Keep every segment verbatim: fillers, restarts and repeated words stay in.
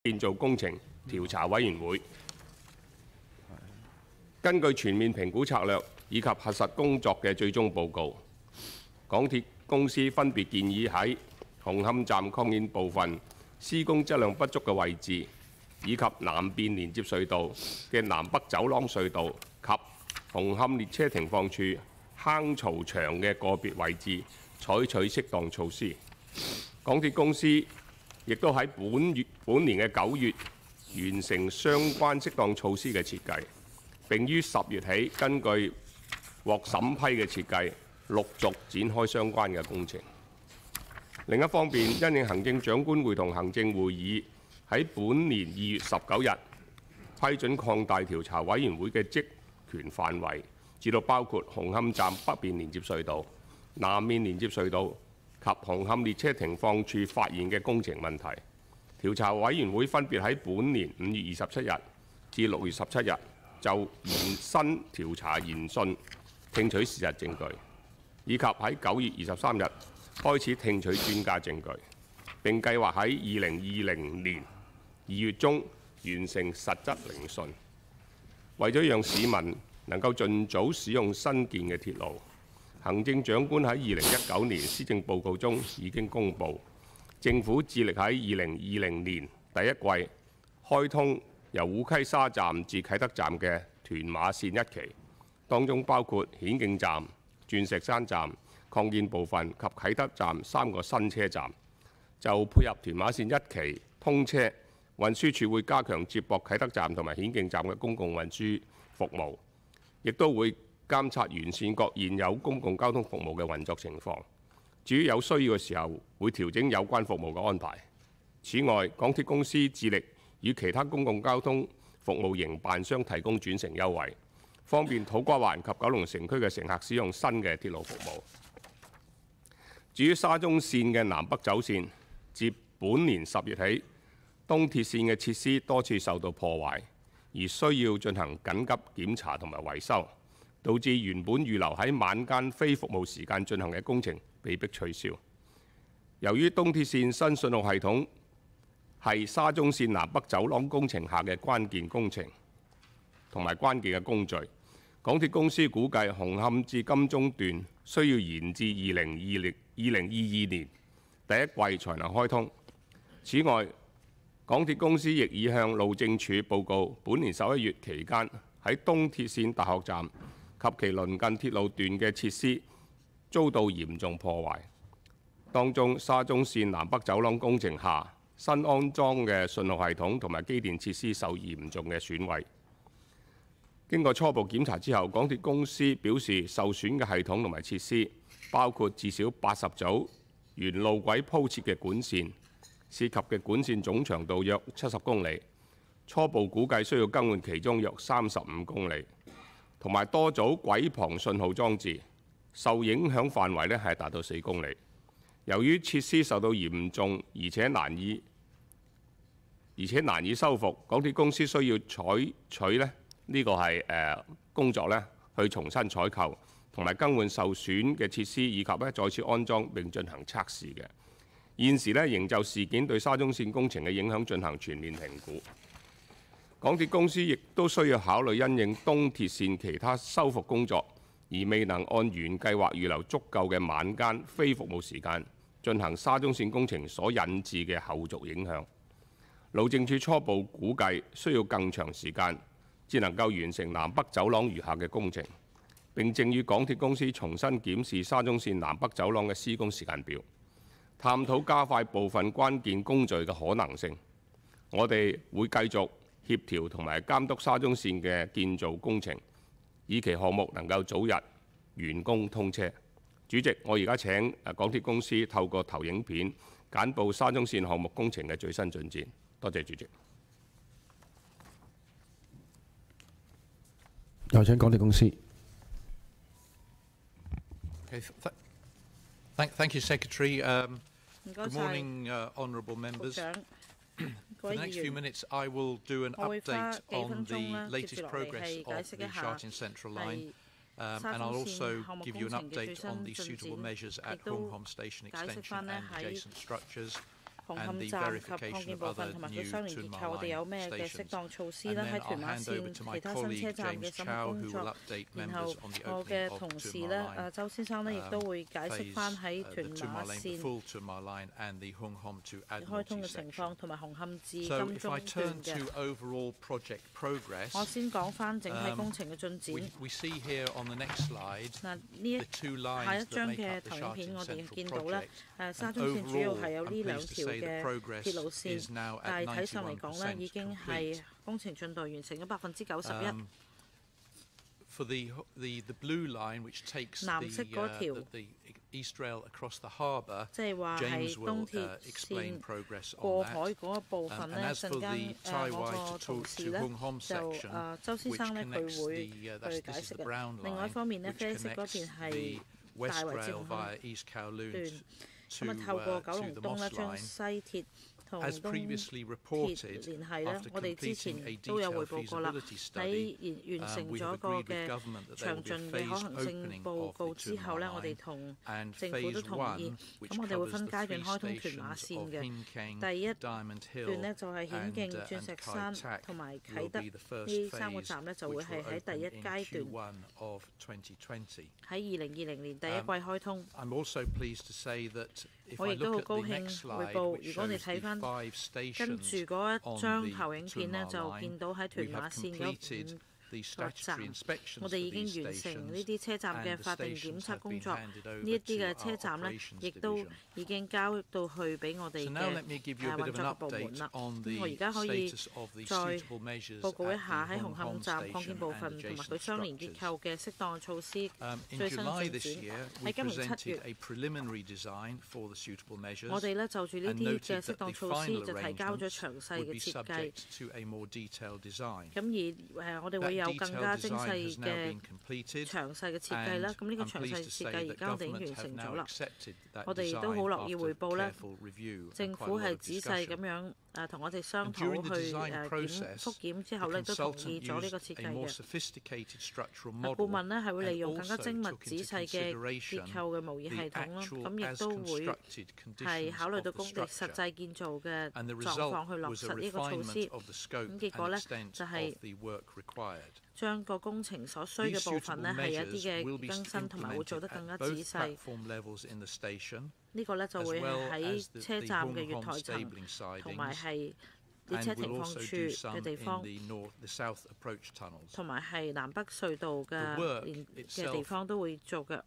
建造工程調查委員會。根據全面評估策略以及核實工作嘅最終報告，港鐵公司分別建議喺紅磡站擴建部分施工質量不足嘅位置，以及南邊連接隧道嘅南北走廊隧道及紅磡列車停放處坑槽牆嘅個別位置採取適當措施。港鐵公司亦都喺本月本年嘅九月完成相關適當措施嘅設計，並於十月起根據獲審批嘅設計，陸續展開相關嘅工程。另一方面，因應行政長官會同行政會議喺本年二月十九日批准擴大調查委員會嘅職權範圍，至到包括紅磡站北面連接隧道、南面連接隧道及紅磡列車停放處發現嘅工程問題。調查委員會分別喺本年五月二十七日至六月十七日就延伸調查研訊，聽取事實證據，以及喺九月二十三日開始聽取專家證據，並計劃喺二零二零年二月中完成實質聆訊。為咗讓市民能夠盡早使用新建嘅鐵路，行政長官喺二零一九年施政報告中已經公布，政府致力喺二零二零年第一季開通由烏溪沙站至啟德站嘅屯馬線一期，當中包括顯徑站、鑽石山站擴建部分及啟德站三個新車站。就配合屯馬線一期通車，運輸署會加強接駁啟德站同埋顯徑站嘅公共運輸服務，亦都會監察完善各現有公共交通服務嘅運作情況。至於有需要嘅時候，會調整有關服務嘅安排。此外，港鐵公司致力與其他公共交通服務營辦商提供轉乘優惠，方便土瓜灣及九龍城區嘅乘客使用新嘅鐵路服務。至於沙中線嘅南北走線，自本年十月起，東鐵線嘅設施多次受到破壞，而需要進行緊急檢查同埋維修，導致原本預留喺晚間非服務時間進行嘅工程被迫取消。由於東鐵線新信號系統係沙中線南北走廊工程下嘅關鍵工程同埋關鍵嘅工序，港鐵公司估計紅磡至金鐘段需要延至二零二零二零二二年第一季才能開通。此外，港鐵公司亦已向路政署報告，本年十一月期間喺東鐵線大學站及其鄰近鐵路段嘅設施遭到嚴重破壞，當中沙中線南北走廊工程下新安裝嘅信號系統同埋機電設施受嚴重嘅損毀。經過初步檢查之後，港鐵公司表示受損嘅系統同埋設施包括至少八十組沿路軌鋪設嘅管線，涉及嘅管線總長度約七十公里，初步估計需要更換其中約三十五公里，同埋多組軌旁信號裝置，受影響範圍呢係達到四公里。由於設施受到嚴重而且難以而且難以修復，港鐵公司需要採取呢呢個係誒工作呢去重新採購同埋更換受損嘅設施，以及咧再次安裝並進行測試嘅。現時咧仍就事件對沙中線工程嘅影響進行全面評估。港鐵公司亦都需要考慮因應東鐵線其他修復工作而未能按原計劃預留足夠嘅晚間非服務時間進行沙中線工程所引致嘅後續影響。路政署初步估計需要更長時間至能夠完成南北走廊餘下嘅工程，並正與港鐵公司重新檢視沙中線南北走廊嘅施工時間表，探討加快部分關鍵工序嘅可能性。我哋會繼續協調同埋監督沙中線嘅建造工程，以期項目能夠早日完工通車。主席，我而家請港鐵公司透過投影片簡報沙中線項目工程嘅最新進展。多謝主席。 有請港鐵公司。 Okay, th thank, thank you, Secretary. Um, good morning, uh, honourable members. For the next few minutes, I will do an update on the latest progress of the Sha-Tin Central Line, um, and I'll also give you an update on the suitable measures at Hung Hom Station Extension and adjacent structures. 紅磡站及擴建部分同埋佢相連結構，我哋有咩嘅適當措施咧？喺屯馬線其他新車站嘅審核工作，然後我嘅同事咧，誒周先生咧亦都會解釋翻喺屯馬線開通嘅情況，同埋紅磡至金鐘段嘅。我先講翻整體工程嘅進展。嗱，呢一下一張嘅投影片，我哋見到咧，誒沙中線主要係有呢兩條嘅鐵路線，但係睇上嚟講咧，已經係工程進度完成咗百分之九十一。 For the the the blue line, which takes the, uh, the East Rail across the harbour, 即係話係東鐵線過海嗰一部分咧，陣間誒我個同事咧就誒周先生咧佢會去解釋嘅。另外一方面咧，啡色嗰邊係大圍至紅磡段，咁啊透過九龍東咧將西鐵同東鐵聯繫咧，我哋之前都有彙報過啦。喺完完成咗個嘅詳盡嘅可行性報告之後咧，我哋同政府都同意，咁我哋會分階段開通屯馬線嘅。第一段呢，就係顯徑、鑽石山同埋啟德呢三個站呢，就會係喺第一階段喺二零二零年第一季開通。我亦都好高興彙報，如果你睇翻跟住嗰一張投影片呢，就見到喺屯馬線有五個站，我哋已經完成呢啲車站嘅法定檢測工作。呢一啲嘅車站呢，亦都已經交到去俾我哋嘅誒運作部門啦。咁我而家可以再報告一下喺紅磡站擴建部分同埋佢相連結構嘅適當措施最新進展。喺今年七月，我哋呢就住呢啲嘅適當措施就提交咗詳細嘅設計。咁而誒我哋會有更加精細嘅詳細嘅設計啦。咁呢個詳細設計而家我哋已經完成咗啦。我哋都好樂意彙報咧，政府係仔細咁樣誒同我哋商討去誒檢覆檢之後咧，都同意咗呢個設計嘅。顧問咧係會利用更加精密仔細嘅結構嘅模擬系統啦，咁亦都會係考慮到工地實際建造嘅狀況去落實呢個措施。咁結果咧就係將個工程所需嘅部分呢，係有一啲嘅更新，同埋會做得更加仔細。呢個呢，就會係喺車站嘅月台層，同埋係列車停放處嘅地方，同埋係南北隧道嘅連嘅地方都會做嘅。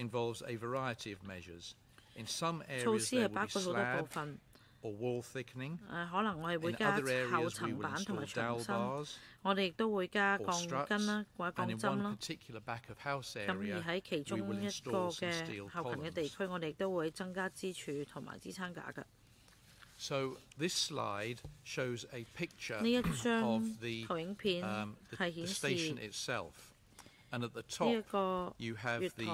措施係包括好多部分。誒、呃、可能我哋會加厚層板同埋牆身，我哋亦都會加鋼筋啦，或者鋼針啦。咁而喺其中一個嘅後勤嘅地區，我哋亦都會增加支柱同埋支撐架嘅。 So this slide shows a picture 呢一張投影片係顯示呢一個月台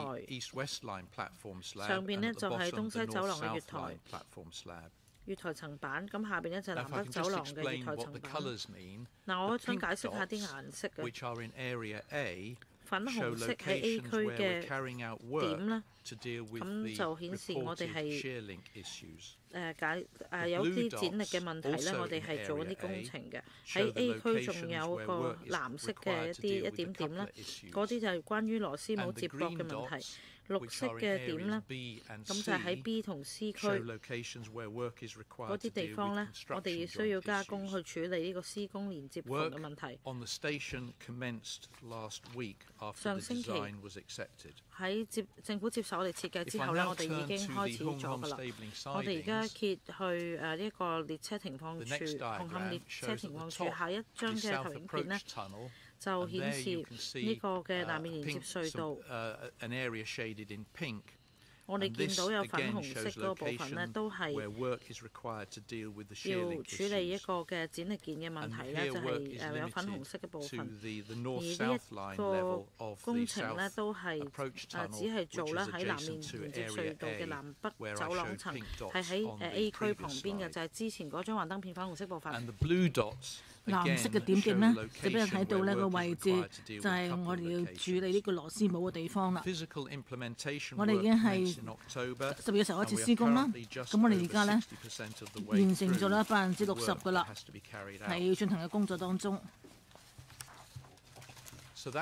上邊呢，就係東西走廊嘅月台。月台層板，咁下邊呢就係南北走廊嘅月台層板。嗱，我想解釋下啲顏色嘅。粉紅色喺 A 區嘅點呢，咁就顯示我哋係誒解誒有啲剪力嘅問題呢，我哋係做緊啲工程嘅。喺 A 區仲有個藍色嘅一啲一點點啦，嗰啲就係關於螺絲帽接駁嘅問題。綠色嘅點呢，咁就係喺 B 同 C 區嗰啲地方呢，我哋需要加工去處理呢個施工連接縫嘅問題。上星期喺接政府接受我哋設計之後呢，我哋已經開始咗㗎啦。我哋而家揭去誒呢一個列車停放處，紅磡列車停放處下一張嘅投影片呢，就顯示呢個嘅南面連接隧道。我哋見到有粉紅色嗰個部分呢，都係要處理一個嘅剪力件嘅問題呢，就係誒有粉紅色嘅部分。而呢一個工程呢，都係誒只係做咧喺南面連接隧道嘅南北走廊層，係喺誒 A 區旁邊嘅，就係之前嗰張幻燈片粉紅色部分。 藍色嘅點點呢，就俾人睇到呢個位置，就係我哋要處理呢個螺絲帽嘅地方啦。我哋已經係十月嘅時候開始施工啦。咁我哋而家咧完成咗啦百分之六十㗎啦，係要進行嘅工作當中。咁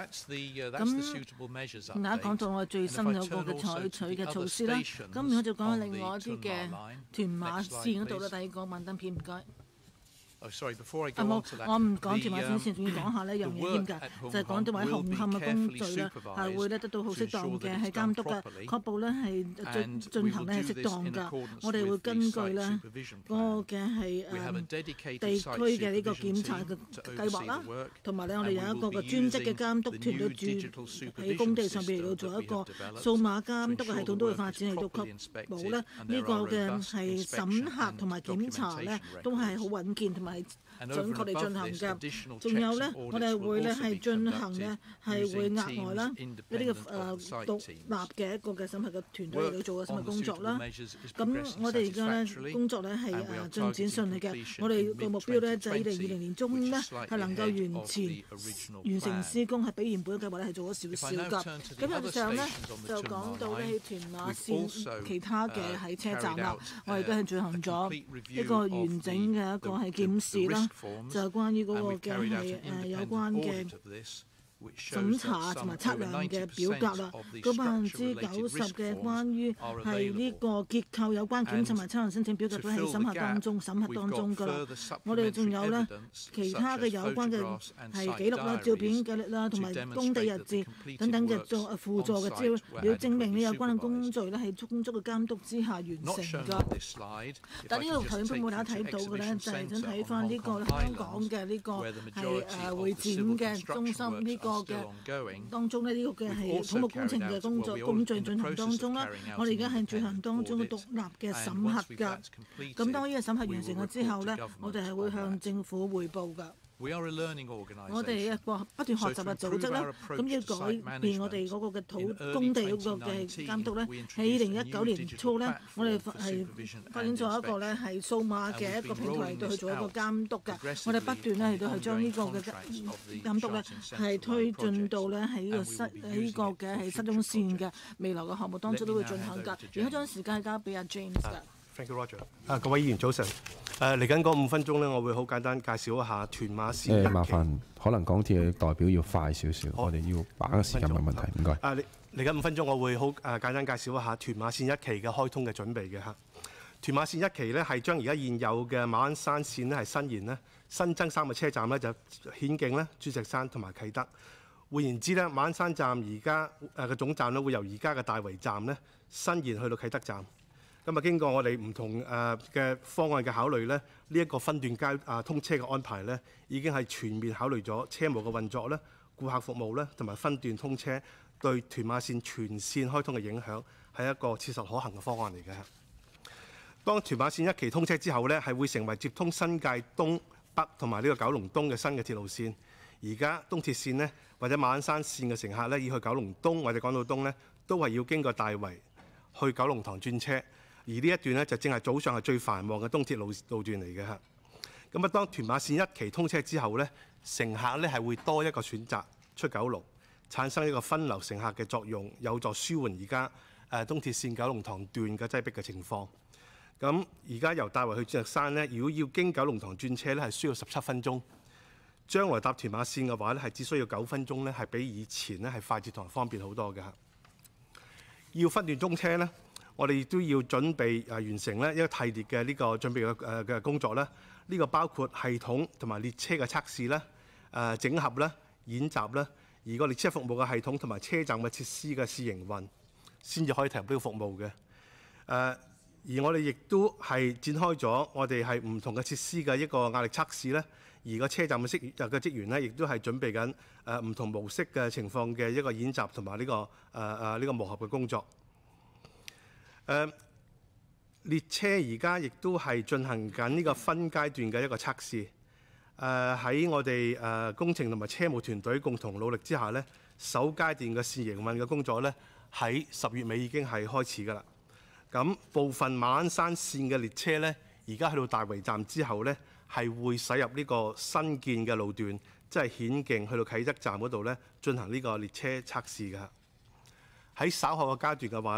而家講到我哋最新有個嘅採取嘅措施啦。咁如果就講另外一啲嘅屯馬線嗰度咧，第二個幻燈片唔該。啊冇，我唔講屯馬線先，仲要講下呢一樣嘢添㗎，就係講到喺紅磡嘅工序咧，係會咧得到好適當嘅係監督嘅，確保咧係進進行咧係適當㗎。我哋會根據咧嗰個嘅係誒地區嘅呢個檢查嘅計劃啦，同埋咧我哋有一個嘅專職嘅監督團隊住喺工地上邊嚟到做一個數碼監督嘅系統，都會發展嚟到確保咧呢個嘅係審核同埋檢查咧都係好穩健同埋係準確地進行嘅。仲有咧，我哋會咧係進行咧係會額外啦一啲嘅誒獨立嘅一個嘅審核嘅團隊嚟到做嘅審核工作啦。咁我哋而家咧工作咧係誒進展順利嘅。我哋個目標咧就係二零二零年中咧係能夠完成完成施工，係比原本計劃咧係做咗少少㗎。咁實際上咧就講到咧屯馬線其他嘅喺車站啦，我哋都係進行咗一個完整嘅一個係檢視啦，就係關於嗰個嘅係誒有關嘅審查同埋測量嘅表格啦，嗰百分之九十嘅關於係呢個結構有關檢查同埋測量申請表格都係審核當中審核當中㗎啦。我哋仲有咧其他嘅有關嘅係記錄啦、照片記錄啦，同埋工地日誌等等嘅做輔助嘅資料，要證明呢有關嘅工序咧係充足嘅監督之下完成㗎。但呢度頭先都冇大家睇到嘅咧，就係想睇翻呢個香港嘅呢個係誒會展嘅中心呢個。個嘅當中呢，呢個嘅係土木工程嘅工作工序進行當中啦，我哋而家係進行當中嘅獨立嘅審核㗎。咁當呢個審核完成咗之後呢，我哋係會向政府彙報㗎。我哋一個不斷學習嘅組織啦，咁要改變我哋嗰個嘅土工地嗰個嘅監督咧。喺二零一九年初咧，我哋係發展咗一個咧係數碼嘅一個平台嚟到去做一個監督㗎。我哋不斷咧嚟到去將呢個嘅監督咧係推進到咧喺呢個失喺呢個嘅係失蹤線嘅未來嘅項目當中都會進行㗎。而家將時間交俾阿 James 㗎。 Thank you, Roger. 啊，各位議員早晨。誒嚟緊嗰五分鐘咧，我會好簡單介紹一下屯馬線。誒， 麻煩可能港鐵嘅代表要快少少，我哋要把握時間問問題。唔該。 啊，嚟嚟緊五分鐘，我會好誒簡單介紹一下屯馬線一期嘅開通嘅準備嘅嚇。屯馬線一期咧係將而家現有嘅馬鞍山線咧係伸延咧，新增三個車站咧就顯徑咧、鑽石山同埋啟德。換言之咧，馬鞍山站而家誒嘅總站咧會由而家嘅大圍站咧伸延去到啟德站。咁啊，經過我哋唔同誒嘅方案嘅考慮咧，呢、這、一個分段交啊通車嘅安排咧，已經係全面考慮咗車務嘅運作咧、顧客服務咧，同埋分段通車對屯馬線全線開通嘅影響，係一個切實可行嘅方案嚟嘅。當屯馬線一期通車之後咧，係會成為接通新界東北同埋呢個九龍東嘅新嘅鐵路線。而家東鐵線呢，或者馬鞍山線嘅乘客咧，要去九龍東或者港島東咧，都係要經過大圍去九龍塘轉車。而呢一段呢，就正係早上係最繁忙嘅東鐵路路段嚟嘅嚇。咁啊，當屯馬線一期通車之後呢，乘客呢係會多一個選擇出九龍，產生一個分流乘客嘅作用，有助舒緩而家誒東鐵線九龍塘段嘅擠迫嘅情況。咁而家由大圍去鑽石山呢，如果要經九龍塘轉車呢，係需要十七分鐘。將來搭屯馬線嘅話呢，係只需要九分鐘呢，係比以前呢係快捷同埋方便好多嘅嚇。要分段通車呢，我哋亦都要準備誒完成咧一個系列嘅呢個準備嘅誒嘅工作咧。呢個包括系統同埋列車嘅測試啦、誒整合啦、演習啦，而個列車服務嘅系統同埋車站嘅設施嘅試營運，先至可以提供呢個服務嘅。誒而我哋亦都係展開咗我哋係唔同嘅設施嘅一個壓力測試咧。而個車站嘅職嘅職員咧，亦都係準備緊誒唔同模式嘅情況嘅一個演習同埋呢個誒誒呢個磨合嘅工作。誒、uh, 列車而家亦都係進行緊呢個分階段嘅一個測試。誒、uh, 喺我哋誒、uh, 工程同埋車務團隊共同努力之下呢，首階段嘅試營運嘅工作呢，喺十月尾已經係開始㗎啦。咁部分馬鞍山線嘅列車呢，而家去到大圍站之後呢，係會駛入呢個新建嘅路段，即係顯徑去到啟德站嗰度呢，進行呢個列車測試㗎。喺稍後嘅階段嘅話呢，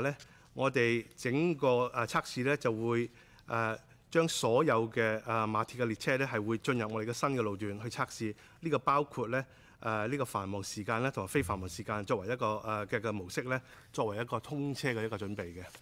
我哋整個誒測試咧就會誒將所有嘅誒馬鐵嘅列車咧係會進入我哋嘅新嘅路段去測試。呢個包括咧誒呢個繁忙時間咧同埋非繁忙時間作為一個誒嘅嘅模式咧，作為一個通車嘅一個準備嘅。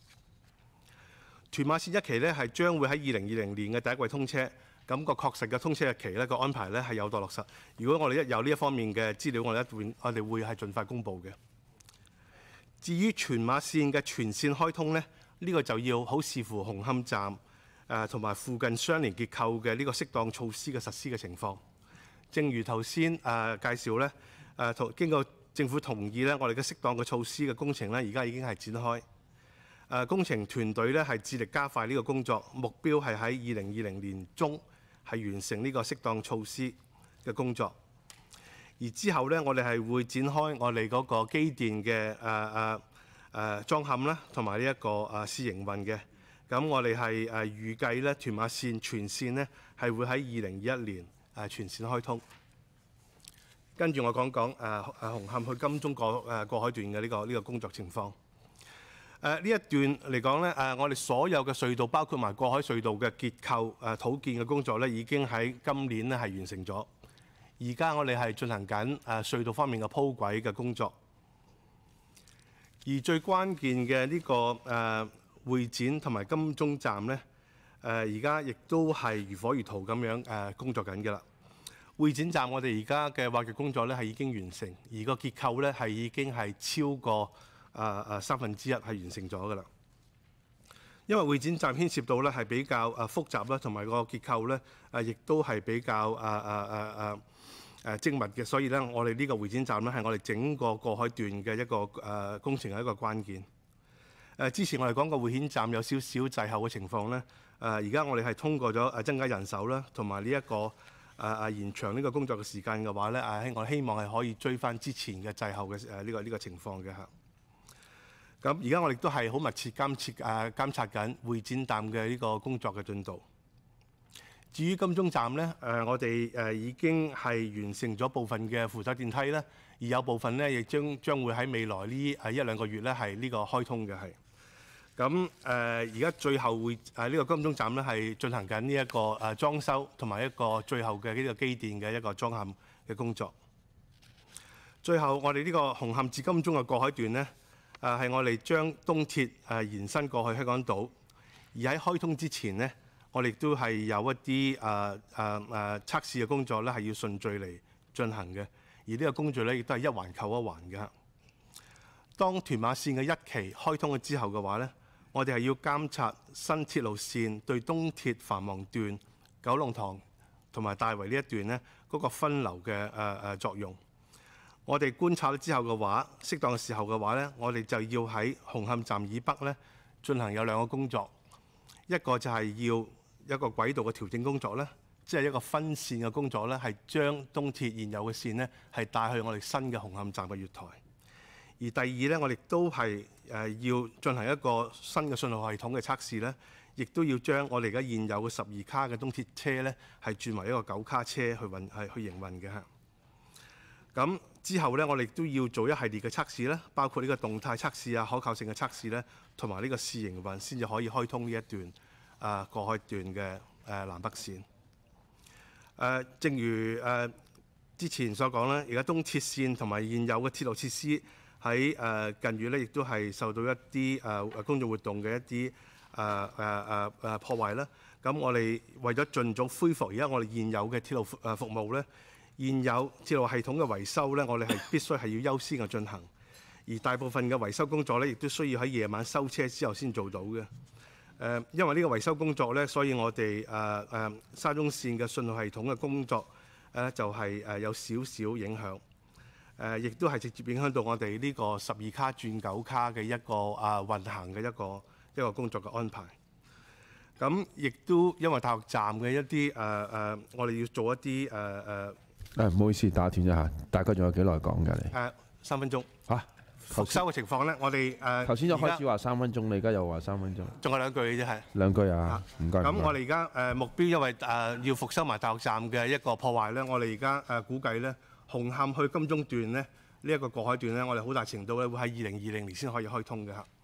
屯馬線一期咧係將會喺二零二零年嘅第一季通車，咁個確實嘅通車日期咧個安排咧係有待落實。如果我哋一有呢一方面嘅資料，我哋一會我哋會係盡快公佈嘅。至於屯馬線嘅全線開通咧，呢個就要好視乎紅磡站誒同埋附近相連結構嘅呢個適當措施嘅實施嘅情況。正如頭先誒介紹咧，誒同經過政府同意咧，我哋嘅適當嘅措施嘅工程咧，而家已經係展開。誒工程團隊咧係致力加快呢個工作，目標係喺二零二零年中係完成呢個適當措施嘅工作。而之後咧，我哋係會展開我哋嗰個機電嘅誒誒誒裝嵌啦，同埋呢一個誒試營運嘅。咁我哋係誒預計咧，屯馬線全線咧係會喺二零二一年誒全線開通。跟住我講講誒誒紅磡去金鐘過誒過海段嘅呢個呢個工作情況。誒呢一段嚟講咧，誒我哋所有嘅隧道，包括埋過海隧道嘅結構誒土建嘅工作咧，已經喺今年咧係完成咗。而家我哋係進行緊誒隧道方面嘅鋪軌嘅工作。而最關鍵嘅呢個誒會展同埋金鐘站咧，誒而家亦都係如火如荼咁樣誒工作緊嘅啦。會展站我哋而家嘅挖掘工作咧係已經完成，而個結構咧係已經係超過誒誒三分之一係完成咗㗎啦。因為會展站牽涉到咧係比較誒複雜啦，同埋個結構咧誒亦都係比較誒誒誒誒誒精密嘅，所以咧我哋呢個會展站咧係我哋整個過海段嘅一個誒工程嘅一個關鍵。誒之前我哋講過會展站有少少滯後嘅情況咧，誒而家我哋係通過咗誒增加人手啦，同埋呢一個誒誒延長呢個工作嘅時間嘅話咧，誒我希望係可以追翻之前嘅滯後嘅誒呢個呢個情況嘅嚇。咁而家我哋都係好密切監測誒監察緊會展站嘅呢個工作嘅進度。至於金鐘站咧，誒我哋誒已經係完成咗部分嘅扶手電梯咧，而有部分咧亦將將會喺未來呢誒一兩個月咧係呢個開通嘅係。咁誒而家最後會誒呢個金鐘站咧係進行緊呢一個誒裝修同埋一個最後嘅呢個機電嘅一個裝嵌嘅工作。最後我哋呢個紅磡至金鐘嘅過海段咧，誒係我哋將東鐵誒延伸過去香港島，而喺開通之前呢，我哋都係有一啲誒誒誒測試嘅工作咧，係要順序嚟進行嘅。而呢個工序咧，亦都係一環扣一環嘅。當屯馬線嘅一期開通咗之後嘅話咧，我哋係要監察新鐵路線對東鐵繁忙段、九龍塘同埋大圍呢一段咧嗰個分流嘅誒誒作用。我哋觀察咗之後嘅話，適當嘅時候嘅話咧，我哋就要喺紅磡站以北咧進行有兩個工作，一個就係要一個軌道嘅調整工作咧，即係一個分線嘅工作咧，係將東鐵現有嘅線咧係帶去我哋新嘅紅磡站嘅月台。而第二咧，我哋都係誒要進行一個新嘅信號系統嘅測試咧，亦都要將我哋而家現有嘅十二卡嘅東鐵車咧係轉為一個九卡車去運係去營運嘅嚇。咁之後咧，我哋都要做一系列嘅測試咧，包括呢個動態測試啊、可靠性嘅測試咧，同埋呢個試營運，先至可以開通呢一段啊、呃、過海段嘅誒、呃、南北線。誒、呃，正如誒、呃、之前所講咧，而家東鐵線同埋現有嘅鐵路設施喺誒、呃、近月咧，亦都係受到一啲誒誒公眾活動嘅一啲誒誒誒誒破壞啦。咁我哋為咗盡早恢復而家我哋現有嘅鐵路誒服務咧。現有鐵路系統嘅維修咧，我哋係必須係要優先嘅進行，而大部分嘅維修工作咧，亦都需要喺夜晚收車之後先做到嘅。誒、呃，因為呢個維修工作咧，所以我哋誒誒沙中線嘅信號系統嘅工作誒、呃、就係、是、誒有少少影響。誒、呃，亦都係直接影響到我哋呢個十二卡轉九卡嘅一個啊運行嘅一個一個工作嘅安排。咁亦都因為大學站嘅一啲誒誒，我哋要做一啲誒誒。呃誒唔好意思，打斷一下，大概仲有幾耐講㗎你？ 誒三分鐘嚇。 復修嘅情況咧，我哋誒頭先就開始話三分鐘，你而家又話三分鐘。 仲有兩句嘅啫，係兩句啊，唔該。 咁我哋而家誒目標，因為誒要復修埋大學站嘅一個破壞咧，我哋而家誒估計咧，紅磡去金鐘段咧呢一個過海段咧，我哋好大程度咧會喺二零二零年先可以開通嘅嚇。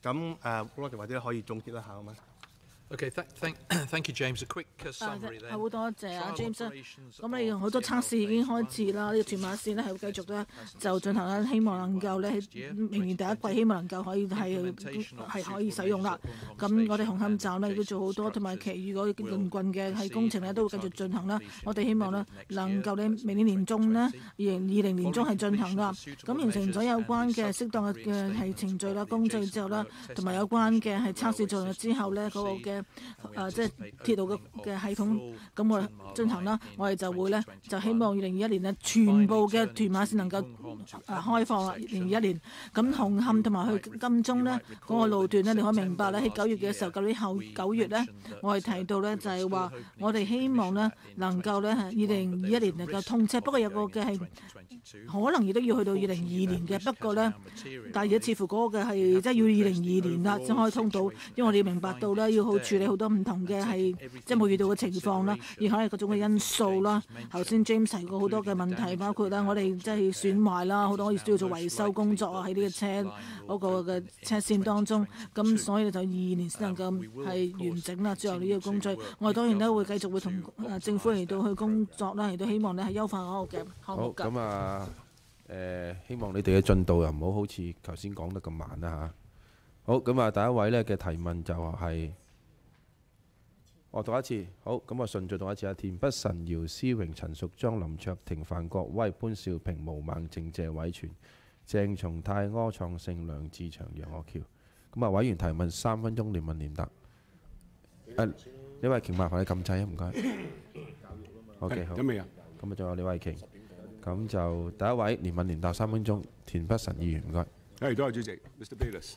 咁誒，我哋或者可以總結一下好嗎？ Okay, th thank, thank you, James. A quick summary there. 好多謝啊 James。咁你好多測試已經開始啦，呢個屯馬線咧係會繼續咧就進行啦，希望能夠咧明年第一季希望能夠可以係係可以使用啦。咁我哋紅磡站咧亦都做好多，同埋其餘嗰鄰近嘅係工程咧都會繼續進行啦。我哋希望咧能夠咧明年年中咧二零二零年中係進行啦。咁形成咗有關嘅適當嘅嘅係程序啦、工序之後啦，同埋有關嘅係測試做咗之後咧嗰個嘅。誒、呃、即係鐵路嘅嘅系統，咁我進行啦，我哋就會咧就希望二零二一年呢，全部嘅屯馬線能夠誒、呃、開放啦。二零二一年，咁紅磡同埋去金鐘呢嗰、那個路段呢，你可以明白咧喺九月嘅時候，九月後九月呢，我哋提到咧就係、是、話我哋希望呢能夠咧二零二一年能夠通車，不過有個嘅係可能亦都要去到二零二二年嘅，不過咧但係而家似乎嗰個嘅係即係要二零二二年啦先可以通到，因為我哋要明白到咧要好處理好多唔同嘅係即係冇遇到嘅情況啦，而可能各種嘅因素啦。頭先 James 提過好多嘅問題，包括啦我哋即係損壞啦，好多可以需要做維修工作啊喺呢個車嗰個嘅車線當中，咁所以就二二年先能夠係完整啦。最後呢個工序，我哋當然都會繼續會同誒政府嚟到去工作啦，亦都希望咧係優化嗰個嘅項目㗎。 好咁啊，誒、呃、希望你哋嘅進度又唔好好似頭先講得咁慢啦嚇。好咁啊，第一位咧嘅提問就係、是。我讀一次，好咁我順序讀一次啊！田北辰、姚思榮、陳淑莊、林卓廷、范國威、潘兆平、毛孟靜、謝偉全、鄭松泰、柯創盛、梁志祥、楊岳橋。咁啊，委員提問三分鐘，連問連答。誒，李慧瓊，麻煩你撳掣啊，唔該。OK， 好。咁未啊？咁啊，仲有李慧瓊。咁就第一位連問連答三分鐘，田北辰議員，唔該。 係，多謝主席 ，Mister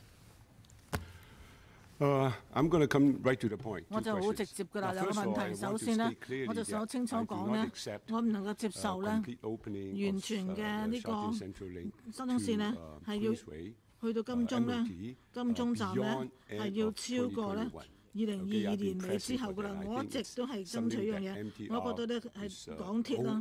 Bayliss。Uh, I'm going to come right to the point. 我就好直接㗎啦，兩個問題。首先呢，我就想清楚講呢，我唔能夠接受呢完全嘅呢個新中線呢係要去到金鐘呢，金鐘站呢係要超過呢二零二二年尾之後㗎啦。我一直都係爭取一樣嘢，我覺得呢係港鐵啦。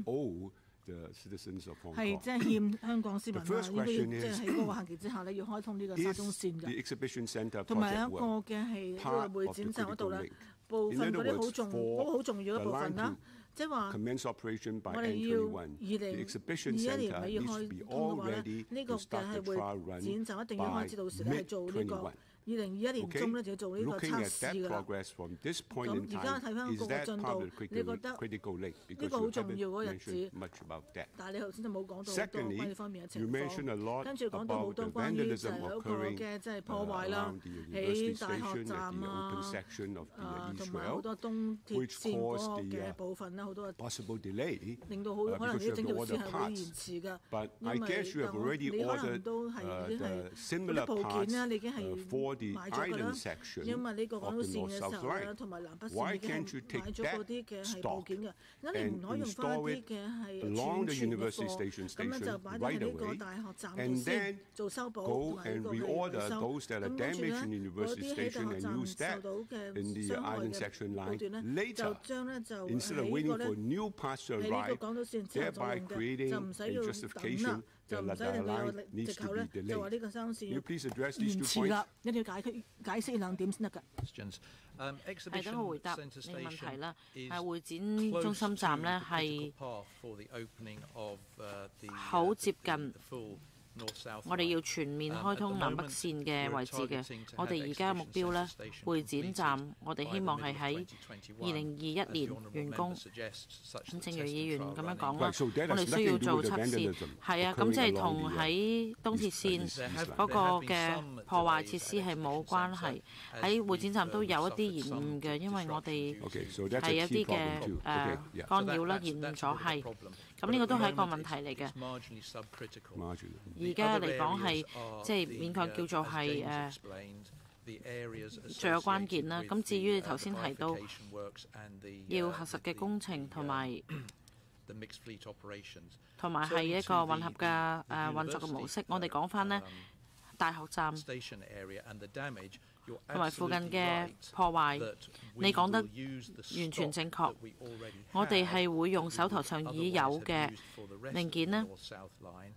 係即係欠香港市民啊，應該即係喺嗰個限期之下咧，要開通呢個沙中線嘅。同埋一個嘅係呢個會展站嗰度咧，部分嗰啲好重嗰個好重要嘅部分啦，即係話我哋要二零二一年尾要開通嘅話咧，呢個嘅係會展站一定要開始到時咧係做呢個。二零二一年中咧就要做呢個測試㗎啦。咁而家睇翻個個進度，你覺得呢個好重要嗰日子？但係你頭先就冇講到好多關於呢方面嘅情況。跟住講到好多關於就係嗰個嘅即係破壞啦，喺大學站啊，啊同埋好多東鐵線嗰個嘅部分啦，好多令到好可能呢整條線係會延遲㗎。因為你可能都係已經係嗰啲部件啦，你已經係。買咗㗎啦，因為呢個港島線嘅時候咧，同埋南北線已經係買咗嗰啲嘅係部件嘅，咁你唔可以用翻一啲嘅係儲存嘅貨，咁咧就擺喺呢個大學站度先做修補同埋呢個係維修，咁跟住咧嗰啲喺大學站受到嘅傷害嘅路段咧，就將咧就喺個咧喺呢個港島線之後再用嘅，就唔使要等啦。就唔使令到有藉口咧，就話呢個沙中線延遲啦，一定要解決解釋兩點先得㗎。 係等我回答你問題啦。係會展中心站咧係好接近。我哋要全面開通南北線嘅位置嘅，我哋而家目標呢，會展站我哋希望係喺二零二一年完工。咁正如議員咁樣講啦，我哋需要做測試。係啊，咁即係同喺東鐵線嗰個嘅破壞設施係冇關係。喺會展站都有一啲延誤嘅，因為我哋係一啲嘅誒干擾啦，延誤咗係。咁呢個都係一個問題嚟嘅。而家嚟講係即係勉強叫做係誒最有關鍵啦。咁至於你頭先提到要核實嘅工程同埋同埋係一個混合嘅誒運作嘅模式，我哋講翻呢大學站同埋附近嘅破壞，你講得完全正確。我哋係會用手頭上已有嘅零件呢，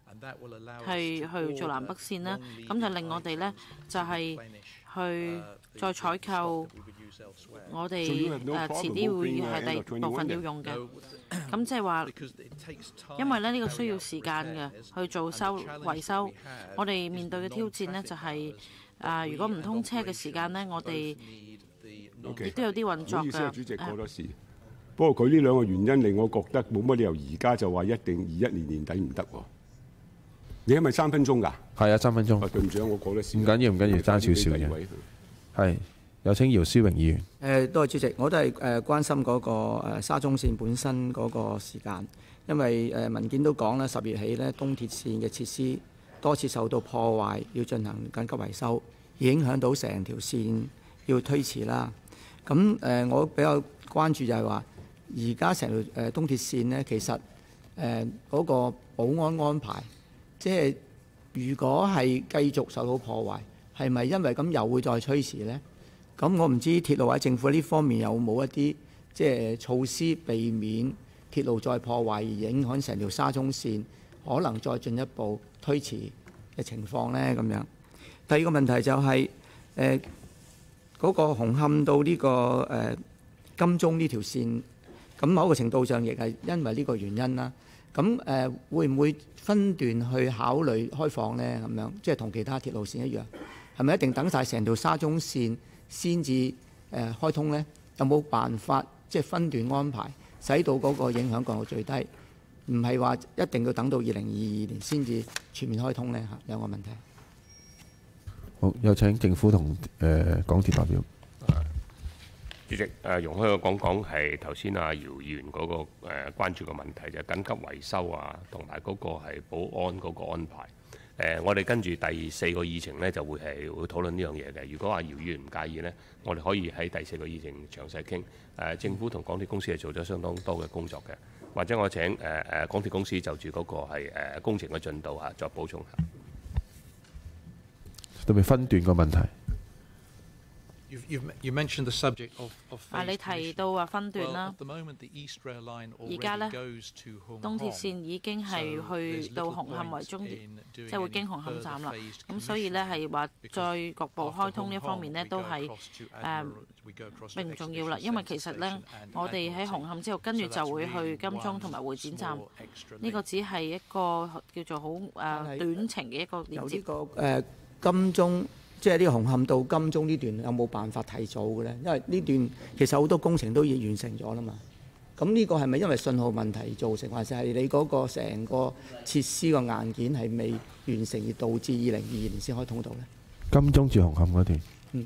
係去做南北線啦，咁就令我哋咧就係、是、去再採購我哋誒遲啲會係第部分要用嘅，咁即係話，因為咧呢、這個需要時間嘅去做修維修，我哋面對嘅挑戰呢，就係、是、啊、呃，如果唔通車嘅時間呢，我哋亦都有啲運作㗎。 主席過咗事，不過佢呢兩個原因令我覺得冇乜理由而家就話一定二一年年底唔得喎。你係咪三分鐘㗎？ 係啊，三分鐘。 啊，對唔住，我過咗時。唔緊要，唔緊要，爭少少嘅。係，有請姚思榮議員。 誒，多謝主席，我都係誒關心嗰個誒沙中線本身嗰個時間，因為誒文件都講啦，十月起咧東鐵線嘅設施多次受到破壞，要進行緊急維修，影響到成條線要推遲啦。咁誒，我比較關注就係話，而家成條誒東鐵線呢，其實誒嗰個保安安排。即係如果係繼續受到破壞，係咪因為咁又會再推遲呢？咁我唔知鐵路或者政府呢方面有冇一啲即係措施避免鐵路再破壞而影響成條沙中線，可能再進一步推遲嘅情況呢？咁樣。第二個問題就係誒嗰個紅磡到呢、這個誒、呃、金鐘呢條線，咁某個程度上亦係因為呢個原因啦。咁誒、呃、會唔會分段去考慮開放呢？咁樣即係同其他鐵路線一樣，係咪一定等晒成條沙中線先至誒開通呢？有冇辦法即係分段安排，使到嗰個影響降到最低？唔係話一定要等到二零二二年先至全面開通呢？嚇，兩個問題。 好，有請政府同誒、呃、港鐵代表。 主席，誒容許我講講係頭先阿姚議員嗰個誒關注嘅問題，就係緊急維修啊，同埋嗰個係保安嗰個安排。誒，我哋跟住第四個議程呢，就會係會討論呢樣嘢嘅。如果阿姚議員唔介意呢，我哋可以喺第四個議程詳細傾。誒，政府同港鐵公司係做咗相當多嘅工作嘅，或者我請誒誒港鐵公司就住嗰個係誒工程嘅進度嚇，再補充下。 特別分段個問題。 啊！你提到話分段啦，而家呢，東鐵線已經係去到紅磡為終點，即係會經紅磡站啦。咁所以呢，係話再局部開通呢一方面呢，都係誒、呃、並唔重要啦。因為其實呢，我哋喺紅磡之後，跟住就會去金鐘同埋會展站。呢、這個只係一個叫做好誒、呃、短程嘅一個連接。 有呢、這個誒、呃、金鐘。即係呢個紅磡到金鐘呢段有冇辦法提早嘅咧？因為呢段其實好多工程都已經完成咗啦嘛。咁呢個係咪因為信號問題造成，還是係你嗰個成個設施個硬件係未完成而導致二零二二年先開通到咧？ 金鐘至紅磡嗰段。 嗯。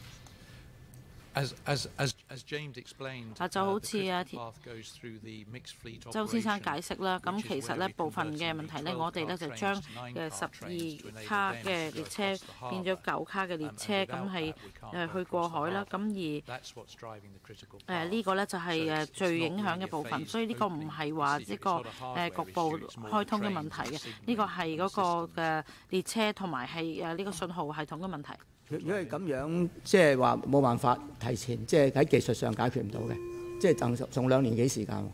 啊，就好似啊，周先生解釋啦。咁其實呢部分嘅問題呢，我哋呢就將嘅十二卡嘅列車變咗九卡嘅列車，咁係誒去過海啦。咁而誒呢個呢就係誒最影響嘅部分，所以呢個唔係話一個誒局部開通嘅問題嘅，呢個係嗰個嘅列車同埋係誒呢個信號系統嘅問題。 如果係咁樣，即係話冇辦法提前，即係喺技術上解決唔到嘅，即係仲仲兩年幾時間。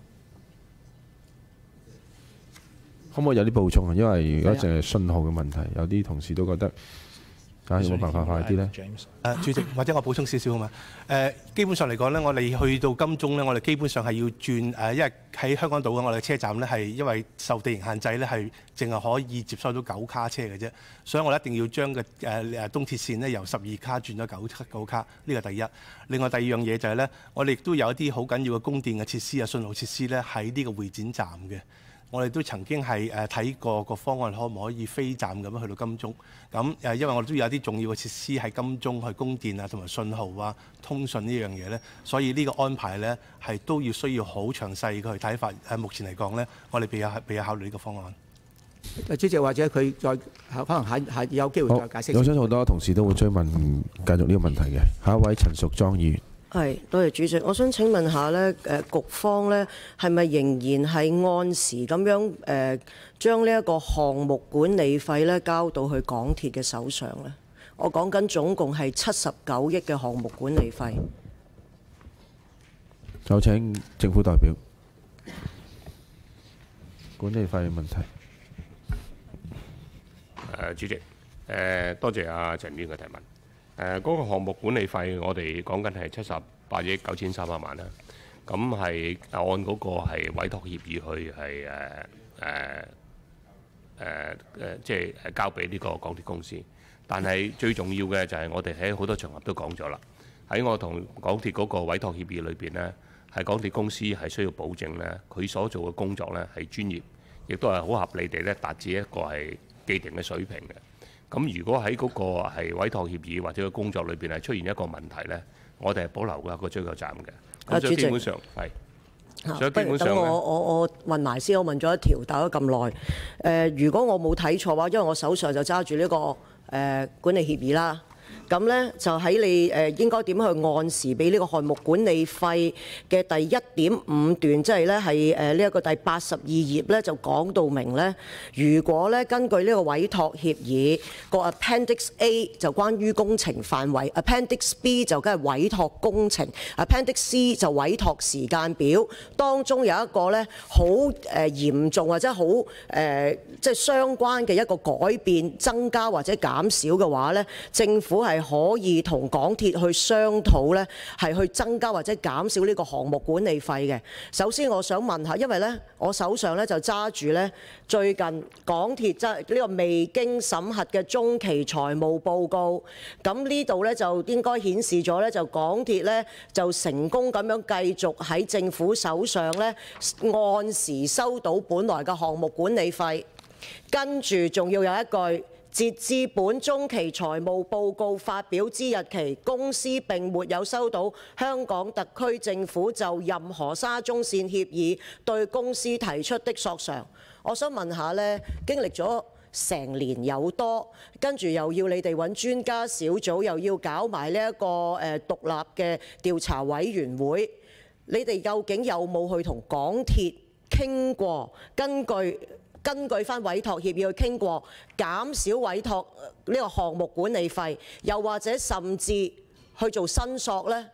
可唔可以有啲補充啊？因為如果淨係信號嘅問題，有啲同事都覺得啊，有冇辦法快啲呢？ 誒，主席，或者我補充少少好嘛？誒，基本上嚟講呢，我哋去到金鐘呢，我哋基本上係要轉誒，因為喺香港島嘅我哋車站呢，係因為受地形限制呢，係淨係可以接收到九卡車嘅啫，所以我哋一定要將個誒誒東鐵線呢由十二卡轉咗九九卡，呢個第一。另外第二樣嘢就係呢，我哋亦都有一啲好緊要嘅供電嘅設施啊、信號設施呢，喺呢個會展站嘅。我哋都曾經係誒睇過個方案，可唔可以飛站咁樣去到金鐘？咁誒，因為我哋都有啲重要嘅設施喺金鐘去供電啊，同埋信號啊、通訊呢樣嘢咧，所以呢個安排咧係都要需要好詳細去睇法。誒，目前嚟講咧，我哋未有未有考慮呢個方案。 主席或者佢再可能下下有機會再解釋。 我相信好多同事都會追問繼續呢個問題嘅。下一位陳淑莊議員。 係，多謝主席。我想請問下呢，誒局方呢係咪仍然係按時咁樣誒將呢一個項目管理費呢交到去港鐵嘅手上呢？我講緊總共係七十九億嘅項目管理費。 有請政府代表。管理費嘅問題。 誒主席，誒多謝阿陳議員嘅提問。誒嗰個項目管理費，我哋講緊係七十八億九千三百萬啦。咁係按嗰個係委託協議去係誒誒誒誒，即係誒交俾呢個港鐵公司。但係最重要嘅就係我哋喺好多場合都講咗啦。喺我同港鐵嗰個委託協議裏邊呢，係港鐵公司係需要保證呢，佢所做嘅工作呢係專業，亦都係好合理地咧達至一個係既定嘅水平嘅。咁如果喺嗰個係委託協議或者個工作裏邊係出現一個問題呢，我哋係保留一個追究責任嘅。咁所以基本上係。所以基本上咧， 等我我我問埋先，我問咗一條，打咗咁耐。誒，如果我冇睇錯嘅話，因為我手上就揸住呢個誒、呃、管理協議啦。咁呢，就喺你誒、呃、應該點去按時俾呢個項目管理費嘅第一點五段，即係呢係誒呢一個第八十二頁呢，就講到明呢，如果呢根據呢個委託協議個 Appendix A 就關於工程範圍 ，Appendix B 就梗係委託工程 ，Appendix C 就委託時間表，當中有一個呢好誒嚴重或者好誒即係相關嘅一個改變、增加或者減少嘅話呢，政府係可以同港鐵去商討呢，係去增加或者減少呢個項目管理費嘅。首先我想問下，因為呢，我手上呢就揸住呢最近港鐵即係呢個未經審核嘅中期財務報告，咁呢度呢就應該顯示咗呢，就港鐵呢就成功咁樣繼續喺政府手上呢按時收到本來嘅項目管理費，跟住仲要有一句。截至本中期財務報告發表之日期，公司並沒有收到香港特區政府就任何沙中線協議對公司提出的索償。我想問下呢，經歷咗成年有多，跟住又要你哋揾專家小組，又要搞埋呢一個誒獨立嘅調查委員會，你哋究竟有冇去同港鐵傾過？根據根據翻委託協議去傾過，減少委託呢個項目管理費，又或者甚至去做申索呢？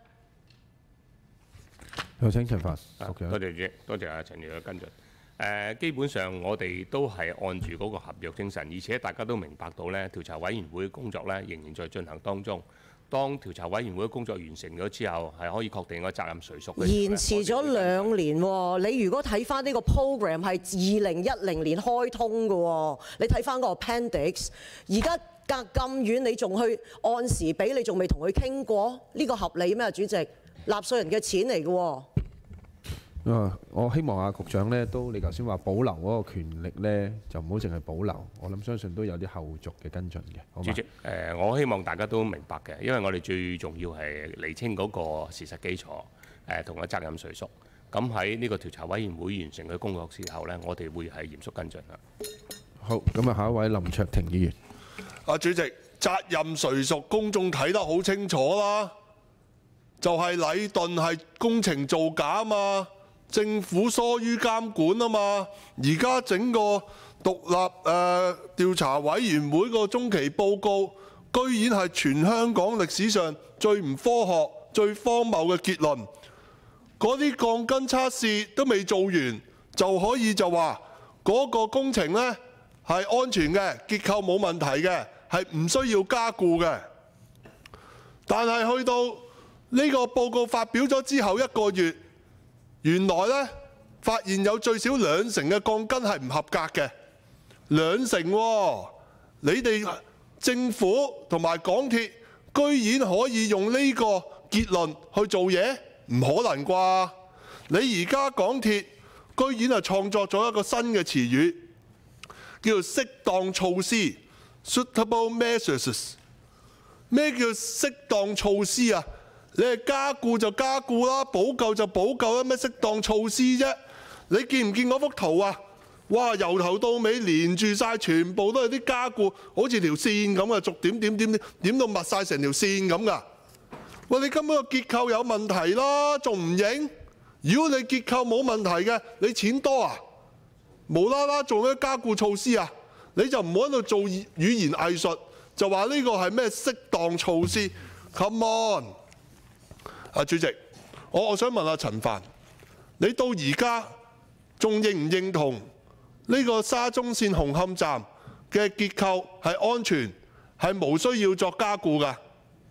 有請陳帆。 多謝主席，多謝阿陳議員嘅跟進。誒，基本上我哋都係按住嗰個合約精神，而且大家都明白到呢調查委員會工作呢仍然在進行當中。當調查委員會工作完成咗之後，係可以確定個責任誰屬。 延遲咗兩年喎，你如果睇翻呢個 program 係二零一零年開通嘅喎，你睇翻個 appendix， 而家隔咁遠，你仲去按時俾，你仲未同佢傾過？呢個合理咩？主席，納稅人嘅錢嚟嘅喎。 啊！我希望阿局長呢，都你頭先話保留嗰個權力呢，就唔好淨係保留。我諗相信都有啲後續嘅跟進嘅。 主席，誒、呃，我希望大家都明白嘅，因為我哋最重要係釐清嗰個事實基礎，誒同個責任誰屬。咁喺呢個調查委員會完成佢工作之後呢，我哋會係嚴肅跟進啦。 好，咁啊，下一位林卓廷議員。 啊，主席，責任誰屬，公眾睇得好清楚啦，就係禮頓係工程造假啊嘛。政府疏於監管啊嘛，而家整個獨立誒、呃、調查委員會個中期報告，居然係全香港歷史上最唔科學、最荒謬嘅結論。嗰啲鋼筋測試都未做完，就可以就話嗰個工程呢係安全嘅，結構冇問題嘅，係唔需要加固嘅。但係去到呢個報告發表咗之後一個月，原來呢，發現有最少兩成嘅鋼筋係唔合格嘅，兩成喎、哦！你哋政府同埋港鐵居然可以用呢個結論去做嘢，唔可能啩？你而家港鐵居然係創作咗一個新嘅詞語，叫做適當措施 （suitable measures）。咩叫適當措施啊？你係加固就加固啦，補救就補救啦，咩適當措施啫？你見唔見嗰幅圖啊？哇，由頭到尾連住晒，全部都係啲加固，好似條線咁啊，逐點點點點點到密晒成條線咁噶。喂，你根本個結構有問題啦，仲唔認？如果你結構冇問題嘅，你錢多啊？無啦啦做咩加固措施啊？你就唔好喺度做語言藝術，就話呢個係咩適當措施 ？Come on！啊，主席，我我想問下陳帆，你到而家仲認唔認同呢個沙中線紅磡站嘅結構係安全，係無需要作加固㗎。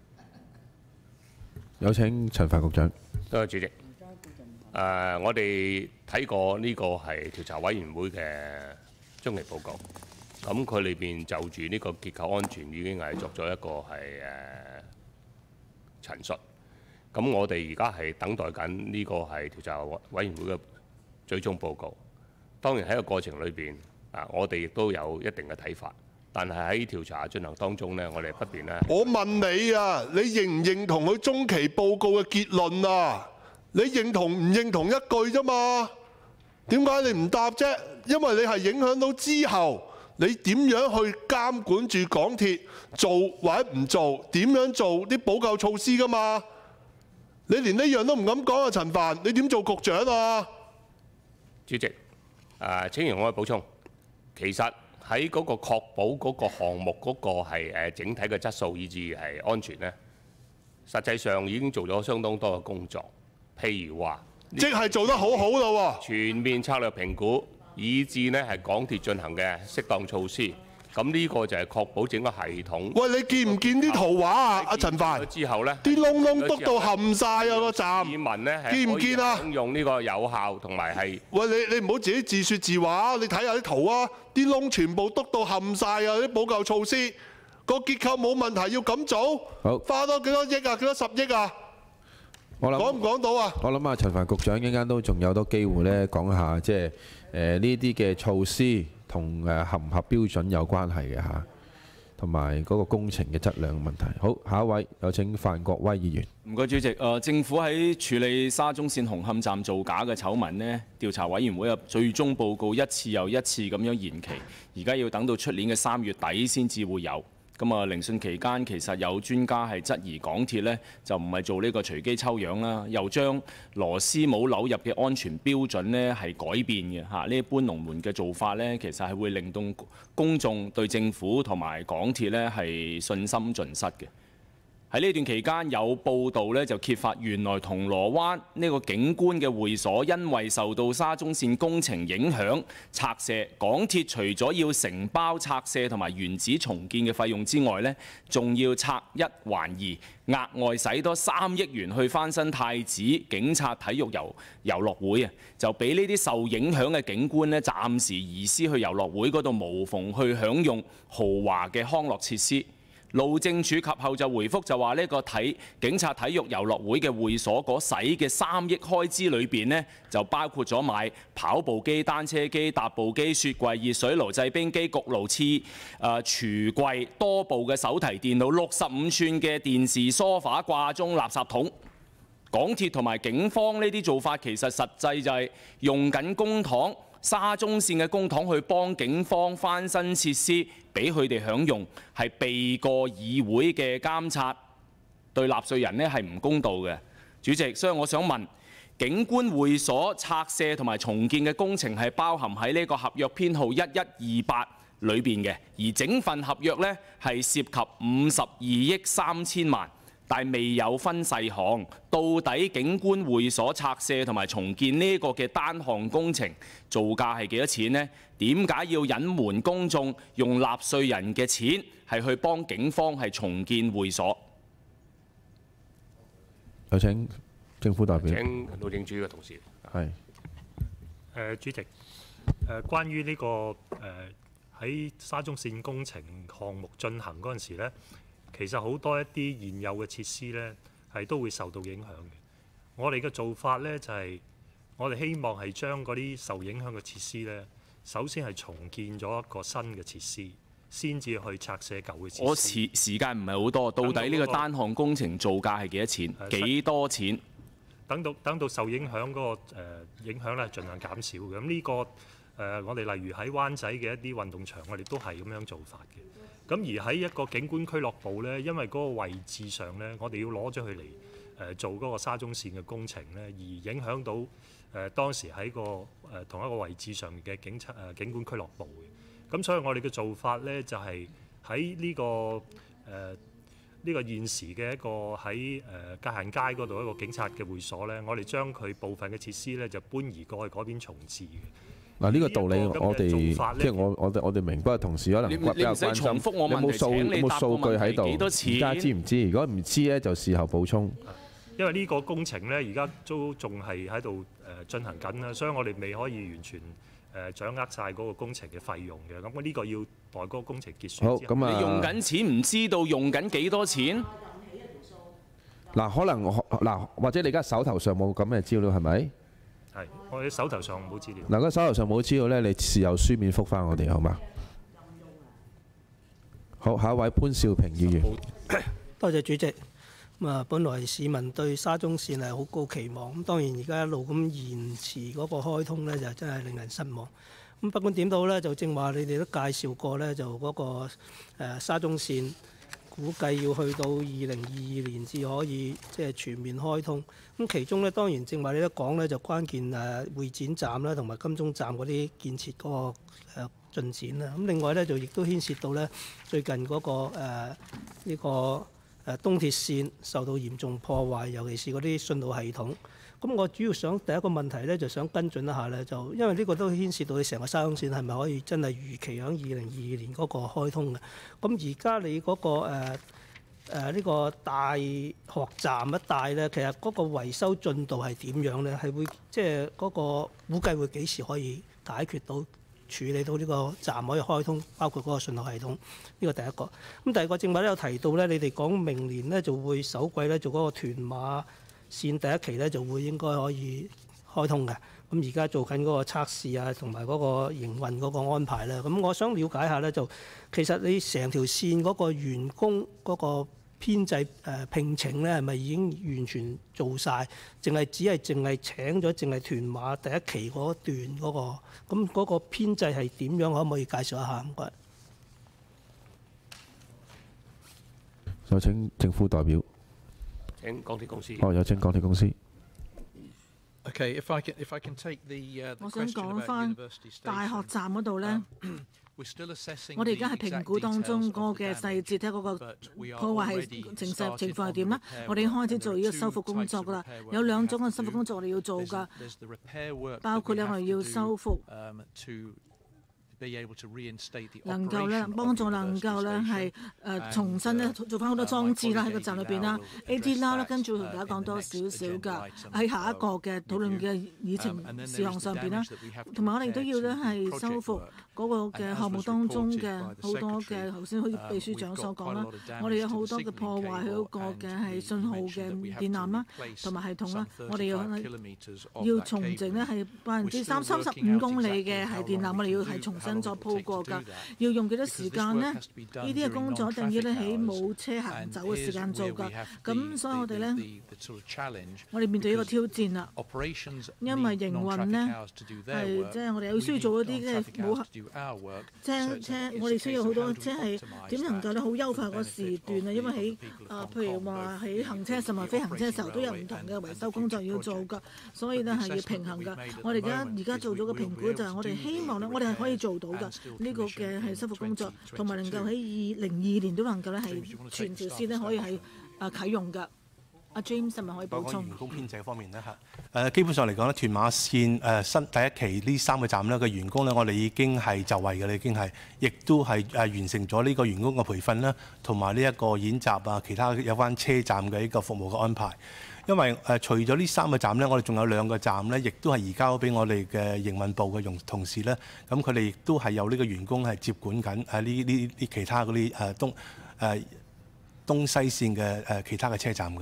有請陳帆局長。 多謝主席。誒、呃，我哋睇過呢個係調查委員會嘅中期報告，咁佢裏邊就住呢個結構安全已經係作咗一個係誒、呃、陳述。咁我哋而家係等待緊呢個係調查委員會嘅最終報告。當然喺個過程裏邊，啊，我哋亦都有一定嘅睇法。但係喺調查進行當中呢，我哋不斷呢。 我問你啊，你認唔認同佢中期報告嘅結論啊？你認同唔認同一句啫嘛？點解你唔答啫？因為你係影響到之後你點樣去監管住港鐵做或者唔做，點樣做啲補救措施㗎嘛？你連呢樣都唔敢講啊，陳帆，你點做局長啊？ 主席，誒、呃，請容我補充，其實。喺嗰個確保嗰個項目嗰個係誒整體嘅質素以至係安全呢，實際上已經做咗相當多嘅工作。譬如話， 即係做得好好咯喎！ 全面策略評估，以至呢係港鐵進行嘅適當措施。咁呢個就係確保整個系統。 喂，你見唔見啲圖畫啊？阿陳帆， 之後呢， 啲窿窿篤到冚晒啊個站。 市民呢見唔見啊？ 享用呢個有效同埋係。 喂，你你唔好自己自説自話，你睇下啲圖啊！啲窿全部篤到冚晒啊！啲補救措施個結構冇問題，要咁做。 好， 花多幾多億啊？幾多十億啊？ 我諗講唔講到啊？ 我諗啊，陳帆局長陣間都仲有多機會咧講下，即係誒呢啲嘅措施同誒合唔合標準有關係嘅嚇，同埋嗰個工程嘅質量問題。好，下一位有請范國威議員。 唔該，主席。誒、呃，政府喺處理沙中線紅磡站造假嘅醜聞呢，調查委員會嘅最終報告一次又一次咁樣延期，而家要等到出年嘅三月底先至會有。咁啊，聆訊期間其實有專家係質疑港鐵呢就唔係做呢個隨機抽樣啦，又將螺絲帽扭入嘅安全標準呢係改變嘅嚇。呢一般龍門嘅做法呢，其實係會令到公眾對政府同埋港鐵呢係信心盡失嘅。喺呢段期間有報道咧，就揭發原來銅鑼灣呢個景觀嘅會所，因為受到沙中線工程影響拆卸，港鐵除咗要承包拆卸同埋原址重建嘅費用之外咧，仲要拆一還二，額外使多三億元去翻新太子警察體育遊遊樂會啊，就俾呢啲受影響嘅景觀咧，暫時移師去遊樂會嗰度，無縫去享用豪華嘅康樂設施。路政署及後就回覆就話呢個體警察體育遊樂會嘅會所嗰使嘅三億開支裏邊呢，就包括咗買跑步機、單車機、踏步機、雪櫃、熱水爐、製冰機、焗爐、廁誒廚櫃、多部嘅手提電腦、六十五寸嘅電視、梳化、掛鐘、垃圾桶。港鐵同埋警方呢啲做法其實實際就係用緊公帑。沙中線嘅公帑去幫警方翻新設施，俾佢哋享用，係避過議會嘅監察，對納稅人呢係唔公道嘅。主席，所以我想問，景觀會所拆卸同埋重建嘅工程係包含喺呢個合約編號一一二八裏邊嘅，而整份合約呢係涉及五十二億三千萬。但係未有分細項，到底景觀會所拆卸同埋重建呢個嘅單項工程造價係幾多錢呢？點解要隱瞞公眾用納稅人嘅錢係去幫警方係重建會所？ 有請政府代表。 請路政署嘅同事。 係。 誒，主席，誒關於呢個誒喺沙中線工程項目進行嗰陣時咧。其實好多一啲現有嘅設施呢，係都會受到影響嘅。我哋嘅做法呢，就係、是、我哋希望係將嗰啲受影響嘅設施呢，首先係重建咗一個新嘅設施，先至去拆卸舊嘅設施。 我時時間唔係好多，到底呢個單項工程造價係幾多錢？幾多錢？ 等到等到受影響嗰、那個誒、呃、影響咧，盡量減少嘅。咁呢、這個誒、呃，我哋例如喺灣仔嘅一啲運動場，我哋都係咁樣做法嘅。咁而喺一個景觀俱樂部呢，因為嗰個位置上呢，我哋要攞咗佢嚟誒做嗰個沙中線嘅工程呢，而影響到誒、呃、當時喺個誒、呃、同一個位置上面嘅警察誒、呃、景觀俱樂部嘅。咁所以我哋嘅做法呢，就係喺呢個誒呢、呃這個現時嘅一個喺誒界限街嗰度一個警察嘅會所呢，我哋將佢部分嘅設施呢，就搬移過去嗰邊重置嘅。 嗱呢個道理我哋即係我我哋我哋明，不過同事可能比較關心。你冇數有冇數據喺度？而家知唔知？如果唔知咧，就事後補充。 因為呢個工程咧，而家都仲係喺度誒進行緊啦，所以我哋未可以完全誒掌握晒嗰個工程嘅費用嘅。咁呢個要待嗰個工程結束之後。 好，咁啊， 你用緊錢唔知道用緊幾多錢？ 嗱，可能嗱，或者你而家手頭上冇咁嘅資料係咪？ 係，我哋手頭上冇資料。 嗱，如果手頭上冇資料咧，你事後書面覆返我哋好嗎？好，下一位潘兆平議員。 多謝主席。咁啊，本來市民對沙中線係好高期望，咁當然而家一路咁延遲嗰個開通呢，就真係令人失望。咁不管點到呢，就正話你哋都介紹過呢，就嗰個誒沙中線估計要去到二零二二年至可以即係全面開通。咁其中呢，當然正話你都講呢，就關鍵誒會展站啦，同埋金鐘站嗰啲建設嗰個誒進展啦。咁另外呢，就亦都牽涉到呢最近嗰個誒呢個。誒東鐵線受到嚴重破壞，尤其是嗰啲信號系統。咁我主要想第一個問題咧，就想跟進一下咧，就因為呢個都牽涉到你成個沙中線係咪可以真係如期喺二零二二年嗰個開通嘅？咁而家你嗰、嗰個誒呢、呃呃呢個大學站一帶咧，其實嗰個維修進度係點樣咧？係會即係嗰個估計會幾時可以解決到？處理到呢個站可以開通，包括嗰個信號系統，呢個第一個。咁第二個正話都有提到咧，你哋講明年咧就會首季咧做嗰個屯馬線第一期咧就會應該可以開通嘅。咁而家做緊嗰個測試啊，同埋嗰個營運嗰個安排咧。咁我想了解下咧，就其實你成條線嗰個員工嗰個編制誒聘請咧，係咪已經完全做晒？淨係只係淨係請咗淨係屯馬第一期嗰段嗰個，咁嗰個編制係點樣？可唔可以介紹一下？唔該。 有請政府代表。 請港鐵公司。 哦，有請港鐵公司。 Okay, if I can, if I can take the, uh, the 我想講翻大學站嗰度咧。我哋而家係評估當中嗰個嘅細節，睇嗰個破壞係情勢情況係點啦。我哋開始做呢個修復工作㗎啦。有兩種嘅修復工作我哋要做㗎，包括咧我哋要修復。能夠咧幫助能夠咧係誒重新咧做翻好多裝置啦喺個站裏邊啦 ，A D 啦，跟住同大家講多少少㗎喺下一個嘅討論嘅議程事項上邊啦，同埋我哋都要咧係修復嗰個嘅項目當中嘅好多嘅頭先好似秘書長所講啦，我哋有好多嘅破壞喺嗰個嘅係信號嘅電纜啦，同埋系統啦，我哋要要重整咧係百分之三三十五公里嘅係電纜，我哋要係重新再鋪過㗎，要用幾多時間呢？呢啲嘅工作一定要咧喺冇車行走嘅時間做㗎。咁所以我哋咧，我哋面對一個挑戰啦。因為營運呢，係即係我哋有需要做一啲即係冇車車，我哋需要好多車係點能夠咧好優化個時段啊？因為喺啊、呃，譬如話喺行車甚至飛行車嘅時候都有唔同嘅維修工作要做㗎，所以咧係要平衡㗎。我哋而家而家做咗個評估就係我哋希望咧，我哋係可以做到㗎。呢個嘅係修復工作，同埋能夠喺二零二年都能夠咧係全條線咧可以係啊啟用㗎。阿 James 係咪可以補充？ 員工編制方面咧嚇，誒基本上嚟講咧，屯馬線誒新第一期呢三個站咧嘅員工咧，我哋已經係就位嘅啦，已經係，亦都係誒完成咗呢個員工嘅培訓啦，同埋呢一個演習啊，其他有關車站嘅呢個服務嘅安排。因為誒、呃、除咗呢三個站咧，我哋仲有兩個站咧，亦都係移交俾我哋嘅營運部嘅用同事咧。咁佢哋亦都係有呢個員工係接管緊誒呢呢啲其他嗰啲誒東誒、呃、東西線嘅誒、呃、其他嘅車站㗎。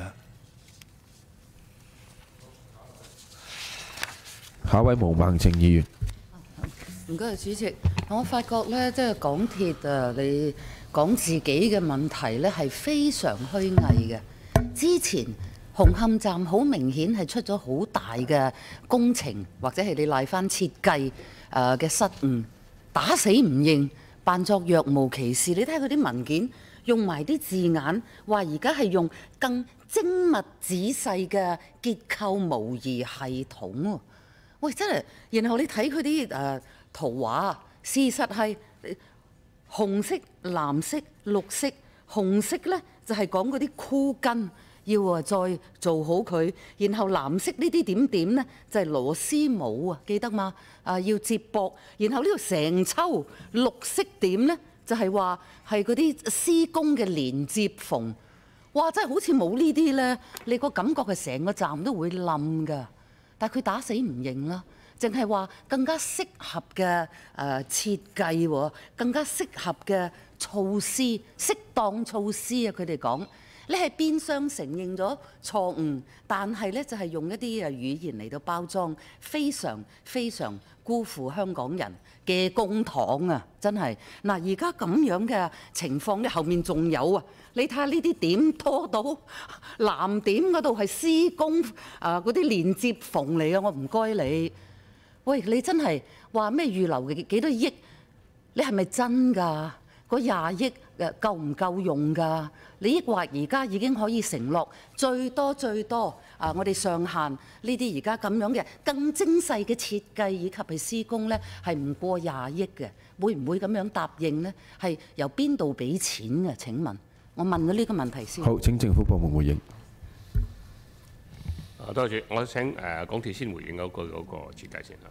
下一位毛孟靜議員。 唔該，主席。我發覺咧，即係港鐵啊，你講自己嘅問題咧係非常虛偽嘅。之前紅磡站好明顯係出咗好大嘅工程，或者係你賴翻設計誒嘅失誤，打死唔認，扮作若無其事。你睇下佢啲文件，用埋啲字眼，話而家係用更精密仔細嘅結構模擬系統喎。喂，真係，然後你睇佢啲誒圖畫，事實係紅色、藍色、綠色，紅色咧就係講嗰啲箍筋。 要啊再做好佢，然後藍色呢啲點點呢，就係螺絲帽啊，記得嘛？啊，要接駁，然後呢度成抽綠色點呢，就係話係嗰啲施工嘅連接縫。哇！真係好似冇呢啲呢，你個感覺係成個站都會冧㗎。但係佢打死唔認啦，淨係話更加適合嘅誒設計喎，更加適合嘅措施、適當措施啊！佢哋講。你係變相承認咗錯誤，但係咧就係用一啲誒語言嚟到包裝，非常非常辜負香港人嘅公帑啊！真係嗱，而家咁樣嘅情況咧，後面仲有啊！你睇下呢啲點拖到藍點嗰度係施工啊嗰啲連接縫嚟嘅，我唔該你。喂，你真係話咩預留嘅幾多億？你係咪真㗎？嗰廿億誒夠唔夠用㗎？你抑或而家已經可以承諾最多最多啊！我哋上限呢啲而家咁樣嘅更精細嘅設計以及係施工呢，係唔過廿億嘅，會唔會咁樣答應呢？係由邊度俾錢嘅？請問，我問咗呢個問題先。 好，請政府部門回應。 啊，多謝，我請誒、呃、港鐵先回應嗰個嗰個設計先啦。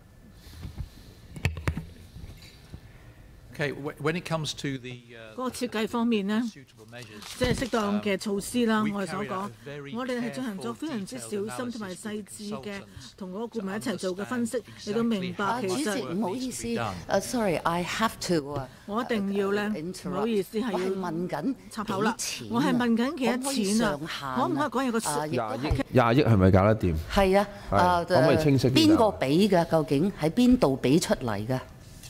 Okay, when it comes to the 嗰個設計方面呢，即係適當嘅措施啦。我哋所講，我哋係進行咗非常之小心同埋細緻嘅，同嗰個顧問一齊做嘅分析，你都明白其實。 主席唔好意思，誒 sorry，I have to 啊。 我一定要咧，唔好意思係要問緊插口啦。我係問緊幾多錢啊？可唔可以講有個廿億？廿億係咪搞得掂？ 係啊，誒可唔可以清晰啲？ 邊個俾嘅？究竟喺邊度俾出嚟嘅？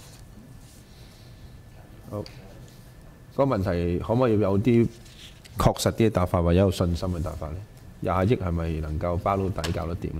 好，嗰個問題可唔可以有啲確實啲嘅答法，或者有信心嘅答法咧？廿億係咪能夠包到底、搞得掂咧？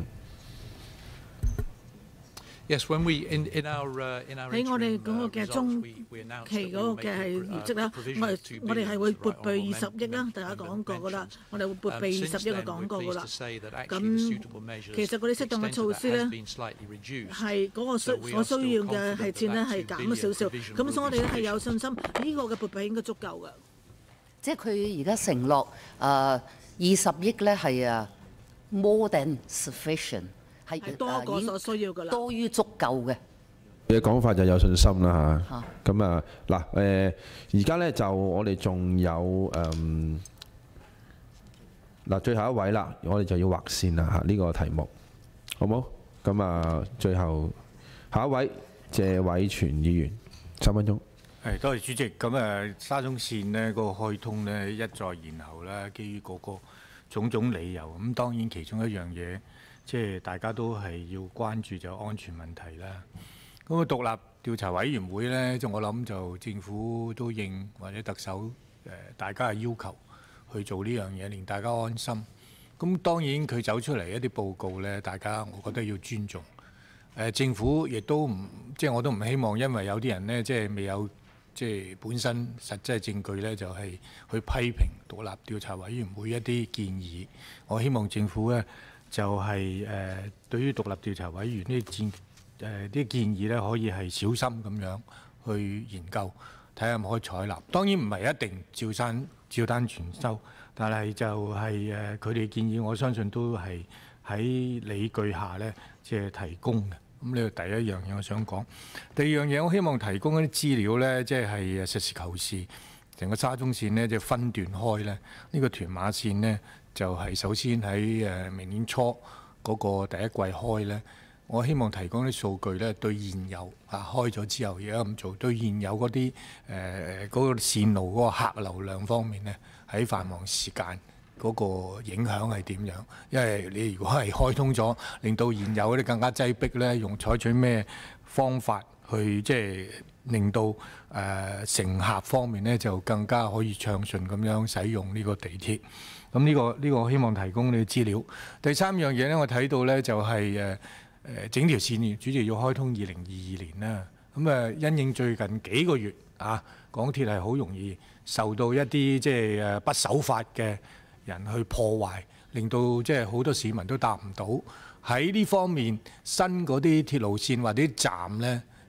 Yes, when we in in our in our 喺我哋嗰個嘅中期嗰個嘅係業績啦，我哋我哋係會撥備二十億啦，大家講過噶啦，我哋會撥備二十億嘅講過噶啦。咁其實嗰啲適當嘅措施咧，係嗰個需所需要嘅係錢咧係減咗少少，咁所以我哋咧係有信心呢個嘅撥備應該足夠嘅。 即係佢而家承諾誒二十億咧係啊 more than sufficient。係多過所需要㗎啦， 多於足夠嘅。 你嘅講法就有信心啦嚇。咁啊嗱誒，而家咧就我哋仲有誒嗱最後一位啦，我哋就要劃線啦嚇呢個題目，好冇？咁啊最後下一位謝偉銓議員，三分鐘。 係多謝主席。咁誒沙中線呢嗰個開通呢一再延後啦，基於嗰個種種理由，咁當然其中一樣嘢。即係大家都係要關注就安全問題啦。咁個獨立調查委員會呢，即我諗就政府都應或者特首誒大家嘅要求去做呢樣嘢，令大家安心。咁當然佢走出嚟一啲報告呢，大家我覺得要尊重。誒政府亦都唔即係我都唔希望，因為有啲人呢，即係未有即係本身實際證據呢，就係去批評獨立調查委員會一啲建議。我希望政府呢。就係、是、誒、呃、對於獨立調查委員呢啲建誒啲建議咧，可以係小心咁樣去研究，睇下可唔可以採納。當然唔係一定照單照單全收，但係就係誒佢哋建議，我相信都係喺理據下咧，即係提供嘅。咁呢個第一樣嘢我想講。第二樣嘢我希望提供一啲資料咧，即係實事求是，成個沙中線呢，即係分段開咧，呢、這個屯馬線呢。就係首先喺誒明年初嗰個第一季開呢，我希望提供啲數據呢，對現有啊開咗之後而家咁做，對現有嗰啲誒嗰個線路嗰個客流量方面呢，喺繁忙時間嗰個影響係點樣？因為你如果係開通咗，令到現有嗰啲更加擠迫呢，用採取咩方法去即係令到誒、呃、乘客方面呢，就更加可以暢順咁樣使用呢個地鐵。咁呢、這個呢、這個我希望提供呢啲資料。第三樣嘢呢，我睇到呢就係誒誒整條線，主要要開通二零二二年啦。咁誒因應最近幾個月啊，港鐵係好容易受到一啲即係誒不守法嘅人去破壞，令到即係好多市民都搭唔到。喺呢方面，新嗰啲鐵路線或者站呢，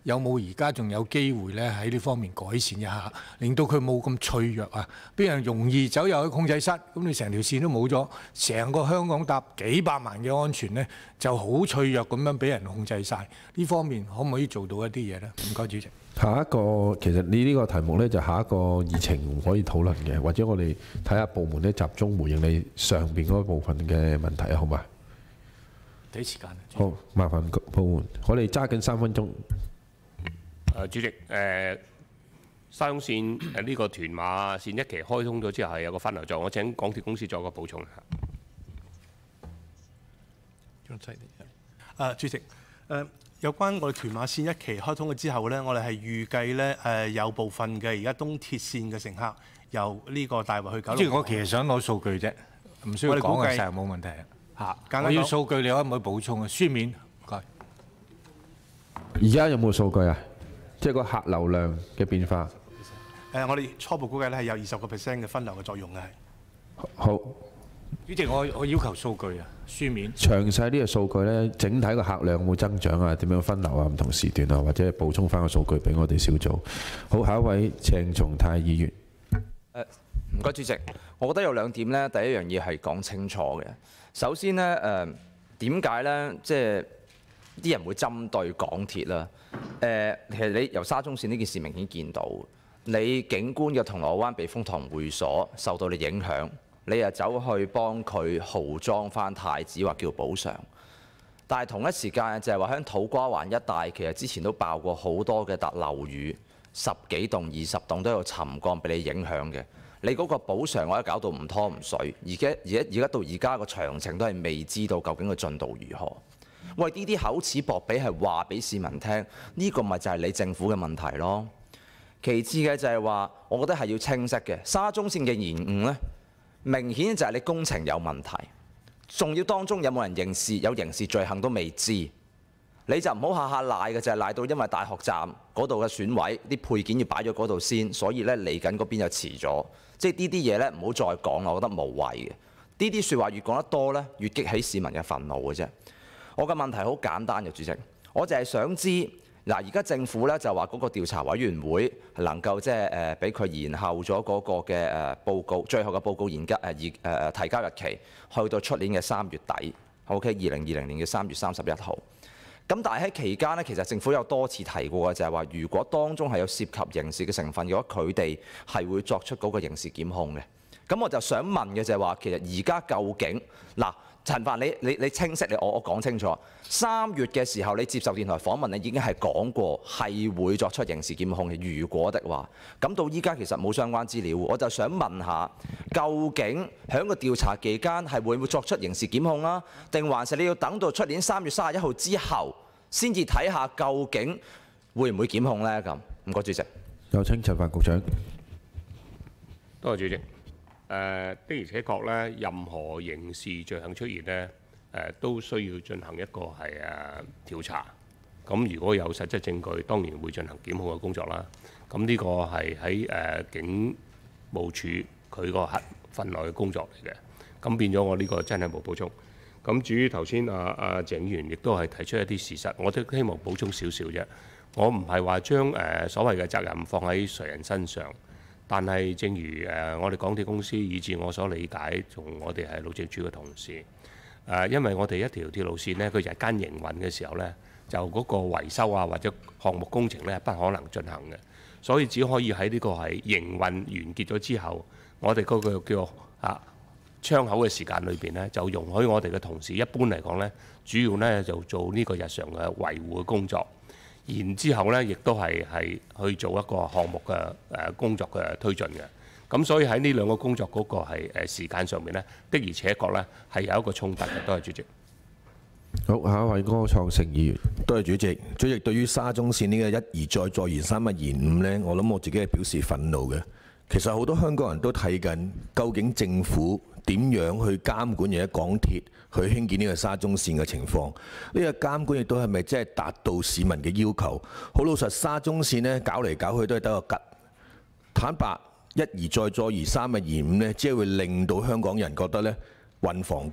有冇而家仲有機會咧喺呢方面改善一下，令到佢冇咁脆弱啊？俾人容易走入去控制室，咁你成條線都冇咗，成個香港搭幾百萬嘅安全咧就好脆弱咁樣俾人控制晒。呢方面可唔可以做到一啲嘢咧？唔該，主席。 下一個其實你呢個題目咧就下一個議程可以討論嘅，或者我哋睇下部門咧集中回應你上邊嗰部分嘅問題啊，好嘛？ 睇時間。 好，麻煩部門，我哋揸緊三分鐘。 誒主席，誒沙中線誒呢個屯馬線一期開通咗之後係有個分流作用，我請港鐵公司作個補充。 誒主席，誒有關我哋屯馬線一期開通咗之後咧，我哋係預計咧誒有部分嘅而家東鐵線嘅乘客由呢個大圍去九龍。 即係我其實想攞數據啫，唔需要講嘅，成日冇問題啊。嚇，我要數據，你可唔可以補充啊？書面，唔該。 而家有冇數據啊？即係個客流量嘅變化。 誒，我哋初步估計咧係有二十個 percent 嘅分流嘅作用嘅係。 好， 主席，我我要求數據啊，書面。 詳細呢個數據咧，整體個客量有冇增長啊？點樣分流啊？唔同時段啊，或者補充翻個數據俾我哋小組。好，下一位鄭松泰議員。 誒，唔該主席，我覺得有兩點咧，第一樣嘢係講清楚嘅。首先咧，誒點解咧，即係啲人會針對港鐵啦？誒，其實你由沙中線呢件事明顯見到，你警官嘅銅鑼灣避風塘會所受到你影響，你又走去幫佢豪裝翻太子，話叫補償。但係同一時間就係話喺土瓜灣一帶，其實之前都爆過好多嘅特樓宇，十幾棟、二十棟都有沉降俾你影響嘅。你嗰個補償我一搞到唔拖唔水，而家而家而家到而家個詳情都係未知道究竟個進度如何。喂，呢啲口齒薄比係話俾市民聽，呢個咪就係你政府嘅問題咯。其次嘅就係話，我覺得係要清晰嘅，沙中線嘅延誤呢，明顯就係你工程有問題，仲要當中有冇人刑事有刑事罪行都未知，你就唔好下下賴嘅，就係賴到因為大學站嗰度嘅損毀，啲配件要擺咗嗰度先，所以咧嚟緊嗰邊就遲咗。即係呢啲嘢咧唔好再講啦，我覺得無謂嘅。呢啲説話越講得多咧，越激起市民嘅憤怒嘅啫。我嘅問題好簡單嘅，主席，我就係想知嗱，而家政府咧就話嗰個調查委員會能夠即係誒俾佢延後咗嗰個嘅誒報告，最後嘅報告研究誒誒誒提交日期去到出年嘅三月底 ，OK， 二零二零年嘅三月三十一號。咁但係喺期間咧，其實政府有多次提過嘅就係話，如果當中係有涉及刑事嘅成分嘅話，佢哋係會作出嗰個刑事檢控嘅。咁我就想問嘅就係話，其實而家究竟嗱？陳帆，你你你清晰你我我講清楚。三月嘅時候，你接受電台訪問，你已經係講過係會作出刑事檢控嘅。如果的話，咁到依家其實冇相關資料，我就想問下，究竟喺個調查期間係會唔會作出刑事檢控啦？定還是你要等到出年三月三十一號之後先至睇下究竟會唔會檢控呢？咁唔該，主席。 有請陳帆局長。 多謝主席。誒、呃、的而且確咧，任何刑事罪行出現呢，誒、呃、都需要進行一個係誒、啊、調查。咁如果有實質證據，當然會進行檢控嘅工作啦。咁呢個係喺誒警務處佢個核份內嘅工作嚟嘅。咁變咗我呢個真係冇補充。咁至於頭先阿阿鄭議員亦都係提出一啲事實，我都希望補充少少啫。我唔係話將誒、呃、所謂嘅責任放喺誰人身上。但係，正如誒、呃、我哋港鐵公司，以至我所理解，同我哋係路政署嘅同事，誒、呃，因為我哋一條鐵路線呢，佢日間營運嘅時候呢，就嗰個維修啊或者項目工程呢，不可能進行嘅，所以只可以喺呢個係營運完結咗之後，我哋嗰個叫啊窗口嘅時間裏邊呢，就容許我哋嘅同事一般嚟講呢，主要呢就做呢個日常嘅維護嘅工作。然之後咧，亦都係係去做一個項目嘅誒工作嘅推進嘅。咁所以喺呢兩個工作嗰個係誒時間上面咧，的而且確咧係有一個衝突嘅。多謝主席。 好，下一位柯創盛議員。 多謝主席。主席對於沙中線呢個一而再再而三嘅延誤呢，我諗我自己係表示憤怒嘅。其實好多香港人都睇緊，究竟政府點樣去監管而家港鐵去興建呢個沙中線嘅情況？呢個監管亦都係咪真係達到市民嘅要求？好老實，沙中線呢搞嚟搞去都係得個吉。坦白，一而再再而三嘅延誤呢，只係會令到香港人覺得呢運房局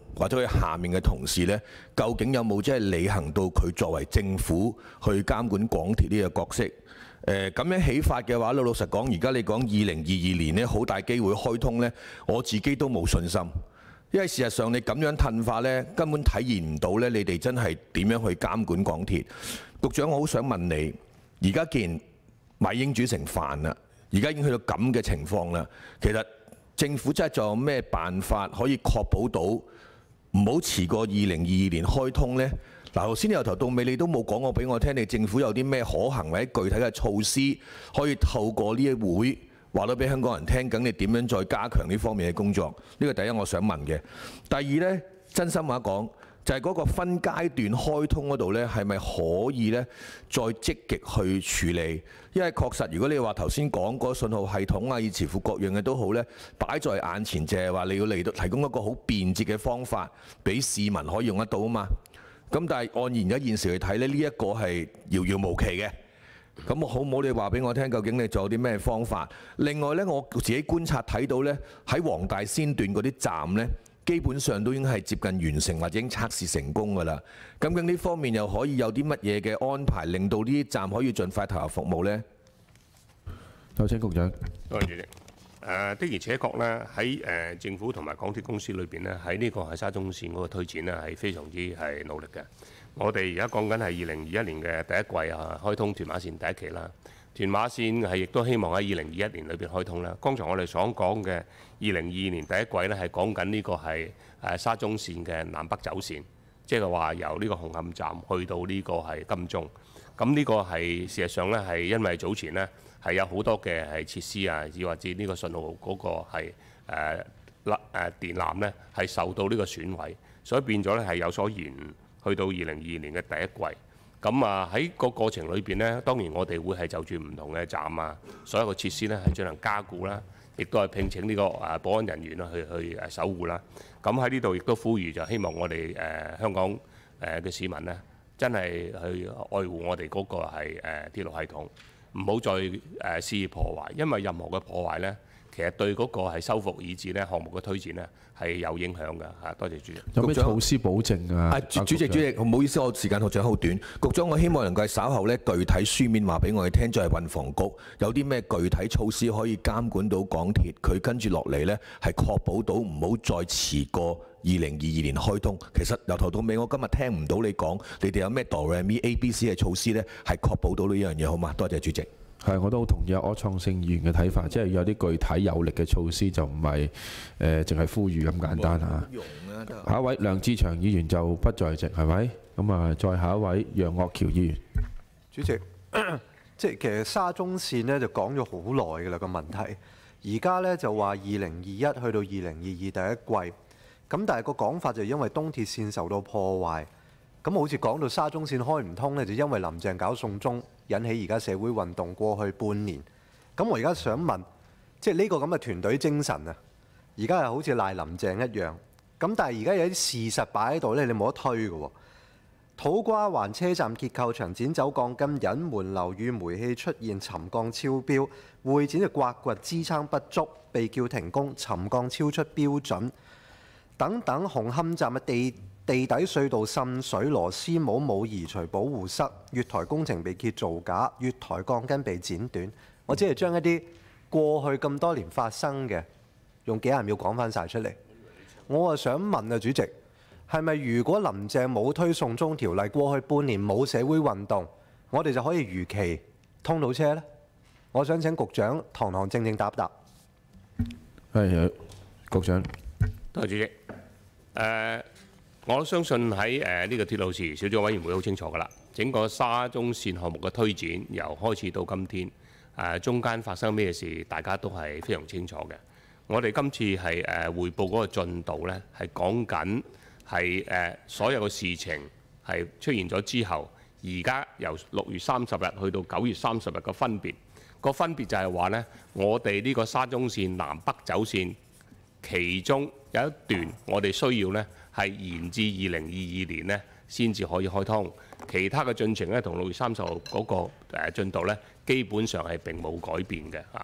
或者佢下面嘅同事呢，究竟有冇即係履行到佢作為政府去監管港鐵呢個角色？誒、呃、咁樣起法嘅話，老老實講，而家你講二零二二年呢，好大機會開通呢，我自己都冇信心，因為事實上你咁樣褪化呢，根本體現唔到呢，你哋真係點樣去監管港鐵。局長，我好想問你，而家既然米已經煮成飯啦，而家已經去到咁嘅情況啦，其實政府真係仲有咩辦法可以確保到唔好遲過二零二二年開通呢？嗱，頭先你由頭到尾你都冇講過俾我聽，你政府有啲咩可行或者具體嘅措施可以透過呢一會話到俾香港人聽，咁你點樣再加強呢方面嘅工作？呢個第一我想問嘅。第二呢，真心話講，就係嗰個分階段開通嗰度呢，係咪可以呢再積極去處理？因為確實，如果你話頭先講嗰個信號系統啊、以支付各樣嘅都好呢，擺在眼前就係話你要嚟到提供一個好便捷嘅方法，俾市民可以用得到啊嘛。咁但係按現而家現時去睇呢，呢、這、一個係遙遙無期嘅。咁好唔好？你話俾我聽，究竟你仲有啲咩方法？另外呢，我自己觀察睇到呢，喺黃大仙段嗰啲站呢，基本上都已經係接近完成或者已經測試成功㗎啦。咁究竟呢方面又可以有啲乜嘢嘅安排，令到呢啲站可以盡快投入服務呢？ 有請局長。 多謝主席。誒、呃、的而且確咧，喺誒、呃、政府同埋港鐵公司裏邊咧，喺呢個係沙中線嗰個推展咧係非常之係努力嘅。我哋而家講緊係二零二一年嘅第一季啊，開通屯馬線第一期啦。屯馬線係亦都希望喺二零二一年裏邊開通啦。剛才我哋所講嘅二零二二年第一季咧，係講緊呢個係誒沙中線嘅南北走線，即係話由呢個紅磡站去到呢個係金鐘。咁呢個係事實上咧係因為早前咧係有好多嘅係設施啊，以或者呢個信號嗰個係誒纜誒電纜咧係受到呢個損毀，所以變咗咧係有所延去到二零二二年嘅第一季。咁啊喺個過程裏邊呢，當然我哋會係就住唔同嘅站啊，所有嘅設施呢係進行加固啦，亦都係聘請呢個誒保安人員啦去去誒守護啦。咁喺呢度亦都呼籲就希望我哋誒香港誒嘅市民呢，真係去愛護我哋嗰個係誒鐵路系統，唔好再誒肆意破壞，因為任何嘅破壞呢，其實對嗰個係修復以至呢項目嘅推展呢係有影響㗎嚇。多謝主席。 有咩措施保證啊？ 啊主主席主席，唔好意思，我時間學長好短。局長，我希望能夠稍後咧具體書面話俾我哋聽，就係運房局有啲咩具體措施可以監管到港鐵，佢跟住落嚟呢係確保到唔好再遲過二零二二年開通。其實由頭到尾，我今日聽唔到你講，你哋有咩 Do Re Mi A B C 嘅措施呢？係確保到呢樣嘢好嘛？多謝主席。 係，我都好同意柯創盛議員嘅睇法，即係有啲具體有力嘅措施，就唔係誒淨係呼籲咁簡單嚇。下一位梁志祥議員就不在席，係咪？咁啊，再下一位楊岳橋議員。 主席，即係其實沙中線呢就講咗好耐㗎啦個問題，而家呢就話二零二一去到二零二二第一季，咁但係個講法就因為東鐵線受到破壞。咁好似講到沙中線開唔通呢，就因為林鄭搞送中，引起而家社會運動過去半年。咁我而家想問，即係呢個咁嘅團隊精神啊，而家係好似賴林鄭一樣。咁但係而家有啲事實擺喺度呢，你冇得推嘅喎。土瓜灣車站結構牆剪走鋼筋，隱瞞樓宇煤氣出現沉降超標，會展嘅刮掘支撐不足，被叫停工，沉降超出標準，等等。紅磡站嘅地地底隧道滲水，螺絲帽冇移除保護室，月台工程被揭造假，月台鋼筋被剪短。我只係將一啲過去咁多年發生嘅，用幾廿秒講翻晒出嚟。我啊想問啊，主席，係咪如果林鄭冇推送中條例，過去半年冇社會運動，我哋就可以如期通到車呢？我想請局長堂堂正正答答。 係，局長。 多謝主席。誒、呃。我都相信喺誒呢個鐵路事宜小組委員會好清楚㗎啦，整個沙中線項目嘅推展由開始到今天，誒、呃、中間發生咩事，大家都係非常清楚嘅。我哋今次係誒、呃、匯報嗰個進度呢，係講緊係誒所有嘅事情係出現咗之後，而家由六月三十日去到九月三十日嘅分別，個分別就係話呢，我哋呢個沙中線南北走線其中有一段我哋需要呢，係延至二零二二年呢先至可以開通，其他嘅進程咧同六月三十號嗰個誒進度咧基本上係並冇改變嘅嚇。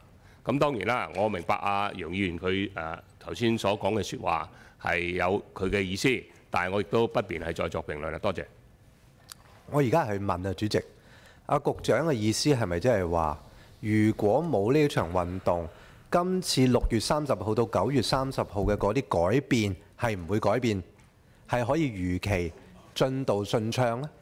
咁當然啦，我明白阿楊議員佢誒頭先所講嘅説話係有佢嘅意思，但係我亦都不便係再作評論啦。多謝。 我而家係問啊，主席，阿局長嘅意思係咪即係話，如果冇呢場運動，今次六月三十號到九月三十號嘅嗰啲改變係唔會改變，係可以如期進度順暢呢？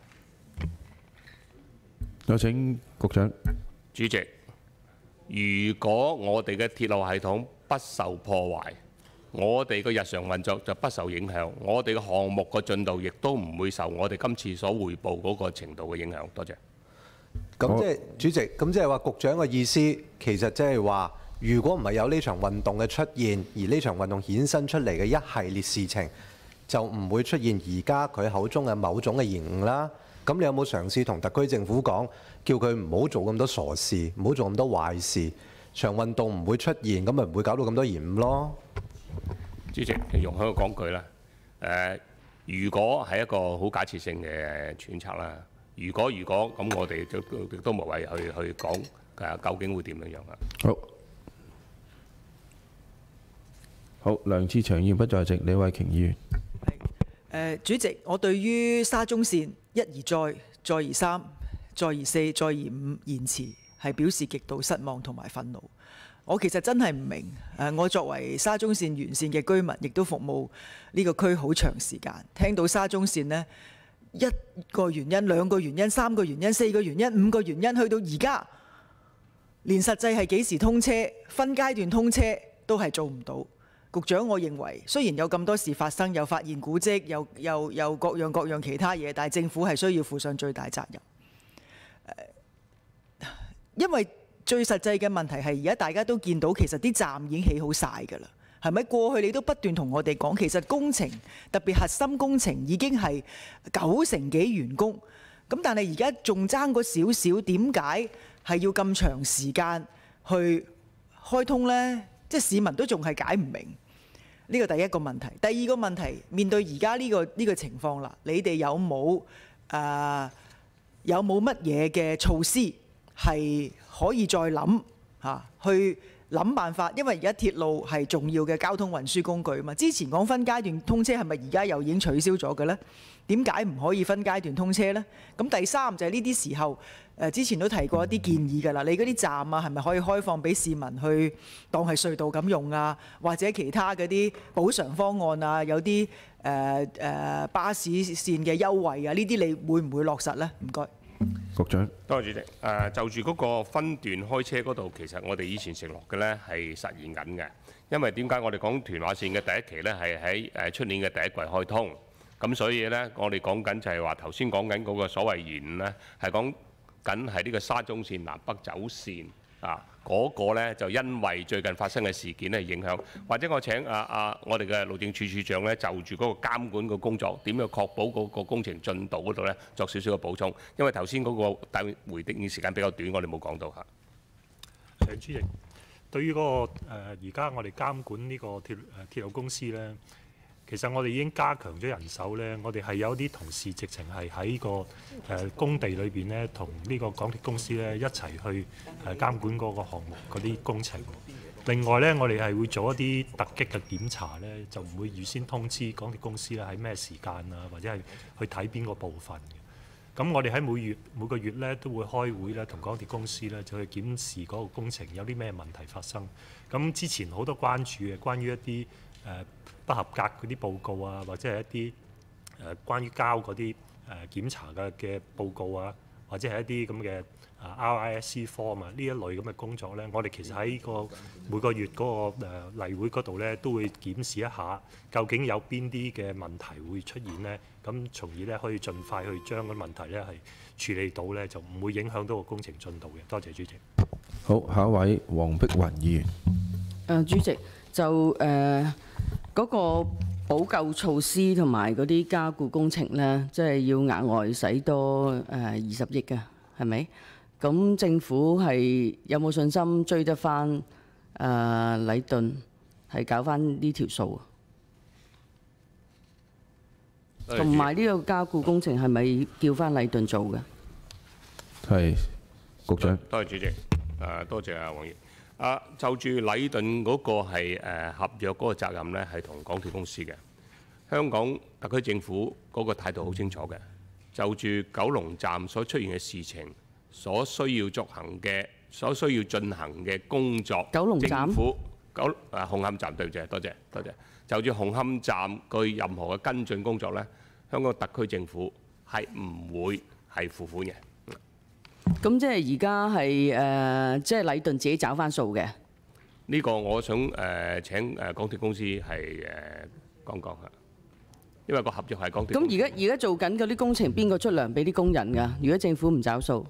有請局長。 主席，如果我哋嘅鐵路系統不受破壞，我哋嘅日常運作就不受影響，我哋嘅項目嘅進度亦都唔會受我哋今次所匯報嗰個程度嘅影響。多謝。 咁即係主席，咁即係話局長嘅意思，其實即係話，如果唔係有呢場運動嘅出現，而呢場運動衍生出嚟嘅一系列事情，就唔會出現而家佢口中嘅某種嘅延誤啦。咁你有冇嘗試同特區政府講，叫佢唔好做咁多傻事，唔好做咁多壞事，場運動唔會出現，咁咪唔會搞到咁多延誤咯？ 主席，你容許我講句啦。誒，如果係一個好假設性嘅揣測啦，如果如果咁，我哋都亦都無謂去去講誒究竟會點樣樣啊？ 好，好，梁志祥議員不在席，李慧瓊議員。 誒，主席，我對於沙中線一而再、再而三、再而四、再而五延遲係表示極度失望同埋憤怒。我其實真係唔明，誒，我作為沙中線沿線嘅居民，亦都服務呢個區好長時間，聽到沙中線呢一個原因、兩個原因、三個原因、四個原因、五個原因，去到而家連實際係幾時通車、分階段通車都係做唔到。局長，我認為雖然有咁多事發生，有發現古蹟，有有有各樣各樣其他嘢，但係政府係需要負上最大責任。因為最實際嘅問題係而家大家都見到，其實啲站已經起好晒㗎啦，係咪？過去你都不斷同我哋講，其實工程特別核心工程已經係九成幾完工，咁但係而家仲爭嗰少少，點解係要咁長時間去開通呢？即係市民都仲係解唔明。呢個第一個問題，第二個問題，面對而家呢個呢個情況啦，你哋有冇誒有冇乜嘢嘅措施係可以再諗嚇去諗辦法？因為而家鐵路係重要嘅交通運輸工具啊嘛。之前講分階段通車係咪而家又已經取消咗嘅呢？點解唔可以分階段通車呢？咁第三就係呢啲時候。誒之前都提過一啲建議㗎啦，你嗰啲站啊，係咪可以開放俾市民去當係隧道咁用啊？或者其他嗰啲補償方案啊，有啲誒誒巴士線嘅優惠啊，呢啲你會唔會落實呢？唔該。 局長。 多謝主席。誒、呃、就住嗰個分段開車嗰度，其實我哋以前承諾嘅呢係實現緊嘅。因為點解我哋講屯馬線嘅第一期呢係喺誒出年嘅第一季開通，咁所以呢，我哋講緊就係話頭先講緊嗰個所謂延誤呢係講緊係呢個沙中線南北走線啊，嗰、那個呢就因為最近發生嘅事件咧影響，或者我請啊啊我哋嘅路政署署長呢就住嗰個監管嘅工作，點樣確保嗰個工程進度嗰度呢作少少嘅補充，因為頭先嗰個答回應時間比較短，我哋冇講到嚇。 誒主席，對於嗰、那個而家、呃、我哋監管呢個鐵誒鐵路公司呢。其實我哋已經加強咗人手咧，我哋係有啲同事直情係喺個誒、呃、工地裏邊咧，同呢個港鐵公司咧一齊去誒、呃、監管嗰個項目嗰啲工程。另外咧，我哋係會做一啲突擊嘅檢查咧，就唔會預先通知港鐵公司咧喺咩時間啊，或者係去睇邊個部分嘅。咁我哋喺每月每個月咧都會開會咧，同港鐵公司咧就去檢視嗰個工程有啲咩問題發生。咁之前好多關注嘅，關於一啲誒、呃不合格嗰啲報告啊，或者係一啲誒、呃、關於交嗰啲誒檢查嘅嘅報告啊，或者係一啲咁嘅啊 R I S C form 啊呢一類咁嘅工作咧，我哋其實喺個每個月嗰、那個誒、呃、例會嗰度咧，都會檢視一下究竟有邊啲嘅問題會出現咧，咁從而咧可以盡快去將個問題咧係處理到咧，就唔會影響到個工程進度嘅。多謝主席。 好，下一位黃碧雲議員。 誒主席就誒。呃嗰個補救措施同埋嗰啲加固工程呢，即係要額外使多誒二十億嘅，係咪？咁政府係有冇信心追得翻誒禮頓係搞翻呢條數啊？同埋呢個加固工程係咪叫翻禮頓做嘅？ 係局長。 多謝主席。誒多謝啊黃議員。 啊，就住禮頓嗰個係誒合約嗰個責任呢，係同港鐵公司嘅。香港特區政府嗰個態度好清楚嘅，就住九龍站所出現嘅事情，所需要進行嘅、所需要進行嘅工作， 九龍站政府九誒紅磡站，對唔住，多謝多謝。就住紅磡站據任何嘅跟進工作呢，香港特區政府係唔會係付款嘅。 咁即係而家係誒，即係禮頓自己找翻數嘅。 呢個我想誒、呃、請誒港鐵公司係誒講講下，因為個合約係港鐵。 咁而家而家做緊嗰啲工程，邊個出糧俾啲工人㗎？如果政府唔找數，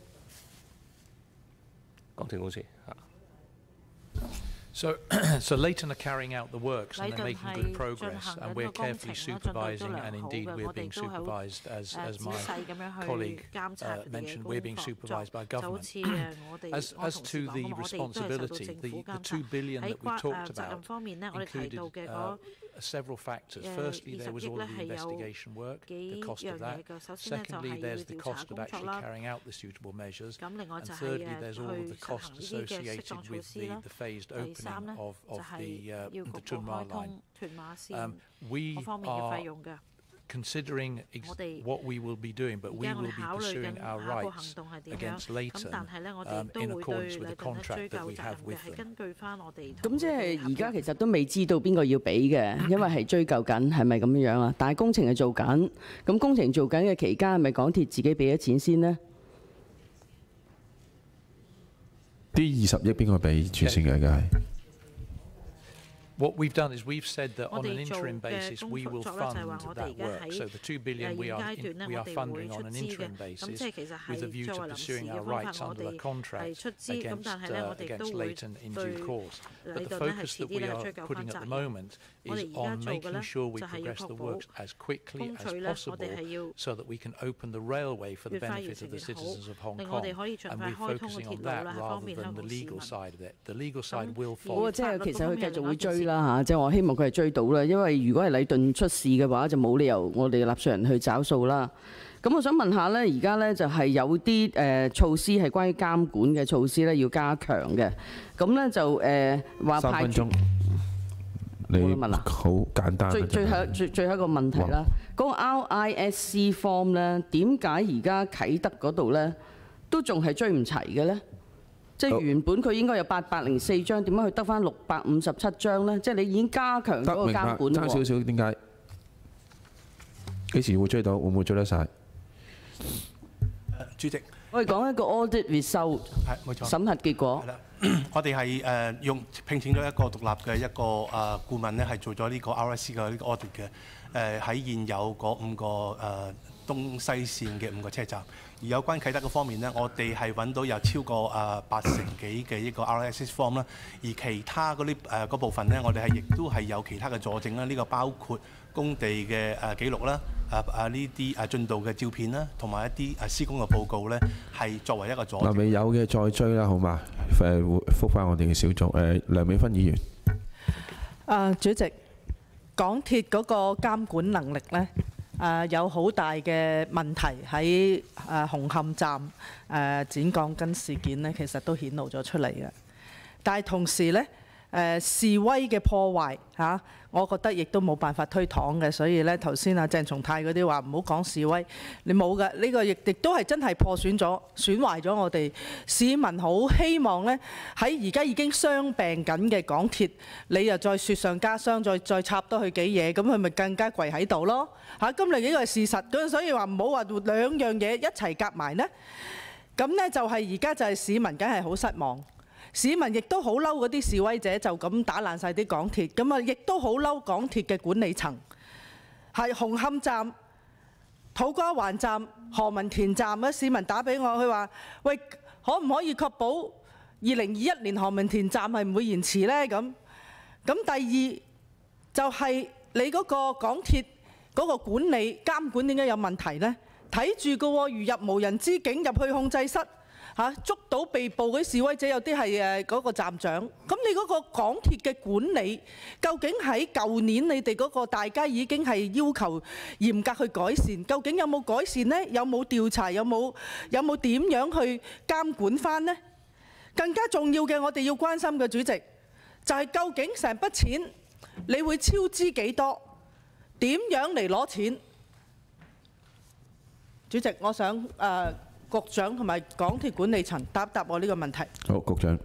港鐵公司嚇。 So, so Leighton are carrying out the works and they're making good progress, and we're carefully supervising, and indeed we're being supervised, as, as my colleague uh, mentioned, we're being supervised by government. As, as to the responsibility, the, the two billion that we talked about included uh, several factors. Firstly, there was all of the investigation work, the cost of that. Secondly, there's the cost of actually carrying out the suitable measures. And thirdly, there's all of the costs associated with the, the phased opening of, of the, uh, the Tuen Ma line. Um, we are considering ex what we will be doing, but we will be pursuing our rights against Leighton um, in accordance with the contract that we have with them. 咁即係而家其實都未知道邊個要俾嘅，因為係追究緊，係咪咁樣啊？但係工程係做緊，咁工程做緊嘅期間係咪港鐵自己俾咗錢先呢？ 啲二十億邊個俾住先嘅？梗係。 What we've done is we've said that on an interim basis we will fund that work. So the two billion we are in, we are funding on an interim basis with a view to pursuing our rights under the contract against uh, against Leighton in due course. But the focus that we are putting at the moment is on making sure we progress the works as quickly as possible so that we can open the railway for the benefit of the citizens of Hong Kong. And we're focusing on that rather than the legal side of it. The legal side will follow. 即係其實佢繼續會追啦嚇，即係我希望佢係追到啦，因為如果係禮頓出事嘅話，就冇理由我哋納稅人去找數啦。咁我想問下咧，而家咧就係有啲誒措施係關於監管嘅措施咧，要加強嘅。咁咧就誒話派。三分鐘。你好簡單。最最後最最後一個問題啦，嗰個 R I S C form 咧，點解而家啟德嗰度咧都仲係追唔齊嘅咧？即係原本佢應該有八百零四張，點解佢得翻六百五十七張咧？即係你已經加強咗個監管喎。爭少少，點解？幾時會追到？會唔會追得晒？ 主席， 我哋講一個 audit result， 係冇錯， 審核結果。 我哋係誒用聘請咗一個獨立嘅一個誒顧問咧，係做咗呢個 R I S C 嘅呢個 audit 嘅。誒喺現有嗰五個誒東西線嘅五個車站。而有關啟德嘅方面呢，我哋係揾到有超過誒八成幾嘅一個 R I S C form 啦，而其他嗰啲誒嗰部分呢，我哋係亦都係有其他嘅佐證啦。呢個包括工地嘅誒記錄啦，誒誒呢啲誒進度嘅照片啦，同埋一啲誒施工嘅報告呢，係作為一個佐證。 嗱，未有嘅再追啦，好嘛？誒覆返我哋嘅小組誒梁美芬議員。 啊，主席，港鐵嗰個監管能力呢？誒、呃、有好大嘅問題喺誒、呃、紅磡站誒、呃、剪鋼筋事件呢，其實都顯露咗出嚟嘅。但係同時呢，誒、呃、示威嘅破壞嚇、啊，我覺得亦都冇辦法推搪嘅。所以呢，頭先阿鄭松泰嗰啲話唔好講示威，你冇嘅呢個亦亦都係真係破損咗、損壞咗我哋市民。好希望呢，喺而家已經傷病緊嘅港鐵，你又再雪上加霜，再再插多佢幾嘢，咁佢咪更加跪喺度咯嚇。咁你呢個係事實，咁所以話唔好話兩樣嘢一齊夾埋呢。咁呢就係而家就係市民梗係好失望。市民亦都好嬲嗰啲示威者就咁打爛晒啲港鐵，咁啊亦都好嬲港鐵嘅管理層。係紅磡站、土瓜灣站、何文田站咧，市民打俾我，佢話：喂，可唔可以確保二零二一年何文田站係唔會延遲呢？咁咁第二就係你嗰個港鐵嗰個管理監管點解有問題呢？睇住個喎，如入無人之境入去控制室。嚇、啊、捉到被捕嗰啲示威者，有啲係誒嗰個站長。咁你嗰個港鐵嘅管理，究竟喺舊年你哋嗰個大家已經係要求嚴格去改善，究竟有冇改善呢？有冇調查？有冇有冇點樣去監管翻呢？ 更加重要嘅，我哋要關心嘅主席就係究竟成筆錢你會超支幾多？點樣嚟攞錢？主席，我想誒、呃、局長同埋港鐵管理層答答我呢個問題。 好，局長。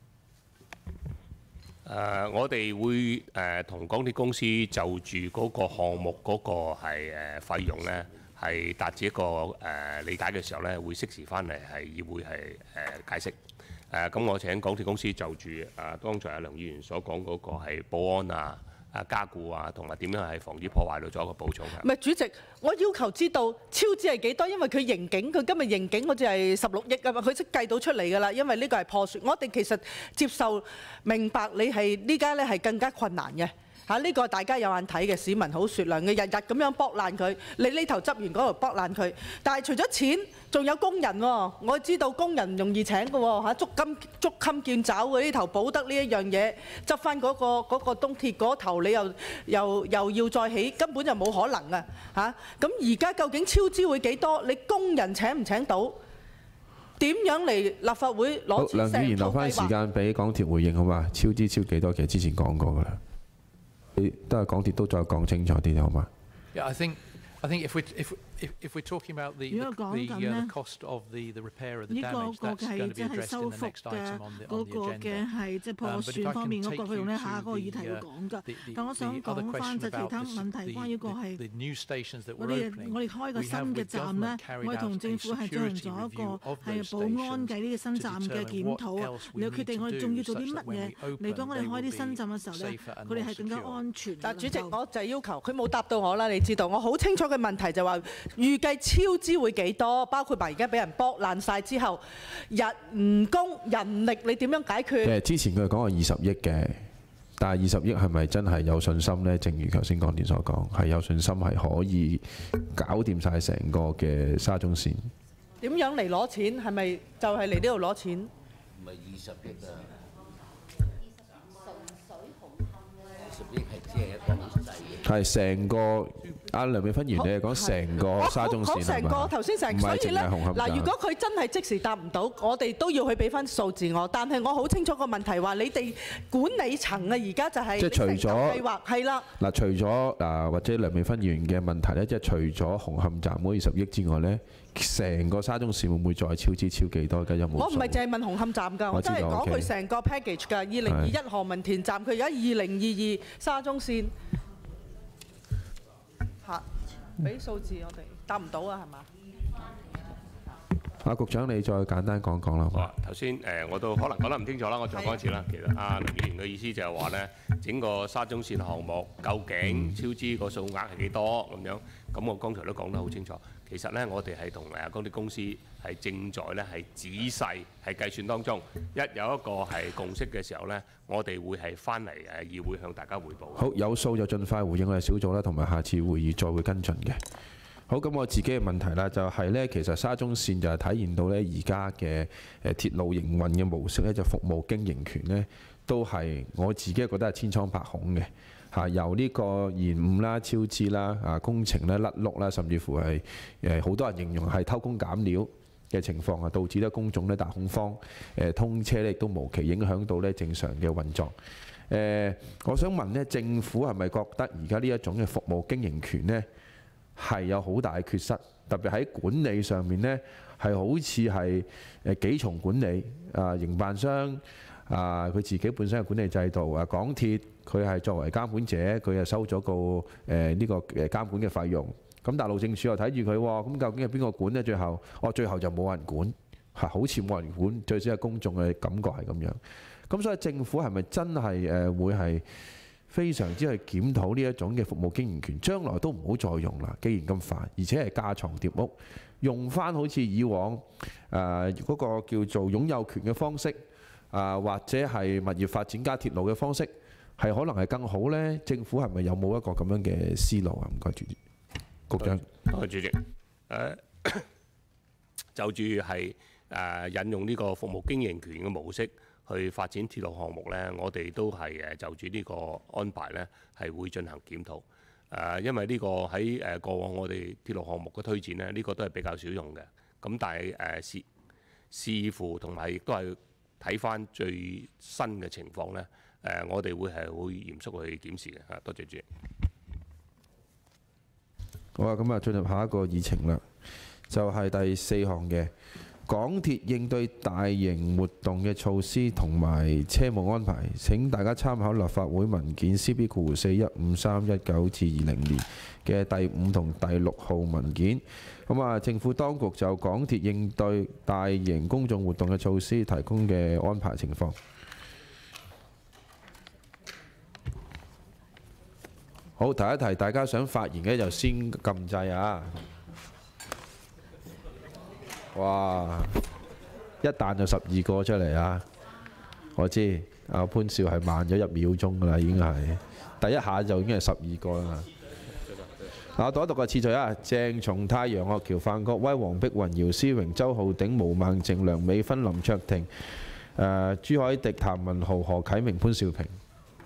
誒、呃，我哋會誒同、呃、港鐵公司就住嗰個項目嗰個係誒費用咧，係達至一個誒、呃、理解嘅時候咧，會適時翻嚟係會係誒、呃、解釋。誒、呃，咁我請港鐵公司就住誒、呃、剛才阿梁議員所講嗰個係保安啊、啊加固啊，同埋點樣係防止破壞到做一個補充嘅。 唔係主席，我要求知道超支係幾多，因為佢盈警，佢今日盈警好似係十六億啊嘛，佢識計到出嚟㗎啦。因為呢個係破損，我哋其實接受明白你係呢家咧係更加困難嘅。嚇！呢個大家有眼睇嘅，市民好雪亮嘅，日日咁樣剝爛佢，你呢頭執完嗰頭剝爛佢。但係除咗錢，仲有工人喎。我知道工人唔容易請嘅喎嚇，捉襟捉襟見肘嘅呢頭保得呢一樣嘢，執翻嗰個嗰個東鐵嗰頭，你又又又要再起，根本就冇可能啊嚇！咁而家究竟超支會幾多？你工人請唔請到？點樣嚟立法會攞錢？ 好，梁議員留翻時間俾港鐵回應好嘛？超支超幾多？其實之前講過㗎啦。你都係港鐵都再講清楚啲好嘛？ Yeah, I think I think if we if if if we're talking about the the, the, uh, the cost of the the repair of the damage, that's going to be addressed in the next item on the on the agenda. 係即係破損方面嗰個費用咧，下一個議題會講㗎。但我想講翻就其他問題，關於個係我哋我哋開個新嘅站咧，我哋同政府係進行咗一個係保安嘅呢個新站嘅檢討啊。你要決定我哋仲要做啲乜嘢嚟當我哋開啲新站嘅時候咧，佢哋係更加安全。 但主席，我就係要求佢冇答到我啦，你知道我好清楚嘅問題就話預計超支會幾多，包括埋而家俾人剝爛晒之後，人工人力你點樣解決？ 誒，之前佢講過二十億嘅，但係二十億係咪真係有信心呢？正如頭先港鐵所講，係有信心係可以搞掂晒成個嘅沙中線。 點樣嚟攞錢？係咪就係嚟呢度攞錢？ 唔係二十億啊！二十億係只係一個好細嘅。 係成個。阿梁美芬議員，你係講成個沙中線係嘛？ 講成個頭先成，所以咧嗱，如果佢真係即時答唔到，我哋都要去俾翻數字我。但係我好清楚個問題話，你哋管理層啊，而家就係即係除咗計劃係啦。 嗱，除咗嗱或者梁美芬議員嘅問題咧，即係除咗紅磡站嗰二十億之外咧，成個沙中線會唔會再超支超幾多嘅？有冇？ 我唔係淨係問紅磡站㗎，我真係講佢成個 package 㗎。二零二一何文田站，佢而家二零二二沙中線。嚇！俾數字我哋答唔到啊，係嘛？ 阿局長，你再簡單講講啦。 好啊，頭先誒我都可能講得唔清楚啦，我再講一次啦。其實阿梁議員嘅意思就係話咧，整個沙中線項目究竟超支個數額係幾多咁樣？咁我剛才都講得好清楚。其實咧，我哋係同誒港鐵公司係正在咧係仔細係計算當中，一有一個係共識嘅時候咧，我哋會係翻嚟誒議會向大家彙報。 好，有數就盡快回應我哋小組啦，同埋下次會議再會跟進嘅。好，咁我自己嘅問題啦，就係咧，其實沙中線就係體現到咧而家嘅誒鐵路營運嘅模式咧，就服務經營權咧，都係我自己覺得係千瘡百孔嘅。嚇，由呢個延誤啦、超支啦、啊工程咧甩碌啦，甚至乎係誒好多人形容係偷工減料嘅情況啊，導致咧公眾咧大恐慌，誒通車咧亦都無期影響到咧正常嘅運作。誒，我想問咧，政府係咪覺得而家呢一種嘅服務經營權咧係有好大嘅缺失？特別喺管理上面咧，係好似係誒幾重管理啊，營辦商啊，佢自己本身嘅管理制度啊，港鐵。佢係作為監管者，佢又收咗個誒呢個誒監管嘅費用。咁但係路政署又睇住佢喎，咁究竟係邊個管呢？最後，哦最後就冇人管，係好似冇人管，最少係公眾嘅感覺係咁樣。咁所以政府係咪真係誒會係非常之去檢討呢一種嘅服務經營權？將來都唔好再用啦，既然咁煩，而且係架床疊屋，用翻好似以往誒嗰個叫做擁有權嘅方式啊，或者係物業發展加鐵路嘅方式。係可能係更好呢？政府係咪有冇一個咁樣嘅思路啊？唔該，主席，局長。 多謝主席。誒，就住係誒引用呢個服務經營權嘅模式去發展鐵路項目呢，我哋都係誒就住呢個安排呢係會進行檢討。誒，因為呢個喺誒過往我哋鐵路項目嘅推薦呢，呢個都係比較少用嘅。咁但係誒視視乎同埋亦都係睇翻最新嘅情況咧，誒我哋會係會嚴肅去檢視嘅嚇。多謝主席。 好啊，咁啊進入下一個議程啦，就係、是、第四項嘅港鐵應對大型活動嘅措施同埋車務安排。請大家參考立法會文件 C B 括弧四一五三一九至二零年嘅第五同第六號文件。咁啊，政府當局就港鐵應對大型公眾活動嘅措施提供嘅安排情況。好，提一提，大家想發言嘅就先撳掣啊！哇，一彈就十二個出嚟啊！我知阿潘少係慢咗一秒鐘噶啦，已經係第一下就已經係十二個啦。嗱，我讀一讀個次序啊：鄭松泰、楊岳橋、范國威、黃碧雲、姚思榮、周浩鼎、毛孟靜、梁美芬、林卓廷、誒、呃、朱凱迪、譚文豪、何啟明、潘兆平。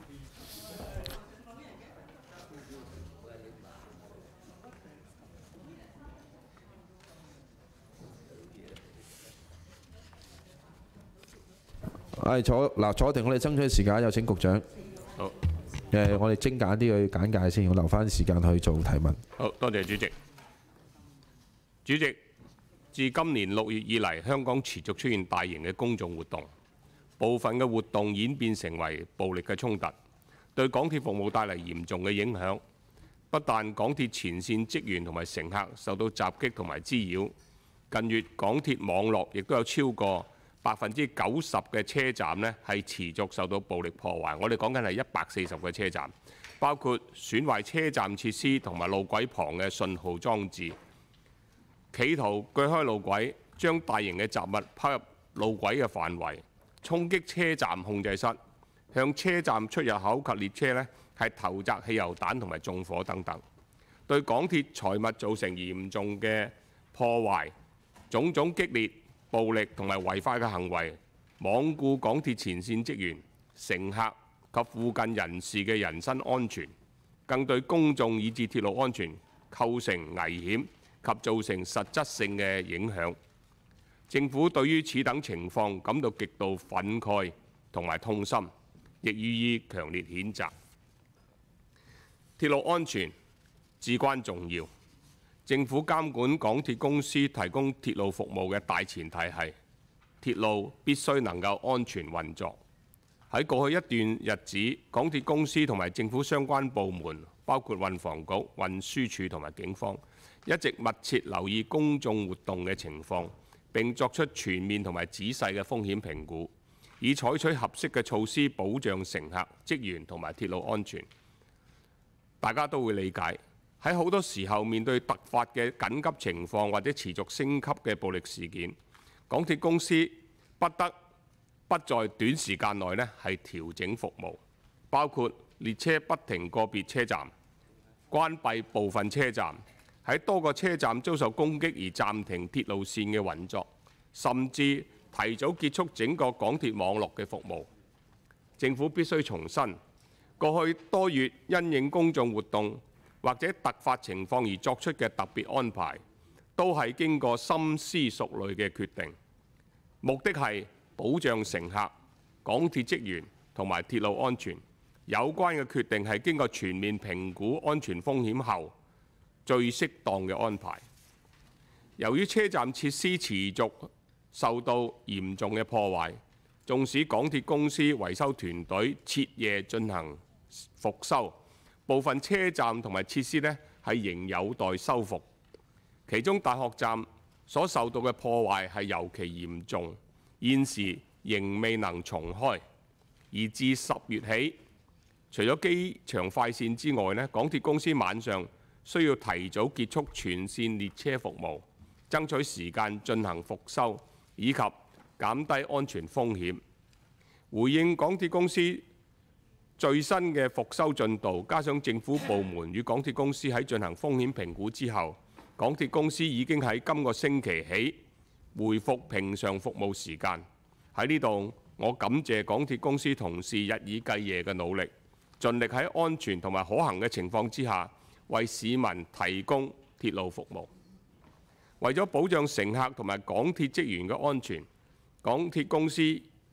係坐嗱坐定，我哋爭取時間，有請局長。 好。 誒，我哋精簡啲去簡介先，我留翻時間去做提問。 好多謝主席。主席，自今年六月以嚟，香港持續出現大型嘅公眾活動，部分嘅活動演變成為暴力嘅衝突，對港鐵服務帶嚟嚴重嘅影響。不但港鐵前線職員同埋乘客受到襲擊同埋滋擾，近月港鐵網絡亦都有超過百分之九十嘅車站呢係持續受到暴力破壞。我哋講緊係一百四十個車站，包括損壞車站設施同埋路軌旁嘅信號裝置，企圖鋸開路軌，將大型嘅雜物拋入路軌嘅範圍，衝擊車站控制室，向車站出入口及列車呢係投擲汽油彈同埋縱火等等，對港鐵財物造成嚴重嘅破壞，種種激烈暴力同埋違法嘅行為，罔顧港鐵前線職員、乘客及附近人士嘅人身安全，更對公眾以至鐵路安全構成危險及造成實質性嘅影響。政府對於此等情況感到極度憤慨同埋痛心，亦予以強烈譴責。鐵路安全至關重要。政府監管港鐵公司提供鐵路服務嘅大前提係鐵路必須能夠安全運作。喺過去一段日子，港鐵公司同埋政府相關部門，包括運房局、運輸署同埋警方，一直密切留意公眾活動嘅情況，並作出全面同埋仔細嘅風險評估，以採取合適嘅措施保障乘客、職員同埋鐵路安全。大家都會理解。喺好多時候，面對突發嘅緊急情況或者持續升級嘅暴力事件，港鐵公司不得不在短時間內呢係調整服務，包括列車不停個別車站、關閉部分車站、喺多個車站遭受攻擊而暫停鐵路線嘅運作，甚至提早結束整個港鐵網絡嘅服務。政府必須重申，過去多月因應公眾活動或者突發情況而作出嘅特別安排，都係經過深思熟慮嘅決定，目的係保障乘客、港鐵職員同埋鐵路安全。有關嘅決定係經過全面評估安全風險後最適當嘅安排。由於車站設施持續受到嚴重嘅破壞，縱使港鐵公司維修團隊徹夜進行復修，部分車站同埋設施呢係仍有待修復，其中大學站所受到嘅破壞係尤其嚴重，現時仍未能重開。而自十月起，除咗機場快線之外呢，港鐵公司晚上需要提早結束全線列車服務，爭取時間進行復修，以及減低安全風險。回應港鐵公司最新嘅復修進度，加上政府部門與港鐵公司喺進行風險評估之後，港鐵公司已經喺今個星期起恢復平常服務時間。喺呢度，我感謝港鐵公司同事日以繼夜嘅努力，盡力喺安全同埋可行嘅情況之下，為市民提供鐵路服務。為咗保障乘客同埋港鐵職員嘅安全，港鐵公司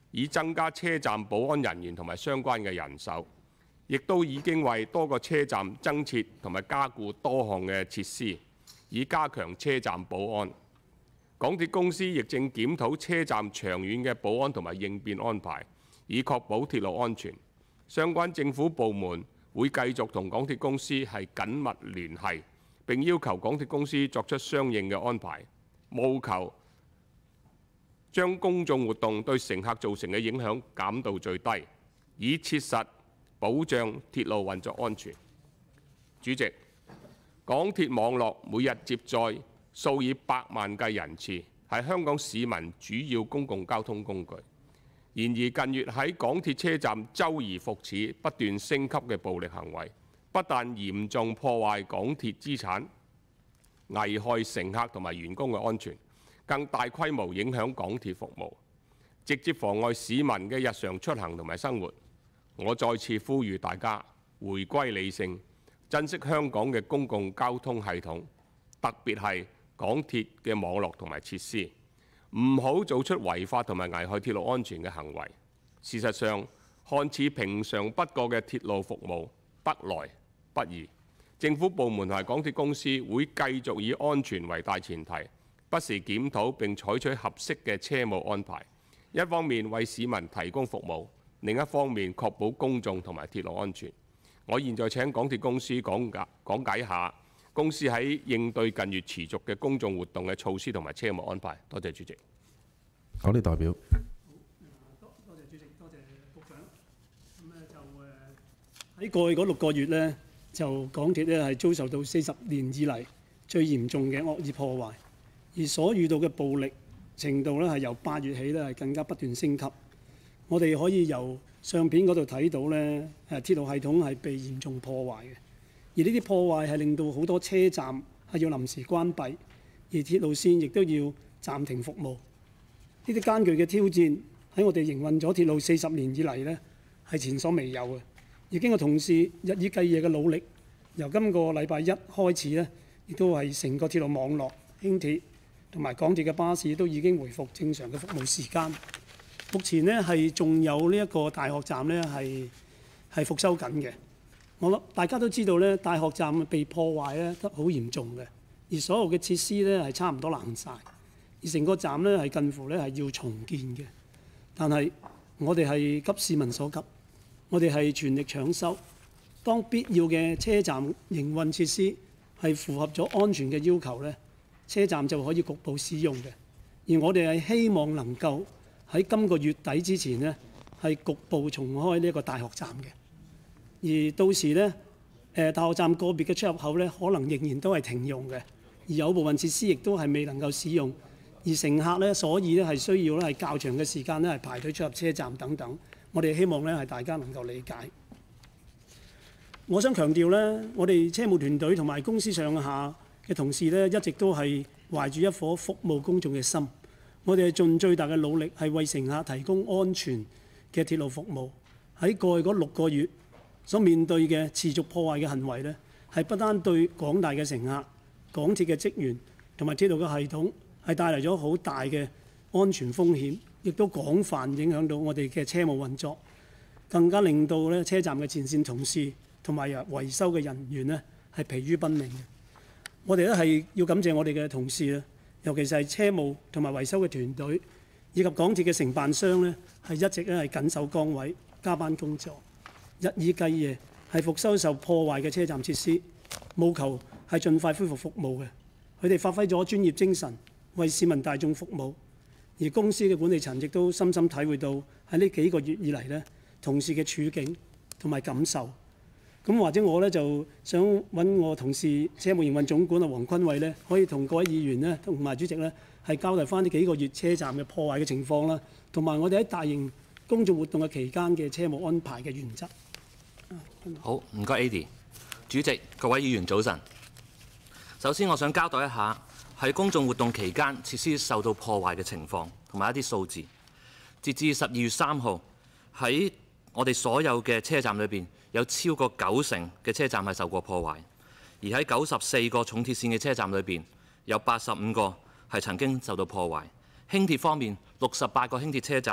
以增加車站保安人員同埋相關嘅人手，亦都已經為多個車站增設同埋加固多項嘅設施，以加強車站保安。港鐵公司亦正檢討車站長遠嘅保安同埋應變安排，以確保鐵路安全。相關政府部門會繼續同港鐵公司係緊密聯繫，並要求港鐵公司作出相應嘅安排，務求將公眾活動對乘客造成嘅影響減到最低，以切實保障鐵路運作安全。主席，港鐵網絡每日接載數以百萬計人次，係香港市民主要公共交通工具。然而近月喺港鐵車站周而復始不斷升級嘅暴力行為，不但嚴重破壞港鐵資產，危害乘客同埋員工嘅安全，更大規模影響港鐵服務，直接妨礙市民嘅日常出行同埋生活。我再次呼籲大家回歸理性，珍惜香港嘅公共交通系統，特別係港鐵嘅網絡同埋設施，唔好做出違法同埋危害鐵路安全嘅行為。事實上，看似平常不過嘅鐵路服務得來不易，政府部門同埋港鐵公司會繼續以安全為大前提，不時檢討並採取合適嘅車務安排，一方面為市民提供服務，另一方面確保公眾同埋鐵路安全。我現在請港鐵公司講解講解下公司喺應對近月持續嘅公眾活動嘅措施同埋車務安排。多謝主席。 港鐵代表。 多謝主席，多謝局長。咁咧就誒喺過去嗰六個月咧，就港鐵咧係遭受到四十年以嚟最嚴重嘅惡意破壞，而所遇到嘅暴力程度咧係由八月起咧係更加不斷升級。我哋可以由相片嗰度睇到咧，誒鐵路系統係被嚴重破壞嘅，而呢啲破壞係令到好多車站係要臨時關閉，而鐵路線亦都要暫停服務。呢啲艱巨嘅挑戰喺我哋營運咗鐵路四十年以嚟咧係前所未有嘅。而經過同事日以繼夜嘅努力，由今個禮拜一開始咧，亦都係成個鐵路網絡、輕鐵同埋港鐵嘅巴士都已經回復正常嘅服務時間。目前呢係仲有呢一個大學站呢係係復修緊嘅。我諗大家都知道咧，大學站被破壞咧得好嚴重嘅，而所有嘅設施咧係差唔多爛晒，而成個站咧係近乎咧係要重建嘅。但係我哋係急市民所急，我哋係全力搶修。當必要嘅車站營運設施係符合咗安全嘅要求咧，車站就可以局部使用嘅。而我哋係希望能夠喺今個月底之前呢，係局部重開呢一個大學站嘅。而到時呢，誒大學站個別嘅出入口呢，可能仍然都係停用嘅，而有部分設施亦都係未能夠使用。而乘客呢，所以呢係需要呢係較長嘅時間呢係排隊出入車站等等。我哋希望呢係大家能夠理解。我想強調呢，我哋車務團隊同埋公司上下嘅同事呢，一直都係懷住一顆服務公眾嘅心。我哋係盡最大嘅努力，係為乘客提供安全嘅鐵路服務。喺過去嗰六個月所面對嘅持續破壞嘅行為呢，係不單對廣大嘅乘客、港鐵嘅職員同埋鐵路嘅系統係帶嚟咗好大嘅安全風險，亦都廣泛影響到我哋嘅車務運作，更加令到咧車站嘅前線同事同埋維修嘅人員呢係疲於奔命嘅。我哋咧係要感謝我哋嘅同事啊！尤其是係車務同埋維修嘅團隊，以及港鐵嘅承辦商呢，係一直咧係緊守崗位、加班工作，日以繼夜係復修受破壞嘅車站設施，務求係盡快恢復服務嘅。佢哋發揮咗專業精神，為市民大眾服務。而公司嘅管理層亦都深深體會到喺呢幾個月以嚟呢，同事嘅處境同埋感受。咁或者我咧就想揾我同事車務營運總管啊黃坤偉咧，可以同各位議員咧同埋主席咧係交代翻呢幾個月車站嘅破壞嘅情況啦，同埋我哋喺大型公眾活動嘅期間嘅車務安排嘅原則。 好，唔該 Adi 主席，各位議員早晨。首先我想交代一下喺公眾活動期間設施受到破壞嘅情況同埋一啲數字。截至十二月三號，喺我哋所有嘅車站裏邊，有超過九成嘅車站係受過破壞，而喺九十四個重鐵線嘅車站裏邊，有八十五個係曾經受到破壞。輕鐵方面，六十八個輕鐵車站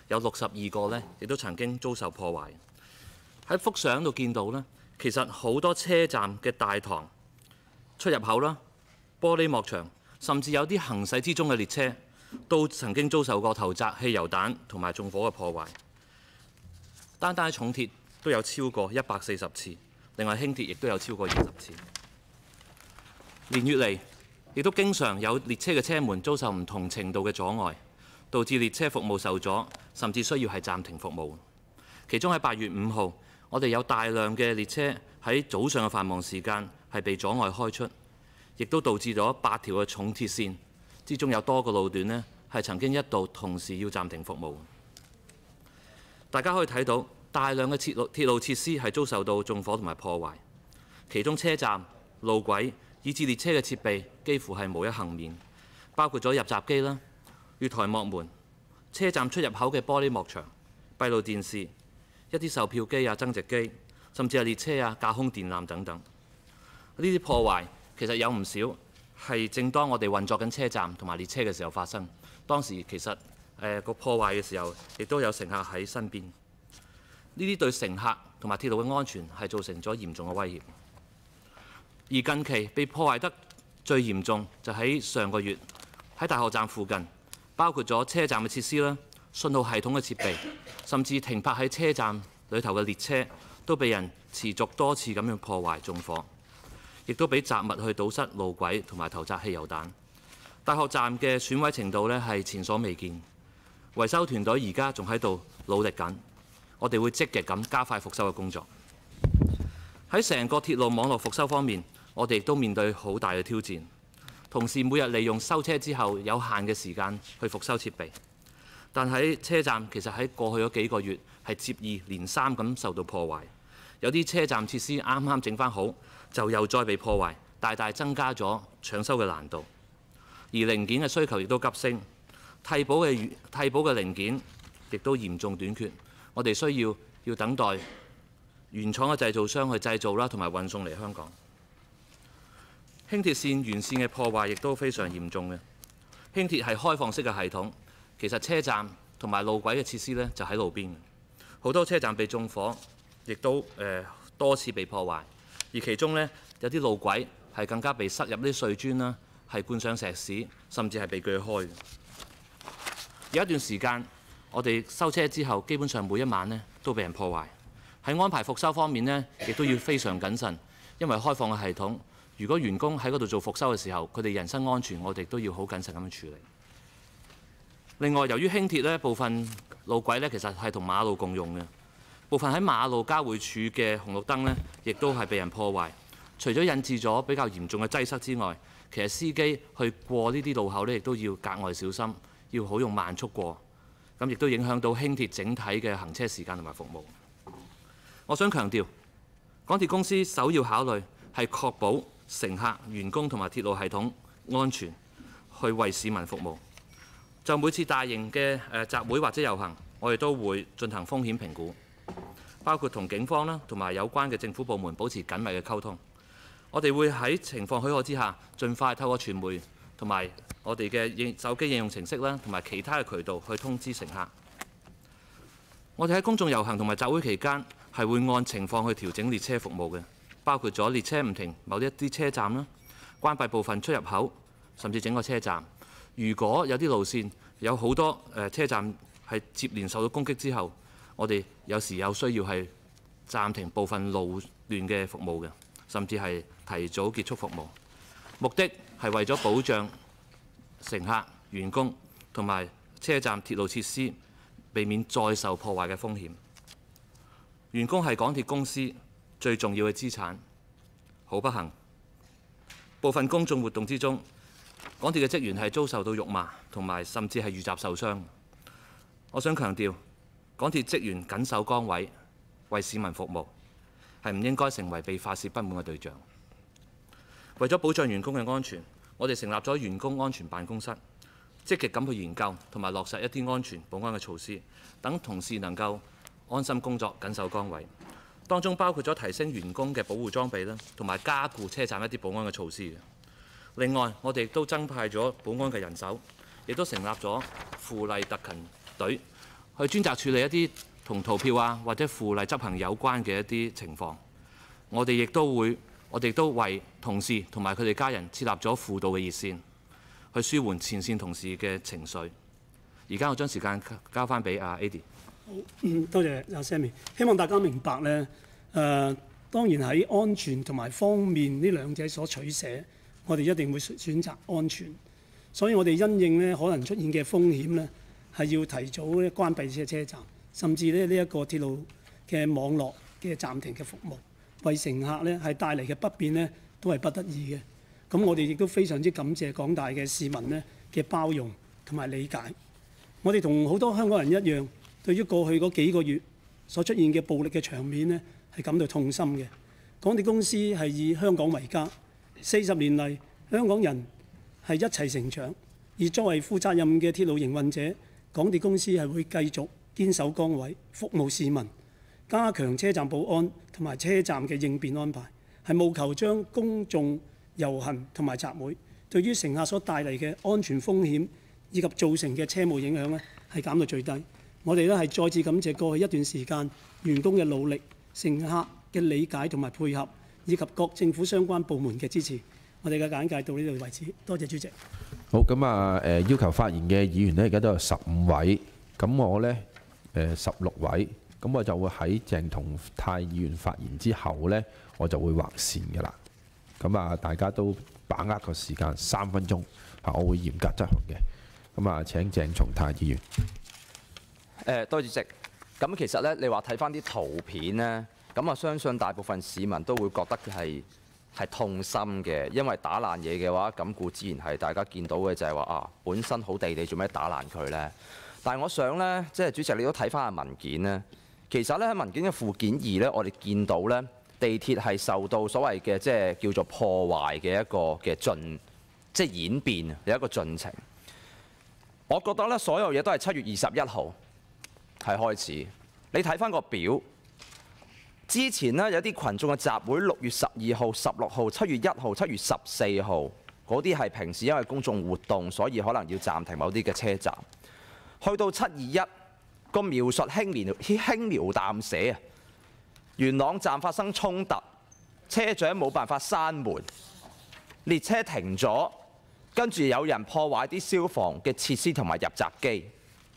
有六十二個呢，亦都曾經遭受破壞。喺幅相度見到呢，其實好多車站嘅大堂、出入口啦、玻璃幕牆，甚至有啲行駛之中嘅列車，都曾經遭受過投擲汽油彈同埋縱火嘅破壞。單單重鐵都有超過一百四十次，另外輕鐵亦都有超過二十次。連月嚟，亦都經常有列車嘅車門遭受唔同程度嘅阻礙，導致列車服務受阻，甚至需要係暫停服務。其中喺八月五號，我哋有大量嘅列車喺早上嘅繁忙時間係被阻礙開出，亦都導致咗八條嘅重鐵線之中有多個路段呢係曾經一度同時要暫停服務。大家可以睇到大量嘅鐵路鐵路設施係遭受到縱火同埋破壞，其中車站、路軌以至列車嘅設備幾乎係無一幸免，包括咗入閘機啦、月台幕門、車站出入口嘅玻璃幕牆、閉路電視、一啲售票機啊、增值機，甚至係列車啊、架空電纜等等。呢啲破壞其實有唔少係正當我哋運作緊車站同埋列車嘅時候發生。當時其實誒個、呃、破壞嘅時候，亦都有乘客喺身邊。呢啲對乘客同埋鐵路嘅安全係造成咗嚴重嘅威脅。而近期被破壞得最嚴重就喺上個月喺大學站附近，包括咗車站嘅設施啦、信號系統嘅設備，甚至停泊喺車站裏頭嘅列車都被人持續多次咁樣破壞縱火，亦都俾雜物去堵塞路軌同埋投擲汽油彈。大學站嘅損毀程度呢係前所未見，維修團隊而家仲喺度努力緊，我哋會積極咁加快復修嘅工作。喺成個鐵路網絡復修方面，我哋亦都面對好大嘅挑戰，同時每日利用收車之後有限嘅時間去復修設備，但喺車站其實喺過去嗰幾個月係接二連三咁受到破壞，有啲車站設施啱啱整翻好，就又再被破壞，大大增加咗搶修嘅難度。而零件嘅需求亦都急升，替補嘅替補嘅零件亦都嚴重短缺，我哋需要要等待原廠嘅製造商去製造啦，同埋運送嚟香港。輕鐵線沿線嘅破壞亦都非常嚴重嘅。輕鐵係開放式嘅系統，其實車站同埋路軌嘅設施呢就喺路邊，好多車站被縱火，亦都誒、呃、多次被破壞。而其中呢，有啲路軌係更加被塞入啲碎磚啦，係灌上石屎，甚至係被鋸開。有一段時間，我哋收車之後，基本上每一晚呢都被人破壞。喺安排復修方面呢，亦都要非常謹慎，因為開放嘅系統，如果員工喺嗰度做復修嘅時候，佢哋人身安全，我哋都要好謹慎咁樣處理。另外，由於輕鐵呢部分路軌呢其實係同馬路共用嘅，部分喺馬路交匯處嘅紅綠燈呢，亦都係被人破壞。除咗引致咗比較嚴重嘅擠塞之外，其實司機去過呢啲路口呢，亦都要格外小心，要好用慢速過，咁亦都影響到輕鐵整體嘅行車時間同埋服務。我想強調，港鐵公司首要考慮係確保乘客、員工同埋鐵路系統安全，去為市民服務。就每次大型嘅誒集會或者遊行，我哋都會進行風險評估，包括同警方啦同埋有關嘅政府部門保持緊密嘅溝通。我哋會喺情況許可之下，盡快透過傳媒同埋我哋嘅應手機應用程式啦，同埋其他嘅渠道去通知乘客。我哋喺公眾遊行同埋集會期間，係會按情況去調整列車服務嘅，包括咗列車唔停某一啲車站啦，關閉部分出入口，甚至整個車站。如果有啲路線有好多誒車站係接連受到攻擊之後，我哋有時有需要係暫停部分路段嘅服務嘅，甚至係提早結束服務。目的係為咗保障乘客、員工同埋車站鐵路設施，避免再受破壞嘅風險。員工係港鐵公司最重要嘅資產，好不幸，部分公眾活動之中，港鐵嘅職員係遭受到辱罵，同埋甚至係遇襲受傷。我想強調，港鐵職員緊守崗位，為市民服務，係唔應該成為被發泄不滿嘅對象。為咗保障員工嘅安全，我哋成立咗員工安全辦公室，積極咁去研究同埋落實一啲安全保安嘅措施，等同事能夠安心工作、緊守崗位。當中包括咗提升員工嘅保護裝備啦，同埋加固車站一啲保安嘅措施嘅。另外，我哋亦都增派咗保安嘅人手，亦都成立咗扶勵特勤隊去專責處理一啲同逃票啊或者附例執行有關嘅一啲情況。我哋亦都會，我哋都為同事同埋佢哋家人設立咗輔導嘅熱線，去舒緩前線同事嘅情緒。而家我將時間交翻俾阿 Adi。 好，嗯，多謝阿 Sammy。希望大家明白咧，誒、呃，當然喺安全同埋方面呢兩者所取捨，我哋一定會選擇安全。所以我哋因應咧可能出現嘅風險咧，係要提早咧關閉車車站，甚至咧呢一個鐵路嘅網絡嘅暫停嘅服務。為乘客咧係帶嚟嘅不便咧，都係不得已嘅。咁我哋亦都非常之感謝廣大嘅市民咧嘅包容同埋理解。我哋同好多香港人一樣，對於過去嗰幾個月所出現嘅暴力嘅場面咧，係感到痛心嘅。港鐵公司係以香港為家，四十年嚟香港人係一齊成長。而作為負責任嘅鐵路營運者，港鐵公司係會繼續堅守崗位，服務市民。加強車站保安同埋車站嘅應變安排，係務求將公眾遊行同埋集會對於乘客所帶嚟嘅安全風險以及造成嘅車務影響咧，係減到最低。我哋咧係再次感謝過去一段時間員工嘅努力、乘客嘅理解同埋配合，以及各政府相關部門嘅支持。我哋嘅簡介到呢度為止，多謝主席。 好，咁啊誒要求發言嘅議員呢，而家都有十五位，咁我呢，誒十六位。咁我就會喺鄭松泰議員發言之後呢，我就會劃線嘅啦。咁啊，大家都把握個時間三分鐘，嚇，我會嚴格執行嘅。咁啊，請鄭松泰議員。 誒，多謝主席。咁其實呢，你話睇翻啲圖片呢，咁啊，相信大部分市民都會覺得係係痛心嘅，因為打爛嘢嘅話，咁固然係大家見到嘅就係話啊，本身好地地做咩打爛佢呢？但係我想呢，即係主席你都睇翻下文件呢。其實咧喺文件嘅附件二咧，我哋見到咧地鐵係受到所謂嘅即係叫做破壞嘅一個嘅進即係演變有一個進程。我覺得咧所有嘢都係七月二十一號係開始。你睇翻個表，之前呢，有啲群眾嘅集會，六月十二號、十六號、七月一號、七月十四號嗰啲係平時因為公眾活動，所以可能要暫停某啲嘅車站。去到七二一。個描述輕描輕描淡寫啊！元朗站發生衝突，車長冇辦法閂門，列車停咗，跟住有人破壞啲消防嘅設施同埋入閘機。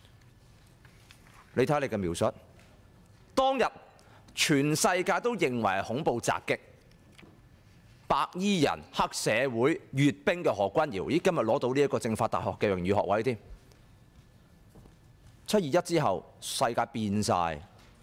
你睇下你嘅描述，當日全世界都認為係恐怖襲擊，白衣人、黑社會、閱兵嘅何君堯，咦今日攞到呢一個政法大學嘅榮譽學位添。七二一之後，世界變晒。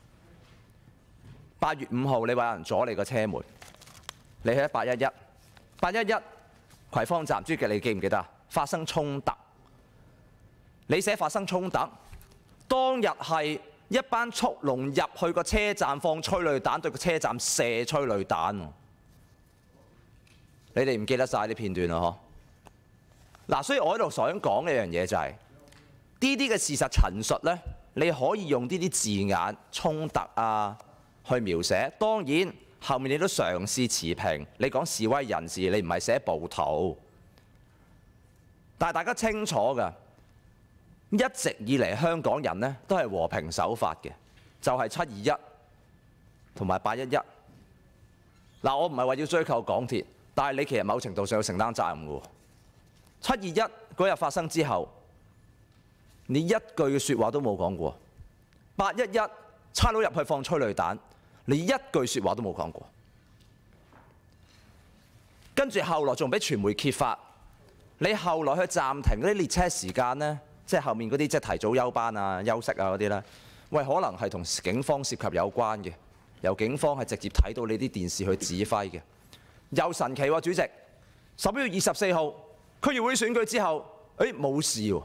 八月五號，你話有人阻你個車門，你喺八一一，八一一葵芳站，主席你記唔記得啊？發生衝突，你寫發生衝突，當日係一班速龍入去個車站放催淚彈，對個車站射催淚彈。你哋唔記得晒啲片段啦，嗬？嗱，所以我喺度想講嘅一樣嘢就係。呢啲嘅事實陳述呢，你可以用呢啲字眼衝突啊去描寫。當然後面你都嘗試持平，你講示威人士，你唔係寫暴徒。但係大家清楚㗎，一直以嚟香港人呢都係和平守法嘅，就係七二一同埋八一一。嗱，我唔係話要追究港鐵，但係你其實某程度上要承擔責任嘅喎。七二一嗰日發生之後。你一句嘅説話都冇講過，八一一差佬入去放催淚彈，你一句説話都冇講過。跟住後來仲俾傳媒揭發，你後來去暫停嗰啲列車時間呢，即係後面嗰啲即係提早休班啊、休息啊嗰啲呢，喂，可能係同警方涉及有關嘅，由警方係直接睇到你啲電視去指揮嘅。又神奇喎，主席，十一月二十四號區議會選舉之後，誒冇事喎。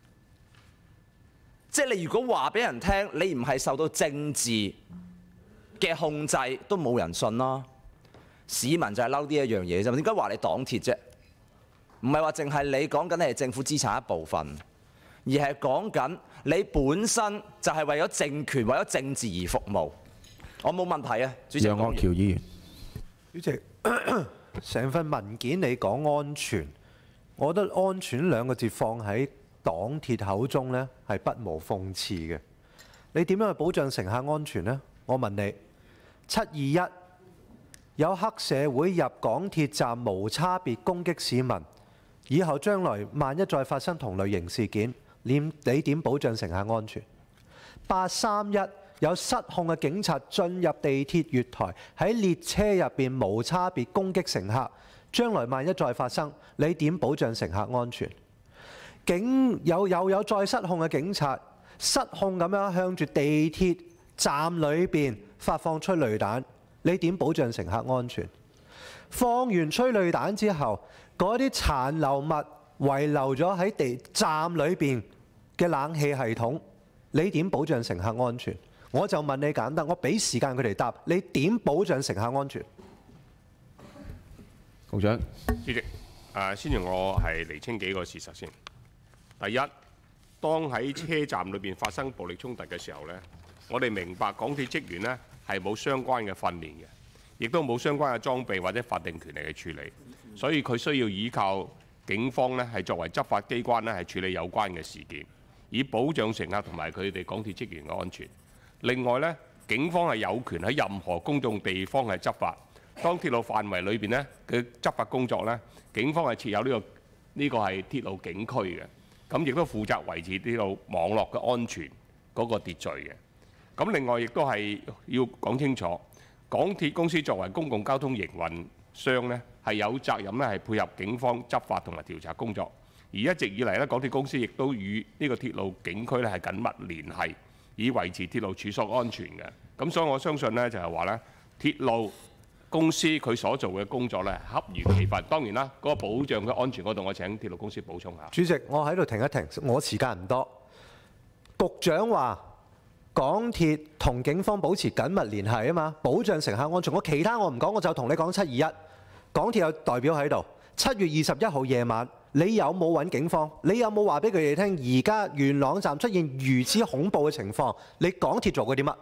即係你如果話俾人聽，你唔係受到政治嘅控制，都冇人信啦。市民就係嬲呢一樣嘢啫。點解話你黨鐵啫？唔係話淨係你講緊你係政府資產一部分，而係講緊你本身就係為咗政權、為咗政治而服務。我冇問題啊，主席。楊岳橋議員， 主席，成份文件你講安全，我覺得安全兩個字放喺黨鐵口中呢係不無諷刺嘅。 你點樣去保障乘客安全呢？我問你，七二一有黑社會入港鐵站無差別攻擊市民，以後將來萬一再發生同類型事件，你你點保障乘客安全？八三一有失控嘅警察進入地鐵月台，喺列車入邊無差別攻擊乘客，將來萬一再發生，你點保障乘客安全？警有又有再失控嘅警察，失控咁樣向住地鐵站裏邊發放催淚彈，你點保障乘客安全？放完催淚彈之後，嗰啲殘留物遺留咗喺地站裏邊嘅冷氣系統，你點保障乘客安全？我就問你簡單，我俾時間佢哋答，你點保障乘客安全？ 局長， 主席，誒先讓我係釐清幾個事實先。第一，當喺車站裏邊發生暴力衝突嘅時候呢，我哋明白港鐵職員呢係冇相關嘅訓練嘅，亦都冇相關嘅裝備或者法定權力去處理，所以佢需要依靠警方呢係作為執法機關呢係處理有關嘅事件，以保障乘客同埋佢哋港鐵職員嘅安全。另外呢，警方係有權喺任何公眾地方係執法。當鐵路範圍裏邊呢嘅執法工作呢，警方係設有呢、這個呢、這個係鐵路警區嘅，咁亦都負責維持鐵路網絡嘅安全嗰個秩序嘅。咁另外亦都係要講清楚，港鐵公司作為公共交通營運商呢，係有責任呢係配合警方執法同埋調查工作。而一直以嚟呢，港鐵公司亦都與呢個鐵路警區呢係緊密聯繫，以維持鐵路處所安全嘅。咁所以我相信呢，就係話呢，鐵路公司佢所做嘅工作呢，恰如其分。當然啦，嗰個保障嘅安全嗰度，我請鐵路公司補充下。 主席，我喺度停一停，我時間唔多。局長話港鐵同警方保持緊密聯繫啊嘛，保障乘客安全。我其他我唔講，我就同你講七二一。港鐵有代表喺度。七月二十一號夜晚，你有冇揾警方？你有冇話俾佢哋聽？而家元朗站出現如此恐怖嘅情況，你港鐵做過啲乜？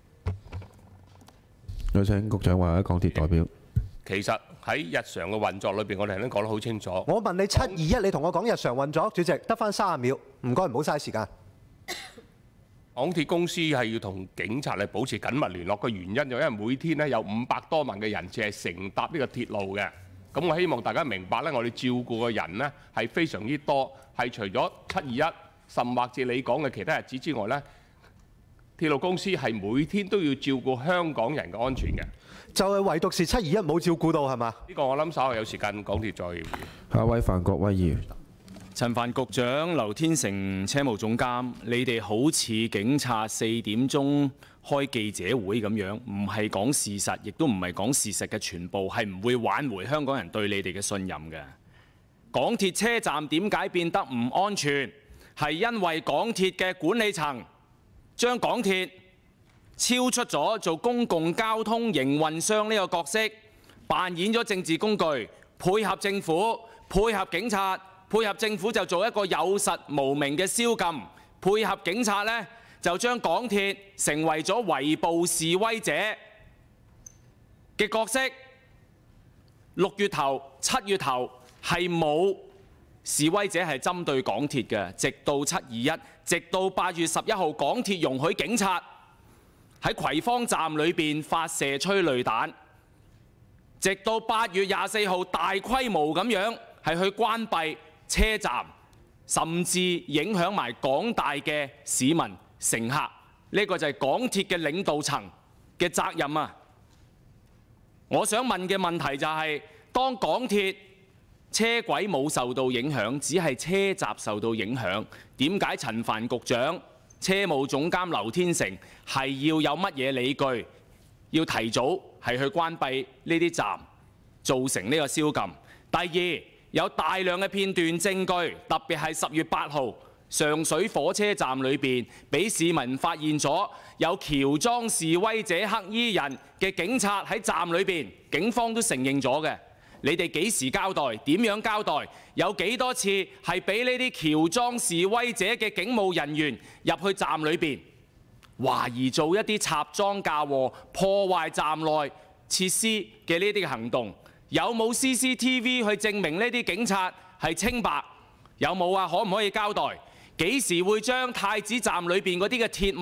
有請局長或者港鐵代表。 其實喺日常嘅運作裏邊，我哋頭先講得好清楚。 我問你七二一，你同我講日常運作，主席得翻三十秒，唔該唔好嘥時間。 港鐵公司係要同警察嚟保持緊密聯絡嘅原因，就因為每天咧有五百多萬嘅人次係乘搭呢個鐵路嘅。咁我希望大家明白咧，我哋照顧嘅人呢係非常之多，係除咗七二一，甚或者你講嘅其他日子之外呢，鐵路公司係每天都要照顧香港人嘅安全嘅。 就係唯獨是七二一冇照顧到係嘛？ 呢個我諗稍後有時間港鐵再。 下一位范國威議員。 陳帆局長、劉天成車務總監，你哋好似警察四點鐘開記者會咁樣，唔係講事實，亦都唔係講事實嘅全部，係唔會挽回香港人對你哋嘅信任嘅。港鐵車站點解變得唔安全？係因為港鐵嘅管理層將港鐵超出咗做公共交通營運商呢個角色，扮演咗政治工具，配合政府，配合警察。配合政府就做一個有實無名嘅宵禁，配合警察呢，就將港鐵成為咗圍捕示威者嘅角色。六月頭、七月頭係冇示威者係針對港鐵嘅，直到七二一，直到八月十一號，港鐵容許警察喺葵芳站裏邊發射催淚彈，直到八月廿四號大規模咁樣係去關閉車站，甚至影響埋廣大嘅市民乘客，呢個就係港鐵嘅領導層嘅責任啊！我想問嘅問題就係，當港鐵車軌冇受到影響，只係車閘受到影響，點解陳帆局長、車務總監劉天成係要有乜嘢理據，要提早係去關閉呢啲站，造成呢個宵禁？第二，有大量嘅片段證據，特別係十月八號上水火車站裏邊，俾市民發現咗有喬裝示威者黑衣人嘅警察喺站裏邊，警方都承認咗嘅。你哋幾時交代？點樣交代？有幾多次係俾呢啲喬裝示威者嘅警務人員入去站裏邊，懷疑做一啲插贓嫁禍、破壞站內設施嘅呢啲嘅行動？有冇 C C T V 去證明呢啲警察係清白？有冇啊？可唔可以交代？幾時會將太子站裏邊嗰啲嘅鐵幕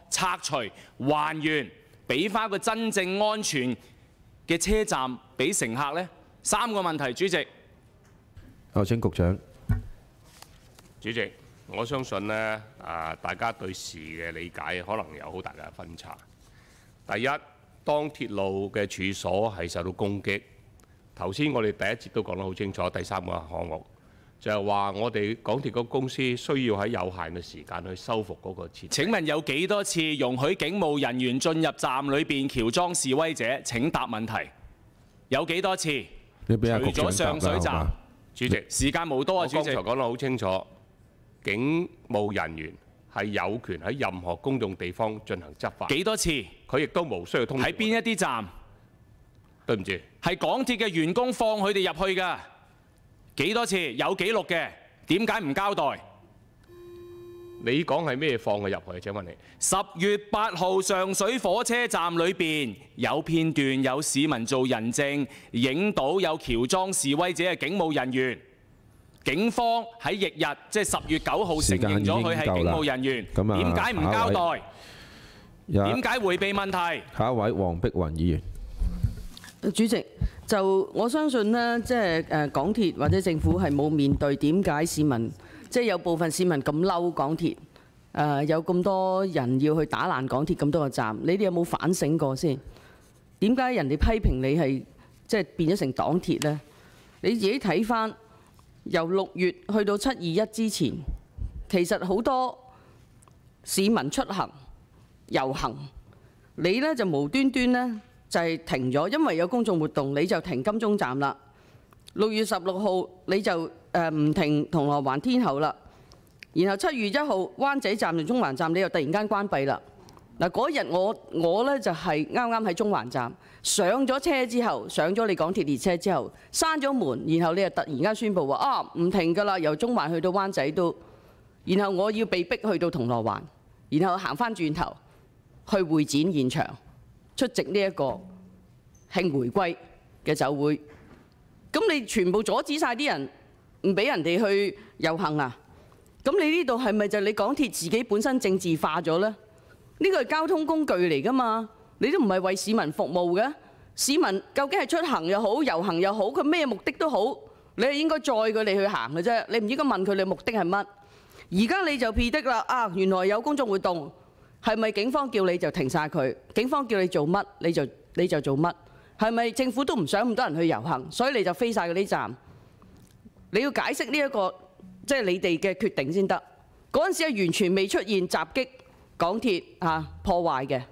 拆除、還原，俾翻個真正安全嘅車站俾乘客呢？三個問題，主席。 有請局長。 主席，我相信呢，啊，大家對事嘅理解可能有好大嘅分差。第一，當鐵路嘅處所係受到攻擊，頭先我哋第一節都講得好清楚，第三個項目就係話我哋港鐵個公司需要喺有限嘅時間去修復嗰個設備。 請問有幾多次容許警務人員進入站裏邊喬裝示威者？請答問題。有幾多次？ 你俾阿局除咗長答啦，好上水站嘛？ 主席， 時間無多啊， 我剛主席。 才講得好清楚，警務人員係有權喺任何公眾地方進行執法。 幾多次？ 佢亦都無需要通知。 喺邊一啲站？ 對唔住， 係港鐵嘅員工放佢哋入去㗎。幾多次？有記錄嘅，點解唔交代？ 你講係咩放佢入去？請問你？ 十月八號上水火車站裏邊有片段，有市民做人證，影到有喬裝示威者嘅警務人員。警方喺翌日，即係十月九號承認咗佢係警務人員， 咁啊點解唔交代？ 有點解迴避問題？ 下一位黃碧雲議員。 主席，就我相信呢，即係誒港鐵或者政府係冇面對點解市民，即係有部分市民咁嬲港鐵，誒有咁多人要去打爛港鐵咁多個站，你哋有冇反省過先？點解人哋批評你係即係變咗成黨鐵呢？你自己睇翻由六月去到七二一之前，其實好多市民出行遊行，你呢就無端端呢。就係停咗，因為有公眾活動，你就停金鐘站啦。六月十六號你就誒唔停銅鑼灣天后啦。然後七月一號灣仔站同中環站你又突然間關閉啦。嗱嗰日我我咧就係啱啱喺中環站上咗車之後，上咗你港鐵列車之後，閂咗門，然後你又突然間宣佈話啊唔停㗎啦，由中環去到灣仔都，然後我要被逼去到銅鑼灣，然後行翻轉頭去會展現場。出席呢一個慶回歸嘅酒會，咁你全部阻止晒啲人，唔俾人哋去遊行啊？咁你呢度係咪就你港鐵自己本身政治化咗呢？呢個係交通工具嚟㗎嘛，你都唔係為市民服務嘅。市民究竟係出行又好，遊行又好，佢咩目的都好，你係應該載佢哋去行嘅啫。你唔應該問佢哋目的係乜。而家你就撇的啦，啊原來有公眾活動。係咪警方叫你就停晒佢？警方叫你做乜你就你就做乜？係咪政府都唔想咁多人去遊行，所以你就飛晒嗰啲站？你要解釋呢一個即係你哋嘅決定先得。嗰陣時係完全未出現襲擊港鐵啊破壞嘅。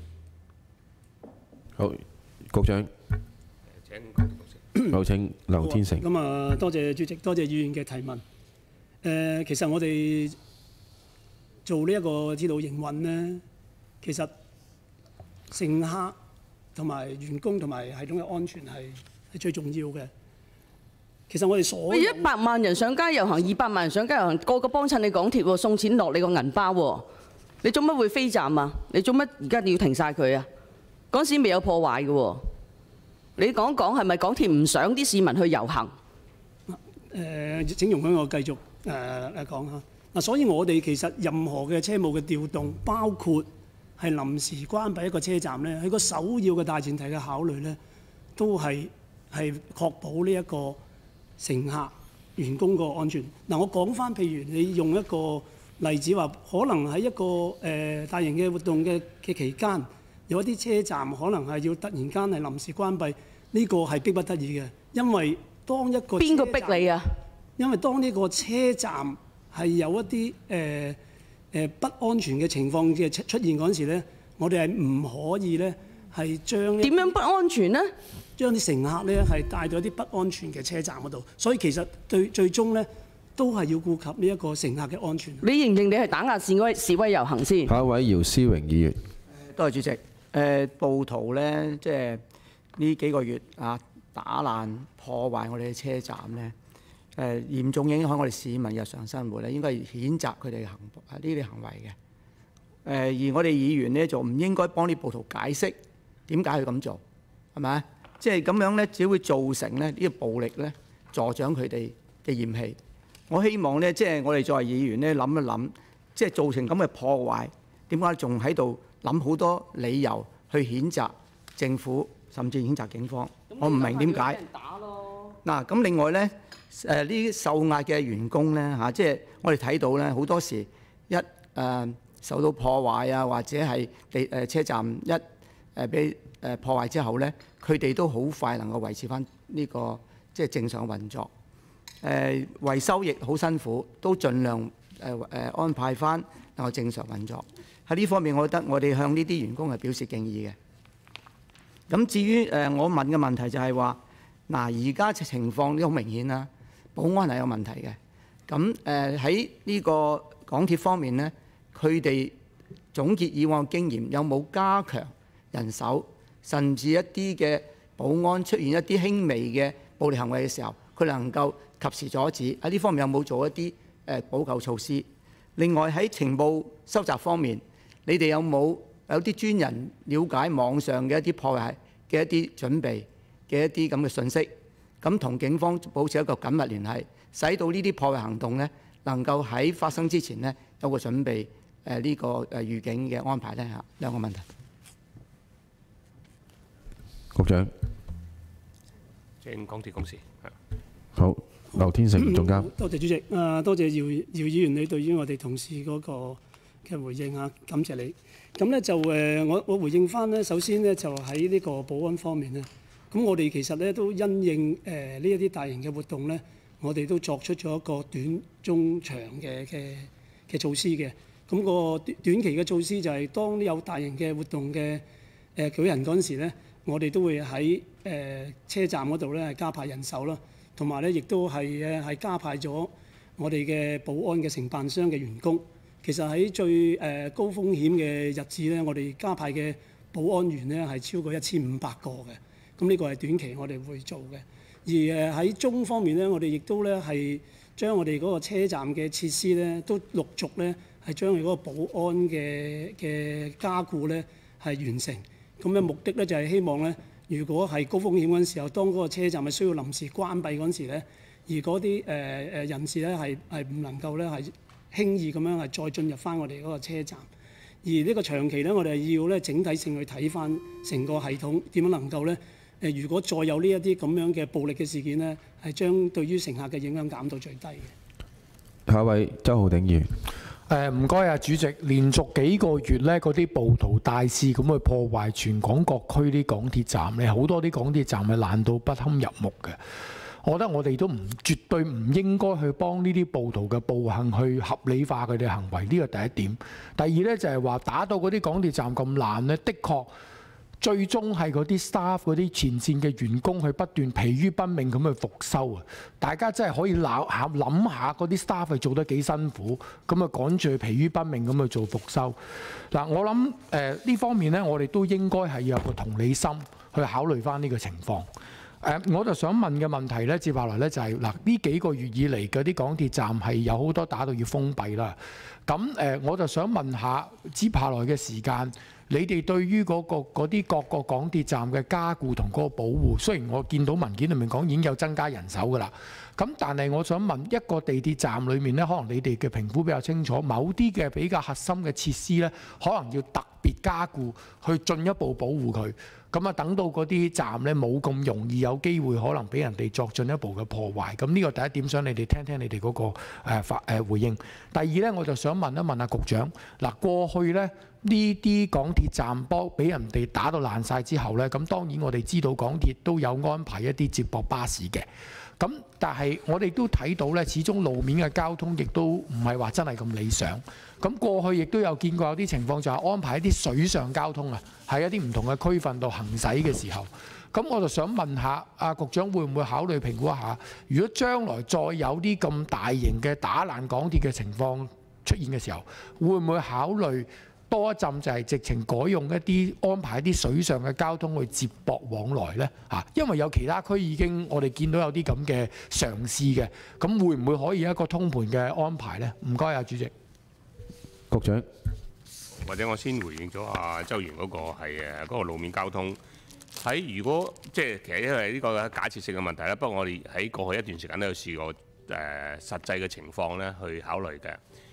好，局長。請有請劉天成。 咁啊，多謝主席，多謝議員嘅提問。誒，其實我哋做呢一個鐵路營運呢，其實乘客同埋員工同埋系統嘅安全係係最重要嘅。其實我哋所一百萬人上街遊行，二百萬人上街遊行，個個幫襯你港鐵喎，送錢落你個銀包喎。你做乜會飛站啊？你做乜而家要停晒佢啊？嗰時未有破壞嘅喎。你講講係咪港鐵唔想啲市民去遊行？ 誒、呃，請容許我繼續誒誒講下。嗱，所以我哋其實任何嘅車務嘅調動，包括係臨時關閉一個車站咧，佢個首要嘅大前提嘅考慮咧，都係係確保呢一個乘客、員工個安全。嗱，我講翻，譬如你用一個例子話，可能喺一個誒、呃、大型嘅活動嘅嘅期間，有一啲車站可能係要突然間係臨時關閉，呢、這個係逼不得已嘅，因為當一個邊個逼你啊？ 因為當呢個車站係有一啲誒誒不安全嘅情況嘅出現嗰陣時咧，我哋係唔可以咧係將點樣不安全呢？ 將啲乘客咧係帶到一啲不安全嘅車站嗰度，所以其實最最終咧都係要顧及呢一個乘客嘅安全。 你認唔認你係打壓示威示威遊行先？ 下一位姚思榮議員。 多謝主席。誒、呃、暴徒咧，即係呢幾個月啊，打爛破壞我哋嘅車站咧。誒、呃、嚴重影響我哋市民日常生活咧，應該係譴責佢哋嘅行啊呢啲行為嘅。誒、呃、而我哋議員咧就唔應該幫啲暴徒解釋點解佢咁做，係咪？即係咁樣咧，只會造成咧呢個暴力咧助長佢哋嘅嫌棄。我希望咧，即係我哋作為議員咧諗一諗，即係造成咁嘅破壞， 點解仲喺度諗好多理由去譴責政府，甚至譴責警方？我唔明點解。嗱，咁另外咧，誒呢啲受壓嘅員工咧嚇，即係我哋睇到咧，好多時一誒、呃、受到破壞啊，或者係地誒車站一誒俾誒破壞之後咧，佢哋都好快能夠維持翻呢個即係正常運作。誒、呃、維修亦好辛苦，都盡量誒誒、呃、安排翻能夠正常運作。喺呢方面，我覺得我哋向呢啲員工係表示敬意嘅。咁至於誒、呃、我問嘅問題就係話，嗱而家情況都好明顯啦，保安係有問題嘅。咁誒喺呢個港鐵方面咧，佢哋總結以往嘅經驗，有冇加強人手，甚至一啲嘅保安出現一啲輕微嘅暴力行為嘅時候，佢能夠及時阻止？喺呢方面有冇做一啲誒補救措施？另外喺情報收集方面，你哋有冇有啲專人了解網上嘅一啲破壞嘅一啲準備嘅一啲咁嘅信息？咁同警方保持一個緊密聯繫，使到呢啲破壞行動呢能夠喺發生之前呢有個準備誒呢個誒預警嘅安排呢嚇。兩個問題。 局長， 請港鐵公司。 好，劉天成總監。 多謝主席，啊多謝姚姚議員你對於我哋同事嗰個嘅回應啊，感謝你。咁咧就誒，我我回應翻咧，首先咧就喺呢個保安方面咧，咁我哋其實咧都因應誒呢一啲大型嘅活動咧，我哋都作出咗一個短、中、長嘅嘅嘅措施嘅。咁個短短期嘅措施就係當有大型嘅活動嘅誒舉行嗰陣時咧，我哋都會喺誒車站嗰度咧係加派人手啦。同埋咧，亦都係誒係加派咗我哋嘅保安嘅承辦商嘅員工。其實喺最誒高風險嘅日子咧，我哋加派嘅保安員咧係超過一千五百個嘅。咁呢個係短期我哋會做嘅。而誒喺中方面咧，我哋亦都咧係將我哋嗰個車站嘅設施咧，都陸續咧係將佢嗰個保安嘅嘅加固咧係完成。咁嘅目的咧就係希望咧。如果係高風險嗰陣時候，當嗰個車站係需要臨時關閉嗰陣時咧，而嗰啲誒誒人士咧係係唔能夠咧係輕易咁樣係再進入翻我哋嗰個車站。而呢個長期咧，我哋係要咧整體性去睇翻成個系統點樣能夠咧誒，如果再有呢一啲咁樣嘅暴力嘅事件咧，係將對於乘客嘅影響減到最低嘅。 下一位周浩鼎議員。 誒唔該啊，主席，連續幾個月咧，嗰啲暴徒大肆咁去破壞全港各區啲港鐵站咧，好多啲港鐵站係爛到不堪入目嘅。我覺得我哋都唔絕對唔應該去幫呢啲暴徒嘅暴行去合理化佢哋行為，呢個第一點。第二咧就係話打到嗰啲港鐵站咁爛咧，的確。最終係嗰啲 staff 嗰啲前線嘅員工去不斷疲於奔命咁去復修啊！大家真係可以諗下諗下嗰啲 staff 係做得幾辛苦，咁啊趕住疲於奔命咁去做復修。嗱，我諗誒呢方面呢，我哋都應該係要有個同理心去考慮翻呢個情況。誒、呃，我就想問嘅問題呢，接下來呢就係、是、嗱，呢幾個月以嚟嗰啲港鐵站係有好多打到要封閉啦。咁誒、呃，我就想問下接下來嘅時間。你哋對於嗰、嗰個嗰啲各個港鐵站嘅加固同嗰個保護，雖然我見到文件裏面講已經有增加人手㗎啦，咁但係我想問一個地鐵站裏面呢，可能你哋嘅評估比較清楚，某啲嘅比較核心嘅設施呢，可能要特別加固，去進一步保護佢。咁啊，等到嗰啲站呢冇咁容易有機會可能俾人哋作進一步嘅破壞。咁呢個第一點想你哋聽聽你哋嗰、嗰個誒發誒回應。第二呢，我就想問一問阿局長，嗱過去呢。呢啲港鐵站幫俾人哋打到爛晒之後呢，咁當然我哋知道港鐵都有安排一啲接駁巴士嘅，咁但係我哋都睇到呢，始終路面嘅交通亦都唔係話真係咁理想。咁過去亦都有見過有啲情況就係安排一啲水上交通啊，喺一啲唔同嘅區份度行駛嘅時候，咁我就想問下阿局長會唔會考慮評估一下，如果將來再有啲咁大型嘅打爛港鐵嘅情況出現嘅時候，會唔會考慮多一陣就係直情改用一啲安排一啲水上嘅交通去接駁往來呢？嚇，因為有其他區已經我哋見到有啲咁嘅嘗試嘅，咁會唔會可以一個通盤嘅安排呢？唔該啊，主席。 局長， 或者我先回應咗阿周員嗰個係誒嗰個路面交通喺如果即係其實因為呢個假設性嘅問題啦，不過我哋喺過去一段時間都有試過誒、呃、實際嘅情況咧去考慮嘅。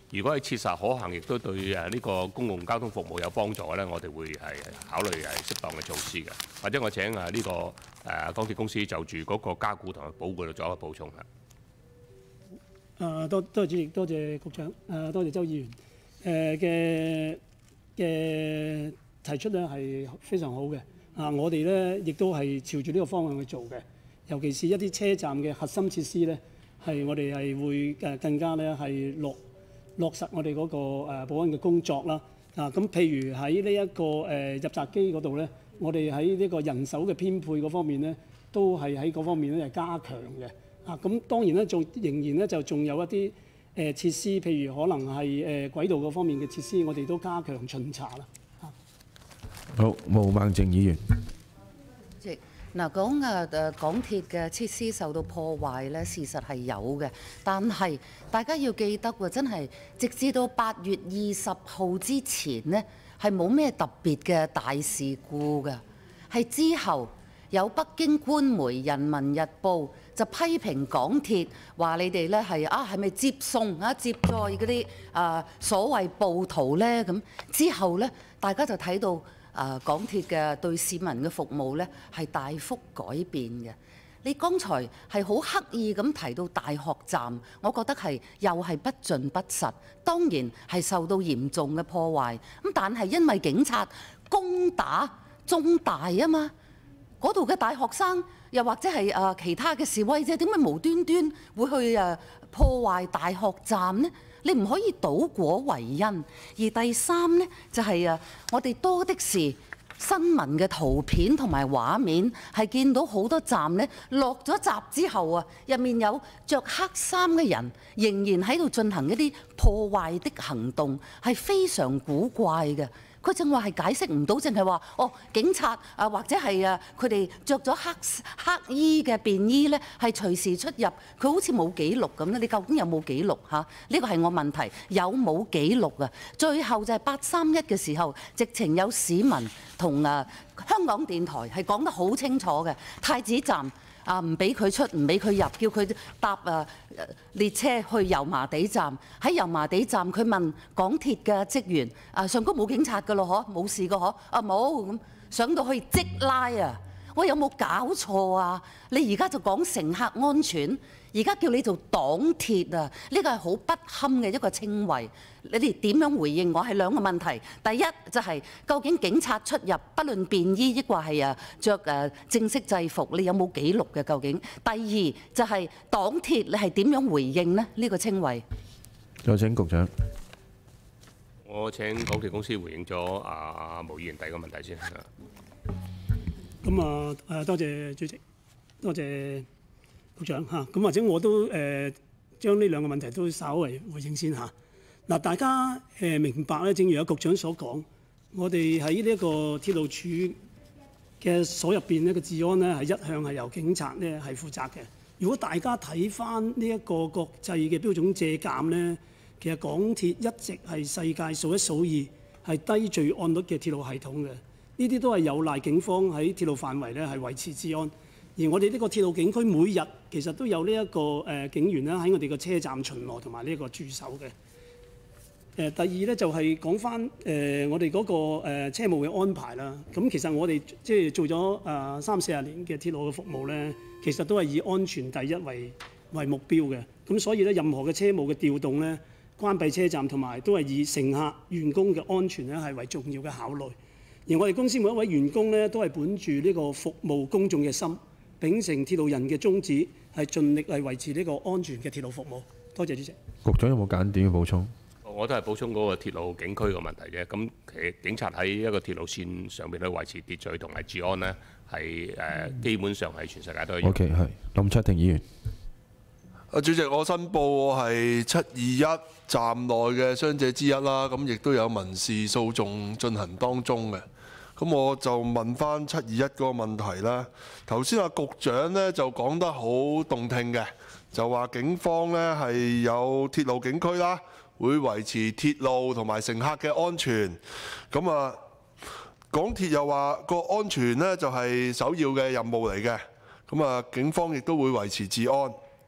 如果係切實可行，亦都對誒呢個公共交通服務有幫助嘅咧，我哋會係考慮係適當嘅措施嘅。或者我請誒呢個誒港鐵公司就住嗰個加固同埋保固度作一個補充嘅。 誒多多謝主席，多謝局長，誒多謝周議員誒嘅嘅提出咧係非常好嘅。啊，我哋咧亦都係朝住呢個方向去做嘅，尤其是一啲車站嘅核心設施咧，係我哋係會誒更加咧係落落實我哋嗰個誒保安嘅工作啦。啊，咁譬如喺呢一個誒入閘機嗰度咧，我哋喺呢個人手嘅編配嗰方面咧，都係喺嗰方面咧係加強嘅。啊，咁當然咧，仲仍然咧就仲有一啲誒設施，譬如可能係誒軌道嗰方面嘅設施，我哋都加強巡查啦。 好，毛孟靜議員。 主席，嗱講誒誒港鐵嘅設施受到破壞咧，事實係有嘅，但係大家要記得喎，真係直至到八月二十號之前呢，係冇咩特別嘅大事故嘅，係之後。有北京官媒《人民日報》就批評港鐵，話你哋咧係啊係咪接送啊接載嗰啲啊所謂暴徒咧咁？之後咧，大家就睇到啊港鐵嘅對市民嘅服務咧係大幅改變嘅。你剛才係好刻意咁提到大學站，我覺得係又係不盡不實，當然係受到嚴重嘅破壞。咁但係因為警察攻打中大啊嘛。嗰度嘅大學生，又或者係誒其他嘅示威者，點解無端端會去誒破壞大學站呢？你唔可以倒果為因。而第三呢，就係誒我哋多的是新聞嘅圖片同埋畫面，係見到好多站呢落咗閘之後啊，入面有着黑衫嘅人，仍然喺度進行一啲破壞的行動，係非常古怪嘅。佢正話係解釋唔到，淨係話哦，警察啊或者係啊佢哋着咗黑黑衣嘅便衣咧，係隨時出入，佢好似冇記錄咁咧。你究竟有冇記錄嚇？呢個係我問題，有冇記錄啊？最後就係八三一嘅時候，直情有市民同啊香港電台係講得好清楚嘅，太子站。啊！唔俾佢出，唔俾佢入，叫佢搭啊列車去油麻地站。喺油麻地站，佢問港鐵嘅職員：啊，上高冇警察㗎咯？嗬，冇事㗎嗬？啊冇咁，上到去即拉啊！我有冇搞錯啊？你而家就講乘客安全，而家叫你做黨鐵啊！呢個係好不堪嘅一個稱謂。你哋點樣回應我係兩個問題。第一就係、是、究竟警察出入，不論便衣抑或係啊著誒正式制服，你有冇記錄嘅究竟？第二就係、是、黨鐵，你係點樣回應呢？呢、這個稱謂。 有請局長。 我請港鐵公司回應咗啊毛議員第一個問題先。 咁啊誒，多謝主席，多謝局長嚇。咁或者我都誒將呢兩個問題都稍為回應先嚇。嗱，大家誒明白咧，正如有局長所講，我哋喺呢一個鐵路處嘅所入邊呢個治安咧係一向係由警察咧係負責嘅。如果大家睇翻呢一個國際嘅標準借鑑咧，其實港鐵一直係世界數一數二係低罪案率嘅鐵路系統嘅。呢啲都係有賴警方喺鐵路範圍咧係維持治安，而我哋呢個鐵路警區每日其實都有呢一個誒警員咧喺我哋個車站巡邏同埋呢一個駐守嘅。誒第二咧就係講翻誒我哋嗰個誒車務嘅安排啦。咁其實我哋即係做咗誒三四十年嘅鐵路嘅服務咧，其實都係以安全第一為為目標嘅。咁所以咧，任何嘅車務嘅調動咧，關閉車站同埋都係以乘客員工嘅安全咧係為重要嘅考慮。而我哋公司每一位員工咧，都係本住呢個服務公眾嘅心，秉承鐵路人嘅宗旨，係盡力係維持呢個安全嘅鐵路服務。多謝主席。 局長有冇簡短嘅補充？ 我都係補充嗰個鐵路警區嘅問題啫。咁其實警察喺一個鐵路線上面咧維持秩序同埋治安呢，係誒基本上係全世界都一樣。 OK， 係林卓廷議員。 啊，主席，我申報我係七二一站內嘅傷者之一啦，咁亦都有民事訴訟進行當中嘅。咁我就問翻七二一嗰個問題啦。頭先阿局長呢就講得好動聽嘅，就話警方呢係有鐵路警區啦，會維持鐵路同埋乘客嘅安全。咁啊，港鐵又話個安全呢就係首要嘅任務嚟嘅。咁啊，警方亦都會維持治安。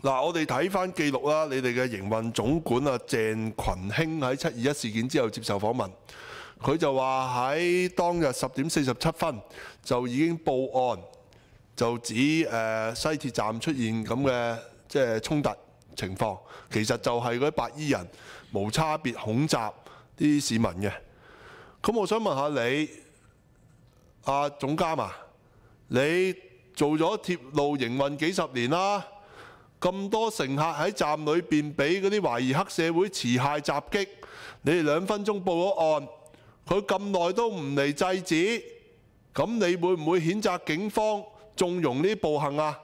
嗱，我哋睇翻記錄啦，你哋嘅營運總管啊鄭群興喺七二一事件之後接受訪問，佢就話喺當日十點四十七分就已經報案，就指誒、呃、西鐵站出現咁嘅即係衝突情況，其實就係嗰啲白衣人無差別恐襲啲市民嘅。咁我想問下你，阿總監啊，你做咗鐵路營運幾十年啦？咁多乘客喺站裏邊俾嗰啲懷疑黑社會持械襲擊，你哋兩分鐘報咗案，佢咁耐都唔嚟制止，咁你會唔會譴責警方縱容呢啲暴行啊？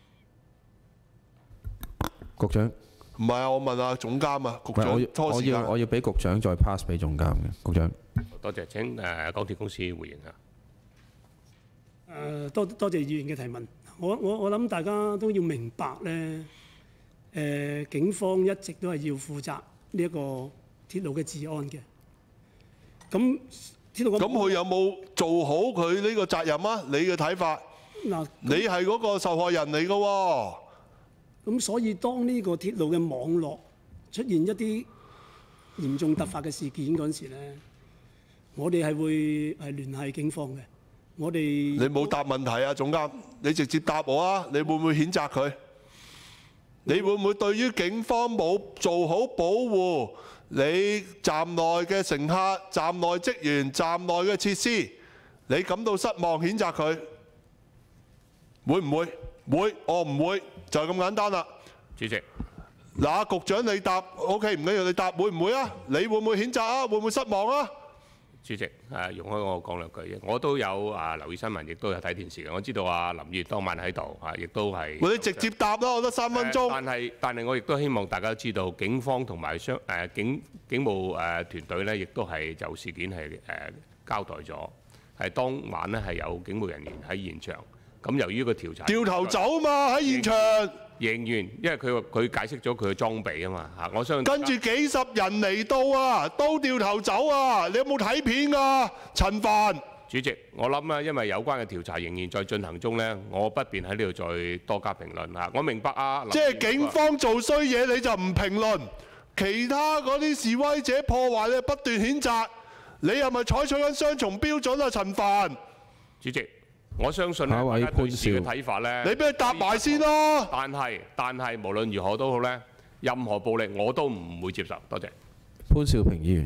局長， 唔係啊，我問下總監啊，局長我我初時間要我要俾局長再 pass 俾總監嘅，局長。 多謝，請誒港鐵公司回應下。 誒多多謝議員嘅提問。我我我諗大家都要明白咧，誒警方一直都係要負責呢一個鐵路嘅治安嘅。咁鐵路咁佢有冇做好佢呢個責任啊？你嘅睇法？ 嗱， 你係嗰個受害人嚟㗎喎。 咁所以當呢個鐵路嘅網絡出現一啲嚴重突發嘅事件嗰陣時咧，我哋係會係聯繫警方嘅。我哋你冇答問題啊，總監，你直接答我啊！你會唔會譴責佢？你會唔會對於警方冇做好保護你站內嘅乘客、站內職員、站內嘅設施，你感到失望譴責佢？會唔會？會，我唔會，就係咁簡單啦。 主席， 嗱，局長你答 ，OK 唔緊要，你答會唔會啊？你會唔會譴責啊？會唔會失望啊？ 主席，誒容許我講兩句啫。我都有啊留意新聞，亦都有睇電視嘅。我知道啊林議員當晚喺度啊，亦都係。 我哋直接答啦，我得三分鐘。 但係但係我亦都希望大家知道，警方同埋商誒警警務誒團隊咧，亦都係就事件係誒交代咗，係當晚咧係有警務人員喺現場。咁由於個調查掉頭走嘛喺現場。 仍然，因為佢佢解釋咗佢嘅裝備啊嘛嚇，我相信跟住幾十人嚟到啊，都掉頭走啊！你有冇睇片㗎？陳帆主席，我諗咧，因為有關嘅調查仍然在進行中咧，我不便喺呢度再多加評論嚇。我明白啊， 即係警方做衰嘢你就唔評論，其他嗰啲示威者破壞你不斷譴責，你係咪採取緊雙重標準啊？陳帆主席。我相信咧，大家對事嘅睇法咧， 你俾佢答埋先咯。 但係但係無論如何都好咧，任何暴力我都唔會接受。多謝。 潘兆平議員。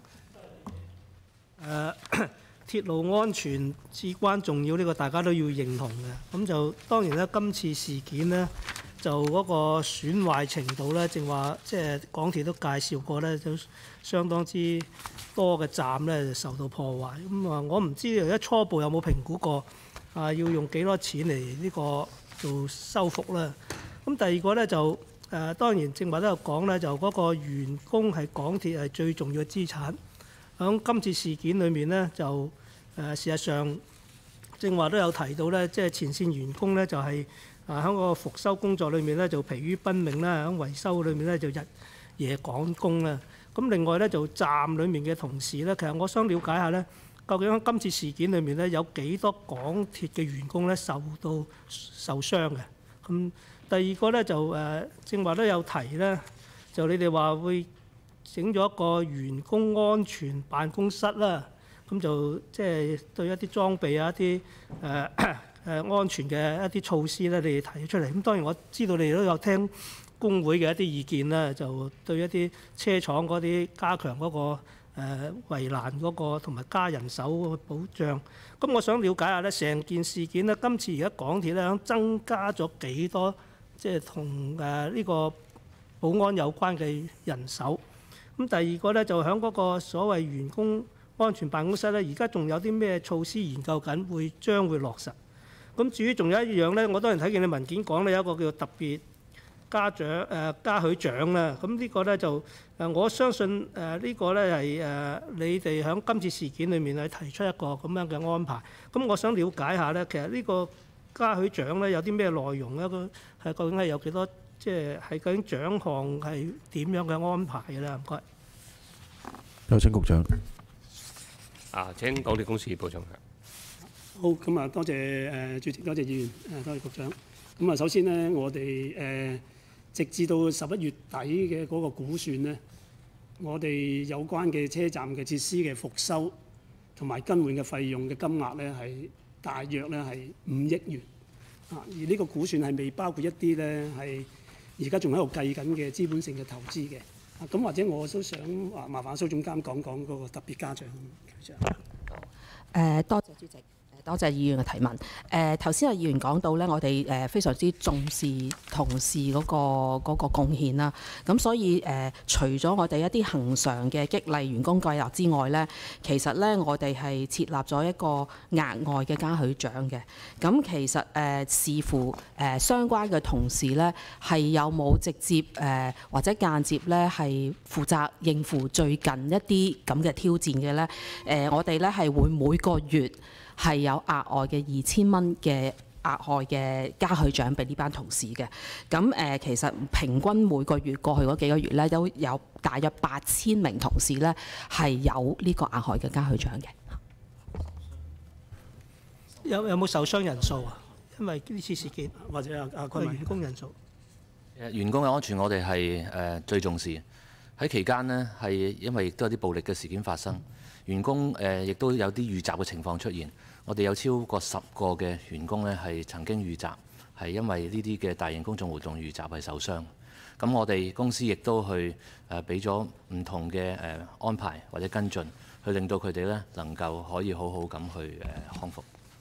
誒，鐵路安全至關重要，呢個大家都要認同嘅。咁就當然咧，今次事件咧，就嗰個損壞程度咧，正話即係港鐵都介紹過咧，就相當之多嘅站咧受到破壞。咁啊，我唔知而家初步有冇評估過。啊！要用幾多錢嚟呢個做修復啦？咁第二個咧就誒、呃，當然正話都有講咧，就嗰個員工係港鐵係最重要嘅資產。喺今次事件裏面咧，就誒、呃、事實上正話都有提到咧，即係前線員工咧就係啊喺個復修工作裏面咧就疲於奔命啦，喺維修裏面咧就日夜趕工啦。咁另外咧就站裏面嘅同事咧，其實我想了解下咧。究竟喺今次事件裏面咧，有幾多港鐵嘅員工咧受到受傷嘅？咁第二個咧就誒，正話都有提咧，就你哋話會整咗一個員工安全辦公室啦。咁就即係對一啲裝備啊、一啲誒誒安全嘅一啲措施咧，你哋提咗出嚟。咁當然我知道你哋都有聽工會嘅一啲意見啦，就對一啲車廠嗰啲加強嗰個。誒圍欄嗰個同埋加人手嗰個保障，咁我想了解下咧，成件事件咧，今次而家港鐵咧增加咗幾多，即係同誒呢個保安有關嘅人手。咁第二個咧就喺嗰個所謂員工安全辦公室咧，而家仲有啲咩措施研究緊，會將會落實。咁至於仲有一樣咧，我當然睇見你文件講咧，有一個叫特別嘉獎誒嘉許獎啦，咁呢個咧就誒我相信誒呢個咧係誒你哋喺今次事件裏面係提出一個咁樣嘅安排。咁我想了解下咧，其實呢個嘉許獎咧有啲咩內容咧？佢係究竟係有幾多？即係係究竟獎項係點樣嘅安排嘅咧？唔該。 有請局長。 啊，請港鐵公司補充下。 好，咁啊，多謝誒主席，多謝議員，誒多謝局長。咁啊，首先咧，我哋誒直至到十一月底嘅嗰個估算呢，我哋有關嘅車站嘅設施嘅復修同埋更換嘅費用嘅金額呢，係大約呢係五億元啊，而呢個估算係未包括一啲呢係而家仲喺度計緊嘅資本性嘅投資嘅。啊，咁或者我都想啊，麻煩蘇總監講講嗰個特別家長獎。 誒，多謝主席。多謝議員嘅提問。誒頭先有議員講到咧，我哋誒非常之重視同事嗰、個嗰、個貢獻啦。咁所以誒、呃，除咗我哋一啲恒常嘅激勵員工計劃之外咧，其實咧我哋係設立咗一個額外嘅嘉許獎嘅。咁其實誒、呃、視乎誒、呃、相關嘅同事咧，係有冇直接誒、呃、或者間接咧係負責應付最近一啲咁嘅挑戰嘅咧。誒、呃、我哋咧係會每個月係有額外嘅二千蚊嘅額外嘅嘉許獎俾呢班同事嘅。咁誒、呃，其實平均每個月過去嗰幾個月咧，都有大約八千名同事咧係有呢個額外嘅嘉許獎嘅。 有有冇受傷人數啊？因為呢次事件或者啊啊，佢員工人數。 誒員工嘅安全我哋係誒最重視。喺期間呢，係因為亦都有啲暴力嘅事件發生，員工誒亦都有啲遇襲嘅情況出現。我哋有超過十個嘅員工呢係曾經遇襲，係因為呢啲嘅大型公眾活動遇襲係受傷。咁我哋公司亦都去誒俾咗唔同嘅誒安排或者跟進，去令到佢哋呢能夠可以好好咁去誒康復。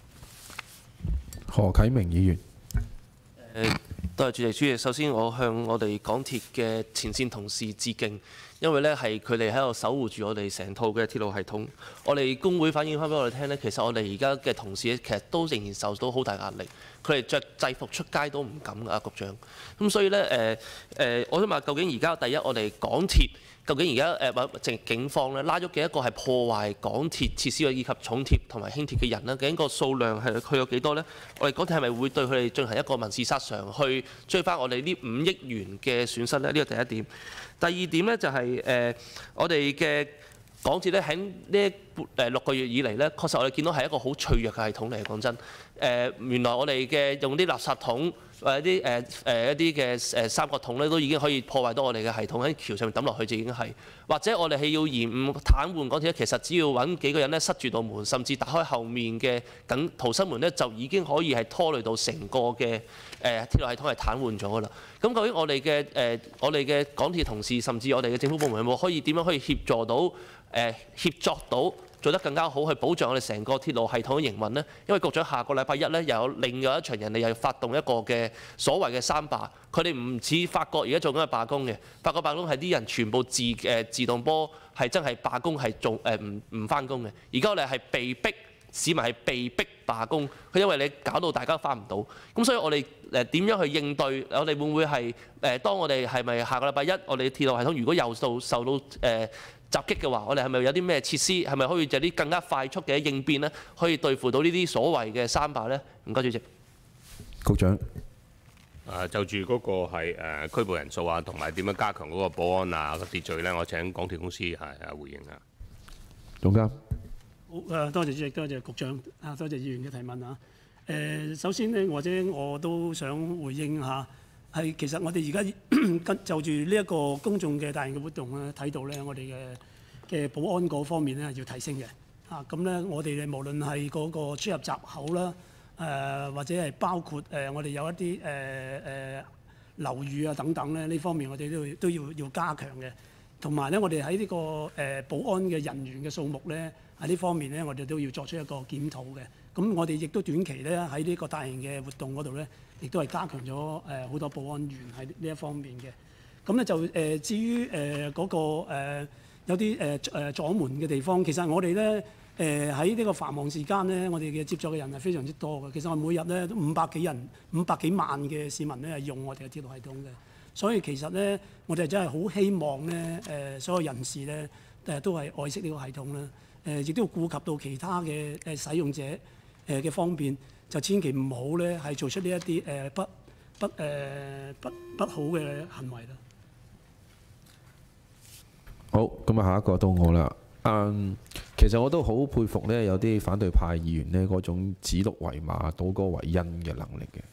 何啟明議員。 誒，多謝主席。主席，首先我向我哋港鐵嘅前線同事致敬，因為呢係佢哋喺度守護住我哋成套嘅鐵路系統。我哋工會反映翻俾我哋聽呢，其實我哋而家嘅同事其實都仍然受到好大壓力，佢哋着制服出街都唔敢㗎，局長。咁所以呢，誒、呃、誒、呃，我想問，究竟而家第一我哋港鐵究竟而家誒或者警方咧拉咗幾多個係破壞港鐵設施以及重鐵同埋輕鐵嘅人呢？究竟個數量係去到幾多呢？我哋港鐵係咪會對佢哋進行一個民事索償，去追翻我哋呢五億元嘅損失呢？呢個第一點。第二點呢，就係、是、誒、呃、我哋嘅港鐵咧喺呢誒六個月以嚟呢，確實我哋見到係一個好脆弱嘅系統嚟。講真，誒、呃、原來我哋嘅用啲垃圾桶或者啲誒誒一啲嘅誒三角桶咧，都已經可以破壞到我哋嘅系統，喺橋上面抌落去就已經係，或者我哋係要延誤癱瘓港鐵咧，其實只要揾幾個人咧塞住道門，甚至打開後面嘅緊逃生門咧，就已經可以係拖累到成個嘅誒、呃、鐵路系統係癱瘓咗㗎啦。咁究竟我哋嘅誒我哋嘅港鐵同事，甚至我哋嘅政府部門有冇可以點樣可以協助到誒、呃、協作到？做得更加好，去保障我哋成個鐵路系統嘅營運呢？因為局長下個禮拜一呢，又有另外一場人哋又要發動一個嘅所謂嘅三罷，佢哋唔似法國而家做緊嘅罷工嘅，法國罷工係啲人全部自誒、呃、自動波係真係罷工係做誒唔唔返工嘅，而家我哋係被逼市民係被逼罷工，佢因為你搞到大家返唔到，咁所以我哋誒點樣去應對？我哋會唔會係誒、呃、當我哋係咪下個禮拜一我哋鐵路系統如果又受受到誒？呃襲擊嘅話，我哋係咪有啲咩設施？係咪可以有啲更加快速嘅應變呢？可以對付到呢啲所謂嘅三罷呢？唔該，主席。 局長。 誒就住嗰個係誒拘捕人數啊，同埋點樣加強嗰個保安啊個秩序呢？我請港鐵公司係係回應啊。 總監。 好誒，多謝主席，多謝局長啊，多謝議員嘅提問啊。誒，首先呢，或者我都想回應下。係，其實我哋而家就住呢一個公眾嘅大型嘅活動咧，睇到咧，我哋嘅嘅保安嗰方面咧係要提升嘅。啊，咁咧我哋無論係嗰個出入閘口啦，誒、呃、或者係包括誒、呃、我哋有一啲誒誒樓宇啊等等咧，呢方面我哋都要都要要加強嘅。同埋咧，我哋喺呢個誒、呃、保安嘅人員嘅數目咧，喺呢方面咧，我哋都要作出一個檢討嘅。咁我哋亦都短期咧喺呢個大型嘅活動嗰度咧，亦都係加強咗誒好多保安員喺呢一方面嘅。咁咧就誒、呃、至於誒嗰個、呃、有啲誒誒阻門嘅地方，其實我哋咧誒喺呢個繁忙時間咧，我哋嘅接觸嘅人係非常之多嘅。其實我每日咧都五百幾人、五百幾萬嘅市民咧係用我哋嘅鐵路系統嘅。所以其實咧，我哋真係好希望咧誒、呃、所有人士咧誒都係愛惜呢個系統啦。誒亦都要顧及到其他嘅誒使用者誒嘅方便，就千祈唔好咧係做出呢一啲誒不不誒、呃、不不好嘅行為啦。 好，咁啊下一個到我啦。嗯，其實我都好佩服咧，有啲反對派議員呢嗰種指鹿為馬、倒果為因嘅能力嘅。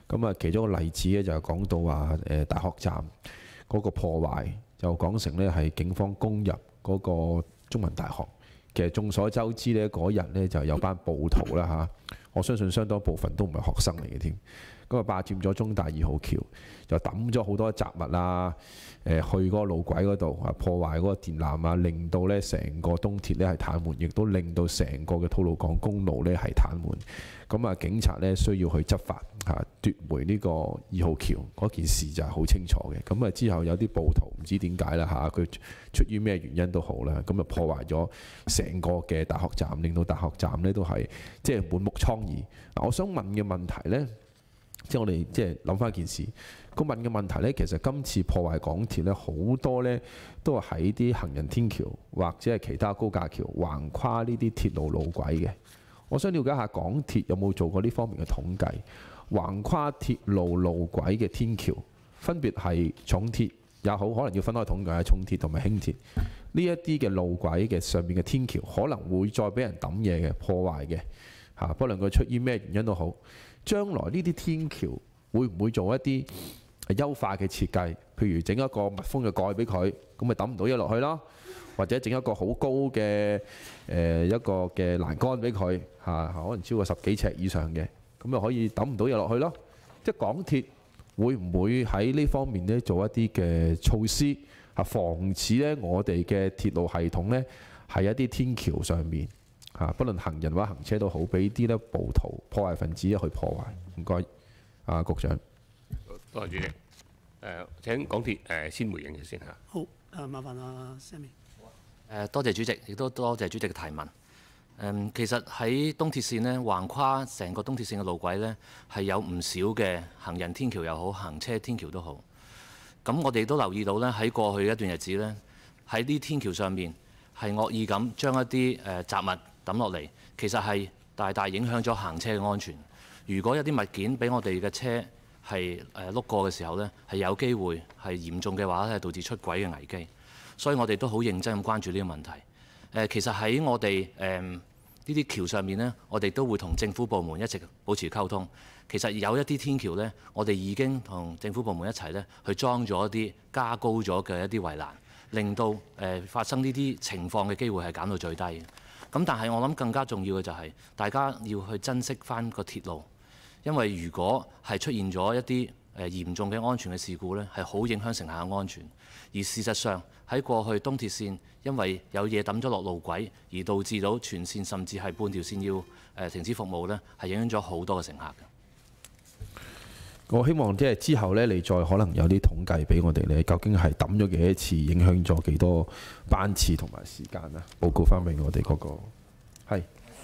咁啊，其中一個例子咧就係講到話誒大學站嗰個破壞，就講成咧係警方攻入嗰個中文大學。其實眾所周知咧，嗰日咧就有班暴徒啦嚇，我相信相當部分都唔係學生嚟嘅添。咁啊霸佔咗中大二號橋，就抌咗好多雜物啊，誒去嗰個路軌嗰度啊，破壞嗰個電纜啊，令到咧成個東鐵咧係癱瘓，亦都令到成個嘅吐露港公路咧係癱瘓。咁啊，警察咧需要去執法嚇，奪回呢個二號橋嗰件事就係好清楚嘅。咁啊之後有啲暴徒唔知點解啦嚇，佢出於咩原因都好啦，咁啊破壞咗成個嘅大學站，令到大學站咧都係即係滿目瘡痍。嗱，我想問嘅問題咧。即係我哋即係諗翻件事，個問嘅問題呢，其實今次破壞港鐵呢，好多呢都係喺啲行人天橋或者係其他高架橋橫跨呢啲鐵路路軌嘅。我想了解下港鐵有冇做過呢方面嘅統計？橫跨鐵路路軌嘅天橋分別係重鐵也好，可能要分開統計下重鐵同埋輕鐵呢一啲嘅路軌嘅上面嘅天橋，可能會再俾人抌嘢嘅破壞嘅嚇，不論佢出於咩原因都好。將來呢啲天橋會唔會做一啲優化嘅設計？譬如整一個密封嘅蓋俾佢，咁咪抌唔到嘢落去咯；或者整一個好高嘅誒、呃、一個嘅欄杆俾佢嚇，可能超過十幾尺以上嘅，咁咪可以抌唔到嘢落去咯。即係港鐵會唔會喺呢方面呢做一啲嘅措施嚇，防止呢我哋嘅鐵路系統呢喺一啲天橋上面？嚇，不論行人或者行車都好，俾啲咧暴徒破壞分子去破壞。唔該，啊局長。 多謝主席。誒、呃，請港鐵誒、呃、先回應嘅先嚇。 好，誒麻煩阿 Sammy。 誒，多謝主席，亦都多謝主席嘅提問。誒，其實喺東鐵線呢，橫跨成個東鐵線嘅路軌呢，係有唔少嘅行人天橋又好，行車天橋都好。咁我哋都留意到呢，喺過去一段日子呢，喺啲天橋上面係惡意咁將一啲誒雜物抌落嚟，其實係大大影響咗行車嘅安全。如果有啲物件俾我哋嘅車係誒碌過嘅時候呢，係有機會係嚴重嘅話咧，係導致出軌嘅危機。所以我哋都好認真咁關注呢個問題。誒，其實喺我哋誒呢啲橋上面呢，我哋都會同政府部門一直保持溝通。其實有一啲天橋呢，我哋已經同政府部門一齊呢去裝咗一啲加高咗嘅一啲圍欄，令到誒發生呢啲情況嘅機會係減到最低嘅。咁但係我諗更加重要嘅就係大家要去珍惜返個鐵路，因為如果係出現咗一啲誒嚴重嘅安全嘅事故呢，係好影響乘客嘅安全。而事實上喺過去東鐵線因為有嘢抌咗落路軌，而導致到全線甚至係半條線要誒停止服務呢，係影響咗好多嘅乘客嘅。 我希望即係之後呢，你再可能有啲統計俾我哋咧，究竟係抌咗幾多次，影響咗幾多班次同埋時間啊？報告翻俾我哋嗰個係。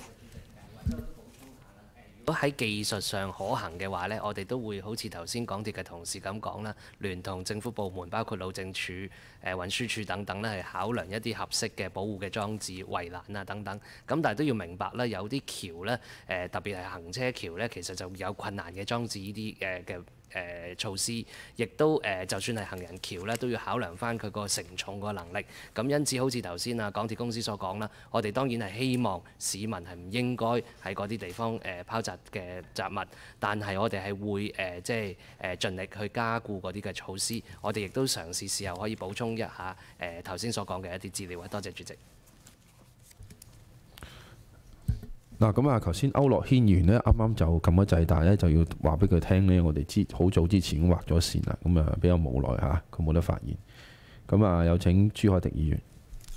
如果喺技術上可行嘅話呢，我哋都會好似頭先港鐵嘅同事咁講啦，聯同政府部門，包括路政署、誒運輸署等等咧，係考量一啲合適嘅保護嘅裝置、圍欄啊等等。咁但係都要明白啦，有啲橋呢，誒特別係行車橋呢，其實就有困難嘅裝置呢啲誒嘅。誒措施，亦都誒就算係行人橋咧，都要考量翻佢個承重個能力。咁因此，好似頭先啊港鐵公司所講啦，我哋當然係希望市民係唔應該喺嗰啲地方誒拋擲嘅雜物，但係我哋係會誒即係誒盡力去加固嗰啲嘅措施。我哋亦都嘗試事後可以補充一下誒頭先所講嘅一啲資料啊。多謝主席。 嗱咁啊，頭先區諾軒議員呢，啱啱就撳咗掣，但係咧就要話俾佢聽呢，我哋之好早之前已經畫咗線啦，咁啊比較無奈嚇，佢冇得發言。咁啊，有請朱凱廸議員。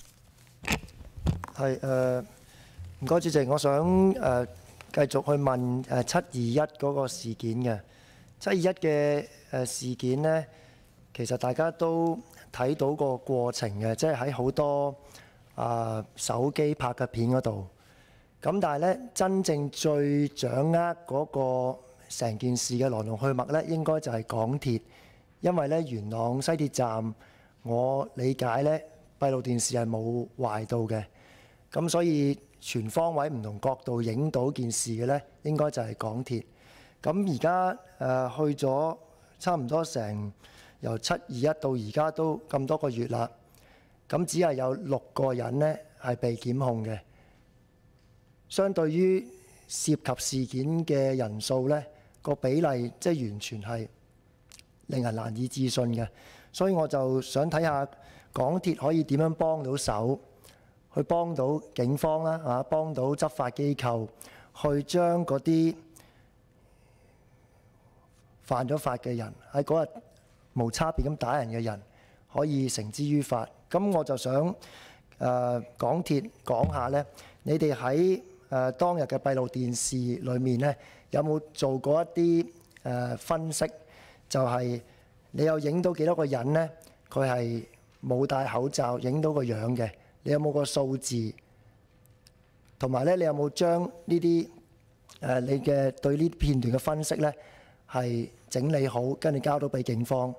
係誒，唔該主席，我想誒繼續去問誒七二一嗰個事件嘅七二一嘅誒事件呢，其實大家都睇到個過程嘅，即係喺好多啊手機拍嘅片嗰度。咁但係咧，真正最掌握嗰個成件事嘅來龍去脈咧，應該就係港鐵，因為咧元朗西鐵站，我理解咧閉路電視係冇壞到嘅，咁所以全方位唔同角度影到件事嘅咧，應該就係港鐵。咁而家誒去咗差唔多成由七二一到而家都咁多個月啦，咁只係有六個人咧係被檢控嘅。相對於涉及事件嘅人數呢， 個比例即係完全係令人難以置信嘅。所以我就想睇下港鐵可以點樣幫到手，去幫到警方啦，啊，幫到執法機構，去將嗰啲犯咗法嘅人喺嗰日無差別咁打人嘅人，可以繩之於法。咁我就想誒、呃、港鐵講下呢，你哋喺誒當日嘅閉路電視裏面呢，有冇做過一啲誒、呃、分析？就係、是、你有影到幾多個人呢？佢係冇戴口罩，影到個樣嘅。你有冇個數字？同埋咧，你有冇將呢啲誒你嘅對呢啲片段嘅分析呢，係整理好，跟住交到俾警方？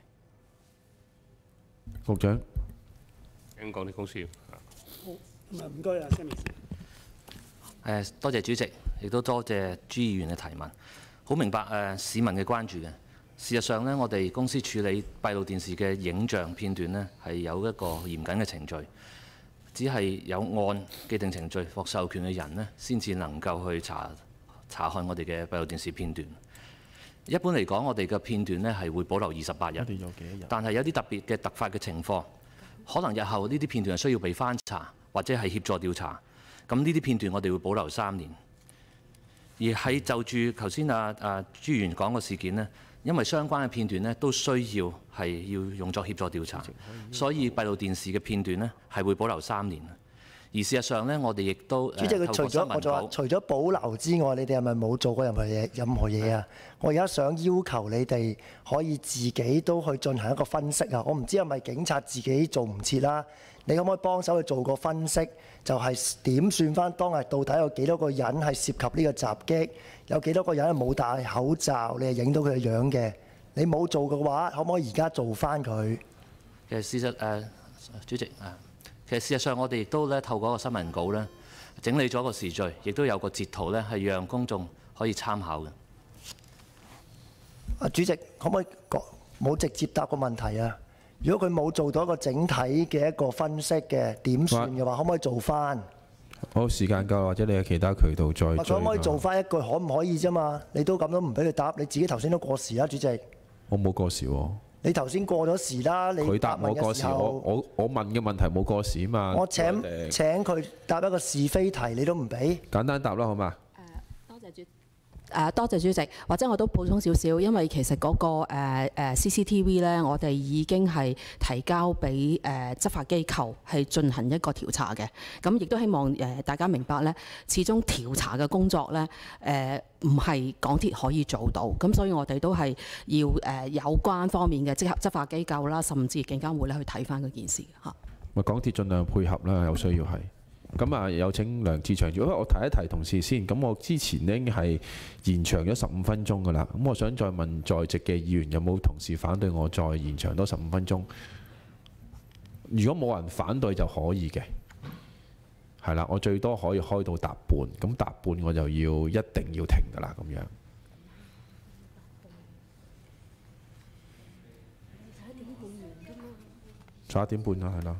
局長， 請港鐵公司。 好，咁啊唔該啊 Sammy。 誒，多謝主席，亦都多謝朱議員嘅提問。好明白誒、呃、市民嘅關注嘅。事實上呢，我哋公司處理閉路電視嘅影像片段呢，係有一個嚴謹嘅程序，只係有按既定程序獲授權嘅人呢，先至能夠去查查看我哋嘅閉路電視片段。一般嚟講，我哋嘅片段呢係會保留二十八日，但係有啲特別嘅突發嘅情況，可能日後呢啲片段係需要被翻查或者係協助調查，咁呢啲片段我哋會保留三年。而係就住頭先啊啊朱議員講嘅事件呢，因為相關嘅片段呢都需要係要用作協助調查，所以閉路電視嘅片段呢係會保留三年。而事實上呢，我哋亦都主席，佢除咗我就話，除咗保留之外，你哋係咪冇做過任何嘢？任何嘢啊！我而家想要求你哋可以自己都去進行一個分析啊！我唔知係咪警察自己做唔切啦？你可唔可以幫手去做個分析？就係點算翻當日到底有幾多個人係涉及呢個襲擊？有幾多個人係冇戴口罩？你係影到佢嘅樣嘅？你冇做嘅話，可唔可以而家做翻佢？ 其實事實誒、呃，主席啊。其實事實上，我哋亦都咧透過個新聞稿咧整理咗個時序，亦都有個截圖咧係讓公眾可以參考嘅。 啊，主席，可唔可以講冇直接答個問題啊？如果佢冇做到一個整體嘅一個分析嘅點算嘅話，可唔可以做翻？ 好，時間夠，或者你有其他渠道再。 可唔可以做翻一句可唔可以啫嘛？你都咁都唔俾佢答，你自己頭先都過時啦，主席。 我冇過時喎。 你頭先過咗時啦，你佢答我過時，我我我問嘅問題冇過時啊嘛。 我請請佢答一個是非題，你都唔俾？ 簡單答啦，好嘛？ 多謝主誒，多謝主席，或者我都補充少少，因為其實嗰、那個誒、uh, C C T V 咧，我哋已經係提交俾誒、uh, 執法機構係進行一個調查嘅。咁亦都希望誒、uh, 大家明白咧，始終調查嘅工作咧誒唔係港鐵可以做到。咁所以我哋都係要誒、uh, 有關方面嘅執執法機構啦，甚至警監會咧去睇翻嗰件事嚇。 咪港鐵盡量配合啦，有需要係。咁啊，有請梁志祥。如果我提一提同事先，咁我之前呢已經係延長咗十五分鐘㗎啦。咁我想再問在席嘅議員有冇同事反對我再延長多十五分鐘？如果冇人反對就可以嘅，係啦，我最多可以開到達半，咁達半我就要一定要停㗎啦，咁樣。十一點半啦，係啦。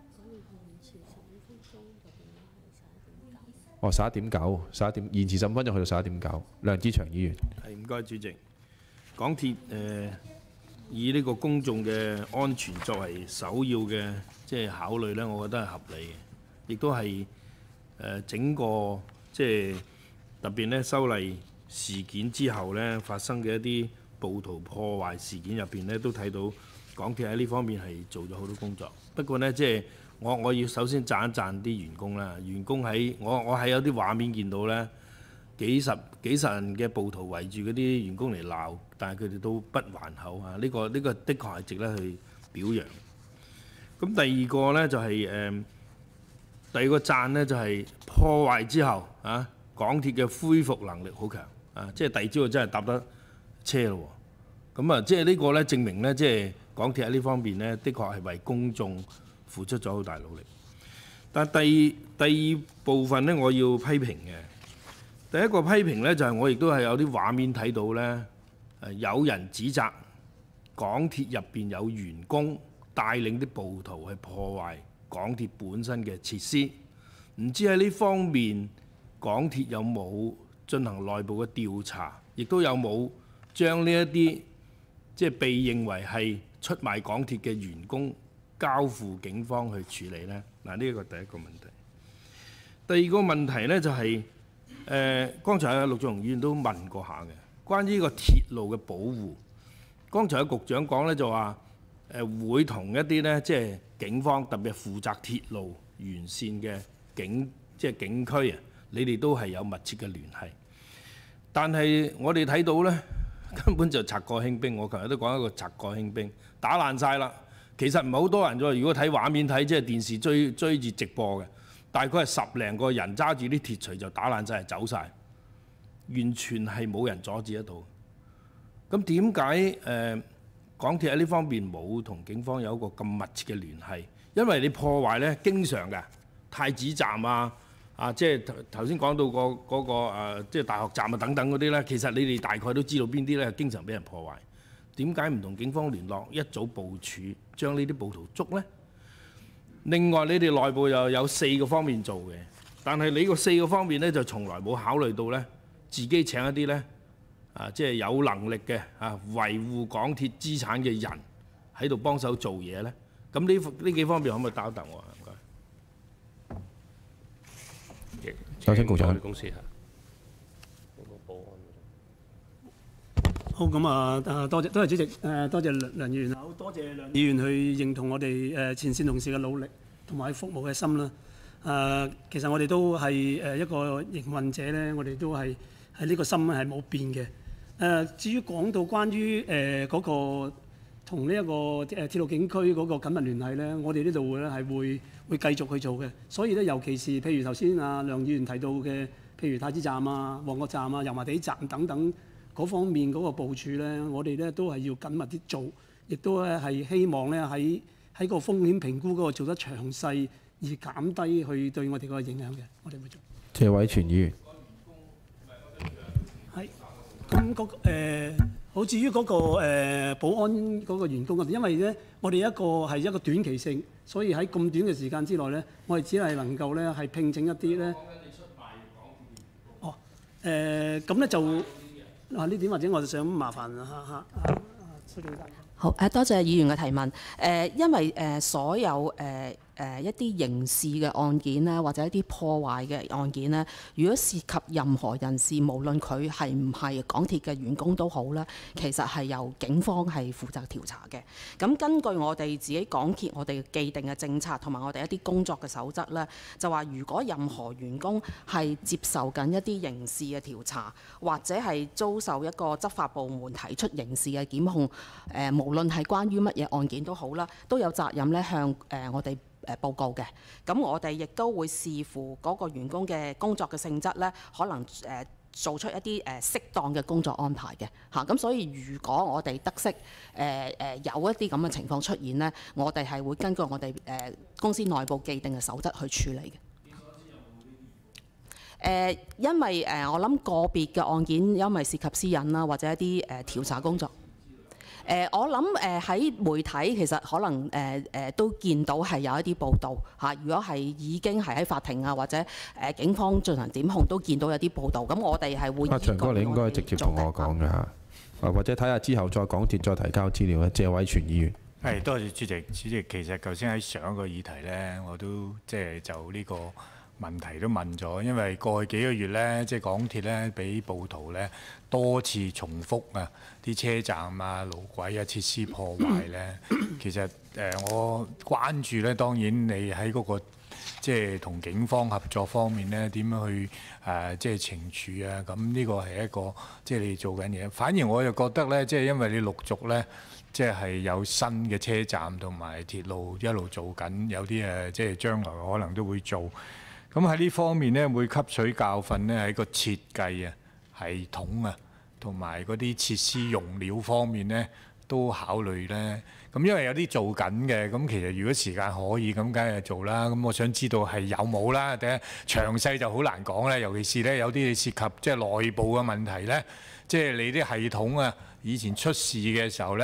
哦，十一點九，十一點延遲十五分鐘去到十一點九。梁志祥議員， 係唔該主席。港鐵誒、呃、以呢個公眾嘅安全作為首要嘅即係考慮咧，我覺得係合理嘅，亦都係誒、呃、整個即係特別咧修例事件之後咧發生嘅一啲暴徒破壞事件入邊咧，都睇到港鐵喺呢方面係做咗好多工作。不過呢，即係我我要首先讚一讚啲員工啦。員工喺我我喺有啲畫面見到咧，幾十幾十人嘅暴徒圍住嗰啲員工嚟鬧，但係佢哋都不還口啊！呢個呢個的確係值得去表揚。咁第二個呢，就係誒，第二個讚呢，就係破壞之後啊，港鐵嘅恢復能力好強啊！即係第二朝真係搭得車咯喎。咁啊，即係呢個呢，證明呢，即係港鐵喺呢方面呢，的確係為公眾付出咗好大努力。但第第二部分呢，我要批評嘅。第一個批評呢，就係我亦都係有啲畫面睇到呢，誒有人指責港鐵入邊有員工帶領啲暴徒去破壞港鐵本身嘅設施。唔知喺呢方面港鐵有冇進行內部嘅調查，亦都有冇將呢一啲即係被認為係出賣港鐵嘅員工交付警方去處理呢？嗱，呢一個第一個問題。第二個問題呢，就係、是、誒、呃，剛才阿陸頌雄議員都問過下嘅，關於呢個鐵路嘅保護。剛才嘅局長講呢，就話誒、呃、會同一啲呢，即係警方特別係負責鐵路沿線嘅警即係警區啊，你哋都係有密切嘅聯繫。但係我哋睇到呢，根本就賊過興兵。我琴日都講一個賊過興兵，打爛晒啦。其實唔係好多人啫。如果睇畫面睇，即係電視追追住直播嘅，大概係十零個人揸住啲鐵錘就打爛晒，走晒，完全係冇人阻止得到。咁點解誒港鐵喺呢方面冇同警方有一個咁密切嘅聯繫？因為你破壞呢，經常嘅太子站啊。啊，即係頭頭先講到個嗰個誒，即係大學站啊等等嗰啲咧，其實你哋大概都知道邊啲咧，經常俾人破壞。點解唔同警方聯絡，一早部署將呢啲暴徒捉呢？另外，你哋內部又有四個方面做嘅，但係你個四個方面咧就從來冇考慮到咧，自己請一啲咧啊，即係有能力嘅啊，維護港鐵資產嘅人喺度幫手做嘢咧。咁呢呢幾方面可唔可以答一答我啊？唔該。 首先，局長。 公司好，咁啊，誒多謝多謝主席，誒多謝梁梁議員，好多謝梁議員去認同我哋誒前線同事嘅努力同埋服務嘅心啦。誒，其實我哋都係誒一個營運者咧，我哋都係喺呢個心係冇變嘅。誒，至於講到關於誒嗰個同呢一個誒鐵路警區嗰個緊密聯繫咧，我哋呢度咧係會會繼續去做嘅。所以咧，尤其是譬如頭先啊梁議員提到嘅，譬如太子站啊、旺角站啊、油麻地站等等嗰方面嗰個部署咧，我哋咧都係要緊密啲做，亦都咧係希望咧喺喺個風險評估嗰個做得詳細，而減低去對我哋個影響嘅，我哋會做。 謝偉銓議員。 係。咁嗰誒，好至於嗰個誒保安嗰個員工嗰邊，因為咧我哋一個係一個短期性，所以喺咁短嘅時間之內咧，我哋只係能夠咧係聘請一啲咧。哦，誒咁咧就嗱呢點或者我就想麻煩嚇嚇啊蘇總監。 好誒，多謝議員嘅提問。誒，因為誒所有誒誒一啲刑事嘅案件咧，或者一啲破壞嘅案件咧，如果涉及任何人士，無論佢係唔係港鐵嘅員工都好啦，其實係由警方係負責調查嘅。咁根據我哋自己港鐵我哋既定嘅政策同埋我哋一啲工作嘅守則咧，就話如果任何員工係接受緊一啲刑事嘅調查，或者係遭受一個執法部門提出刑事嘅檢控，誒無論係關於乜嘢案件都好啦，都有責任咧向誒我哋誒報告嘅。咁我哋亦都會視乎嗰個員工嘅工作嘅性質咧，可能誒做出一啲誒適當嘅工作安排嘅嚇。咁所以如果我哋得悉誒誒有一啲咁嘅情況出現咧，我哋係會根據我哋誒公司內部既定嘅守則去處理嘅。誒，因為誒我諗個別嘅案件，因為涉及私隱啦，或者一啲誒調查工作。誒、呃，我諗誒喺媒體其實可能誒誒、呃、都見到係有一啲報道嚇、啊。如果係已經係喺法庭啊或者誒、呃、警方進行檢控，都見到有啲報道。咁我哋係會。阿長哥，你應該直接同我講嘅嚇，或者睇下之後再港鐵再提交資料咧。謝偉銓議員。 係，多謝主席。主席其實頭先喺上一個議題咧，我都即係就呢個問題都問咗，因為過去幾個月咧，即係港鐵咧俾暴徒咧多次重複啊，啲車站啊、路軌啊、設施破壞咧。其實誒、呃，我關注咧，當然你喺嗰、那個即係同警方合作方面咧，點樣去誒、呃、即係懲處啊？咁呢個係一個即係你做緊嘢。反而我又覺得咧，即係因為你陸續咧，即係有新嘅車站同埋鐵路一路做緊，有啲誒即係將來可能都會做。咁喺呢方面咧，會吸取教訓咧，喺個設計啊、系統啊，同埋嗰啲設施用料方面咧，都考慮咧。咁因為有啲做緊嘅，咁其實如果時間可以，咁梗係做啦。咁我想知道係有冇啦，第一詳細就好難講咧。尤其是咧有啲涉及即係內部嘅問題咧，即係你啲系統啊，以前出事嘅時候咧，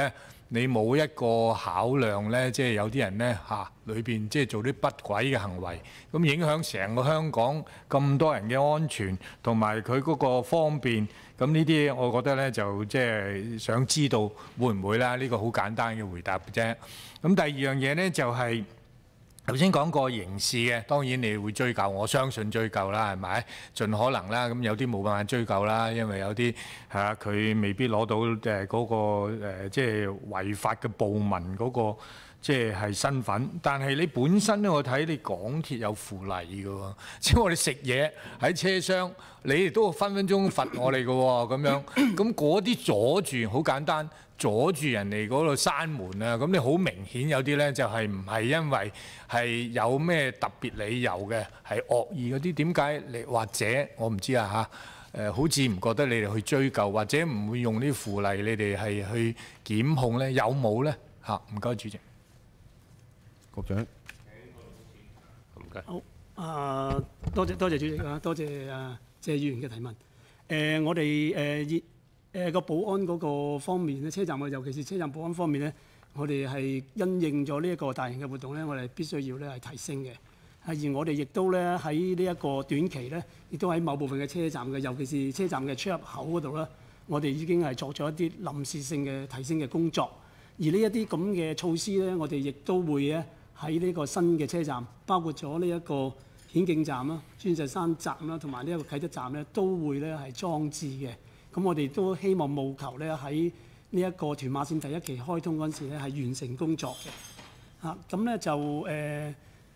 你冇一個考量呢，即係有啲人呢，嚇裏邊即係做啲不軌嘅行為，咁影響成個香港咁多人嘅安全同埋佢嗰個方便。咁呢啲我覺得呢，就即係想知道會唔會啦？呢個好簡單嘅回答啫。咁第二樣嘢呢，就係頭先講過刑事嘅，當然你會追究，我相信追究啦，係咪？盡可能啦。咁有啲冇辦法追究啦，因為有啲係佢未必攞到誒嗰個誒即係違法嘅暴民嗰個。即係身份，但係你本身咧，我睇你港鐵有附例嘅喎，即係我哋食嘢喺車廂，你哋都分分鐘罰我哋嘅喎，咁樣，咁嗰啲阻住好簡單，阻住人哋嗰度閂門啊，咁你好明顯有啲咧就係唔係因為係有咩特別理由嘅，係惡意嗰啲，點解你或者我唔知啊嚇，誒好似唔覺得你哋去追究，或者唔會用啲附例，你哋係去檢控咧，有冇咧嚇？唔該，主席。 局長， 唔該。 好，啊，多謝多謝主席啊，多謝啊謝議員嘅提問。誒、呃，我哋誒熱誒個保安嗰個方面咧，車站嘅尤其是車站保安方面咧，我哋係因應咗呢一個大型嘅活動咧，我哋必須要咧係提升嘅。而我哋亦都咧喺呢一個短期咧，亦都喺某部分嘅車站嘅，尤其是車站嘅出入口嗰度咧，我哋已經係作咗一啲臨時性嘅提升嘅工作。而呢一啲咁嘅措施咧，我哋亦都會咧。喺呢個新嘅車站，包括咗呢一個顯徑站啦、鑽石山站啦，同埋呢一個啟德站咧，都會咧係裝置嘅。咁我哋都希望務求咧喺呢一個屯馬線第一期開通嗰陣時咧係完成工作嘅。啊，咁咧就誒、呃、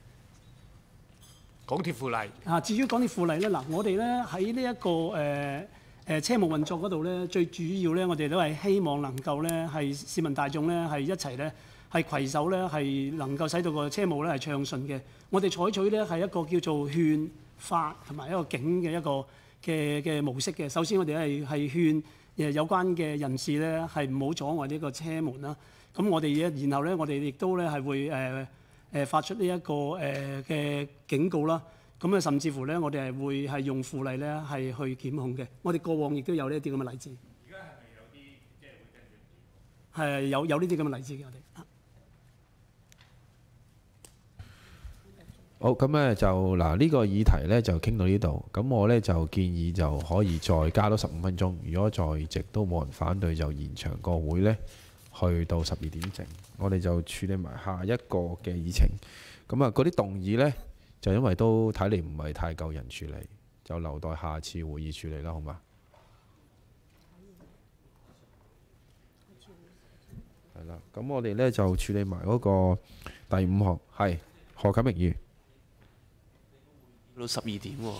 港鐵附例啊，至於港鐵附例咧，嗱，我哋咧喺呢一個誒誒、呃、車務運作嗰度咧，最主要咧，我哋都係希望能夠咧係市民大眾咧係一齊咧。係攜手咧，係能夠使到個車務咧係暢順嘅。我哋採取咧係一個叫做勸發同埋一個警嘅一個嘅嘅模式嘅。首先我哋係係勸誒有關嘅人士咧係唔好阻礙呢個車門啦。咁我哋咧，然後咧我哋亦都咧係會誒誒、呃、發出呢一個誒嘅警告啦。咁啊，甚至乎咧我哋係會係用附例咧係去檢控嘅。我哋過往亦都有呢一啲咁嘅例子。而家係咪有啲即係會跟住？係有有呢啲咁嘅例子嘅，我哋。 好，咁咧就嗱呢個議題咧就傾到呢度，咁我咧就建議就可以再加多十五分鐘，如果在席都冇人反對，就延長個會咧去到十二點正，我哋就處理埋下一個嘅議程。咁啊嗰啲動議咧就因為都睇嚟唔係太夠人處理，就留待下次會議處理啦，好嘛？係啦，咁我哋咧就處理埋嗰個第五項，係何啟明議員。 到十二點喎，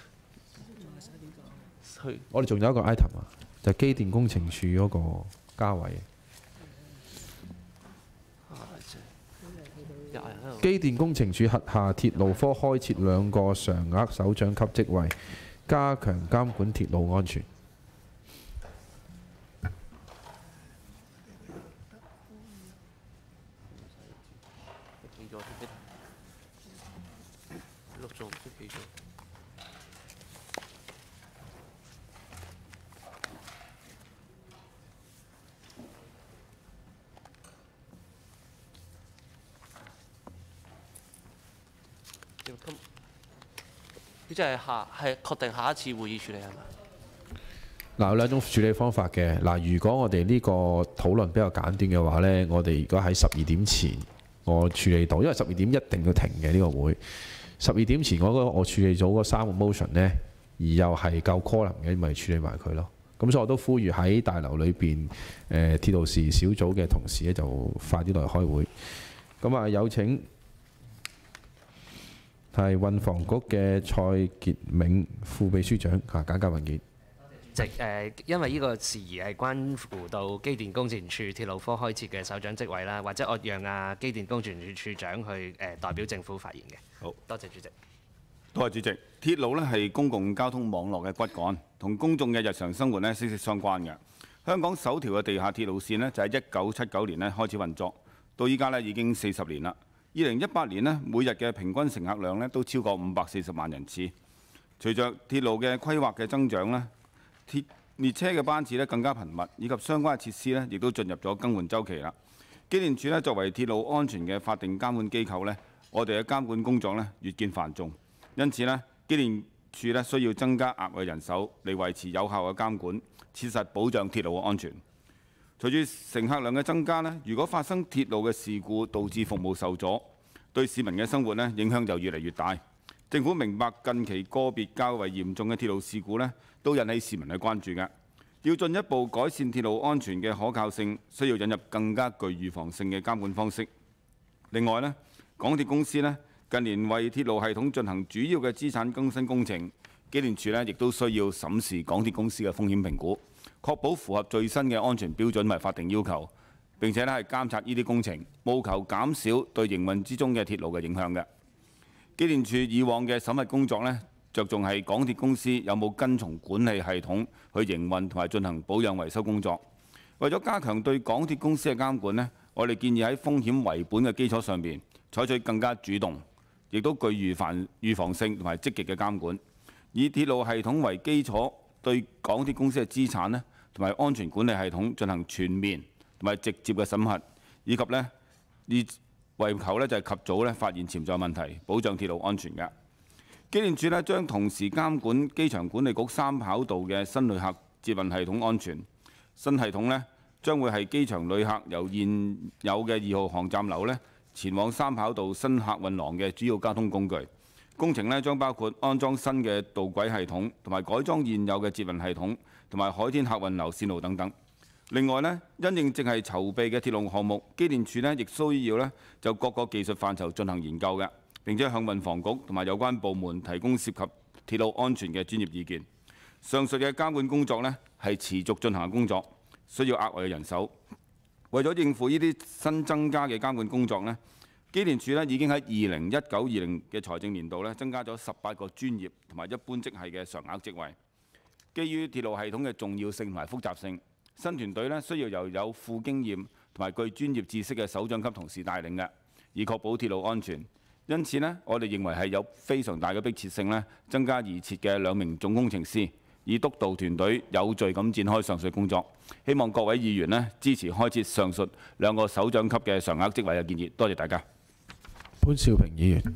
我哋仲有一個 item 啊，就係機電工程署嗰個加位。機電工程署轄下鐵路科開設兩個常額首長級職位，加強監管鐵路安全。 呢即係下係確定下一次會議處理係嘛？ 嗱，有兩種處理方法嘅。嗱，如果我哋呢個討論比較簡短嘅話呢，我哋如果喺十二點前我處理到，因為十二點一定要停嘅呢個會。十二點前我覺得我處理咗嗰三個 motion 呢，而又係夠 quorum嘅，咪處理埋佢咯。咁所以我都呼籲喺大樓裏邊誒鐵路事小組嘅同事咧，就快啲來開會。咁啊，有請係運房局嘅蔡傑銘副秘書長嚇簡介文件。 直誒，因為呢個事宜係關乎到機電工程署鐵路科開設嘅首長職位啦，或者我讓啊機電工程署署長去誒代表政府發言嘅。 好， 多謝主席。 多謝主席。鐵路咧係公共交通網絡嘅骨幹，同公眾嘅日常生活咧息息相關嘅。香港首條嘅地下鐵路線呢，就喺一九七九年咧開始運作，到依家咧已經四十年啦。二零一八年呢，每日嘅平均乘客量咧都超過五百四十萬人次。隨着鐵路嘅規劃嘅增長咧，鐵列車嘅班次咧更加頻密，以及相關嘅設施咧亦都進入咗更換週期啦。機電署咧作為鐵路安全嘅法定監管機構咧，我哋嘅監管工作咧越見繁重，因此咧機電署咧需要增加額外人手嚟維持有效嘅監管，切實保障鐵路嘅安全。隨住乘客量嘅增加咧，如果發生鐵路嘅事故導致服務受阻，對市民嘅生活咧影響就越嚟越大。政府明白近期個別較為嚴重嘅鐵路事故咧，都引起市民嘅關注嘅。要進一步改善鐵路安全嘅可靠性，需要引入更加具預防性嘅監管方式。另外咧，港鐵公司咧近年為鐵路系統進行主要嘅資產更新工程，機電署咧亦都需要審視港鐵公司嘅風險評估，確保符合最新嘅安全標準同埋法定要求，並且咧係監察呢啲工程，務求減少對營運之中嘅鐵路嘅影響嘅。機電署以往嘅審核工作咧，着重係港鐵公司有冇跟從管理系統去營運同埋進行保養維修工作。為咗加強對港鐵公司嘅監管咧，我哋建議喺風險為本嘅基礎上邊，採取更加主動，亦都具預防預防性同埋積極嘅監管，以鐵路系統為基礎，對港鐵公司嘅資產咧同埋安全管理系統進行全面同埋直接嘅審核，以及咧以為求咧就係及早咧發現潛在問題，保障鐵路安全嘅。機電署咧將同時監管機場管理局三跑道嘅新旅客接運系統安全。新系統咧將會係機場旅客由現有嘅二號航站樓咧前往三跑道新客運廊嘅主要交通工具。工程咧將包括安裝新嘅道軌系統，同埋改裝現有嘅接運系統，同埋海天客運流線路等等。另外咧，因應正係籌備嘅鐵路項目，機電署咧亦需要咧就各個技術範疇進行研究嘅，並且向運房局同埋有關部門提供涉及鐵路安全嘅專業意見。上述嘅監管工作咧係持續進行嘅工作，需要額外嘅人手。為咗應付呢啲新增加嘅監管工作咧，機電署咧已經喺二零一九二零嘅財政年度咧增加咗十八個專業同埋一般職系嘅常額職位。基於鐵路系統嘅重要性同埋複雜性，新團隊咧需要由有富經驗同埋具專業知識嘅首長級同事帶領嘅，以確保鐵路安全。因此呢，我哋認為係有非常大嘅迫切性咧，增加而設嘅兩名總工程師，以督導團隊有序咁展開上述工作。希望各位議員咧支持開設上述兩個首長級嘅常額職位嘅建議。多謝大家。 潘兆平議員，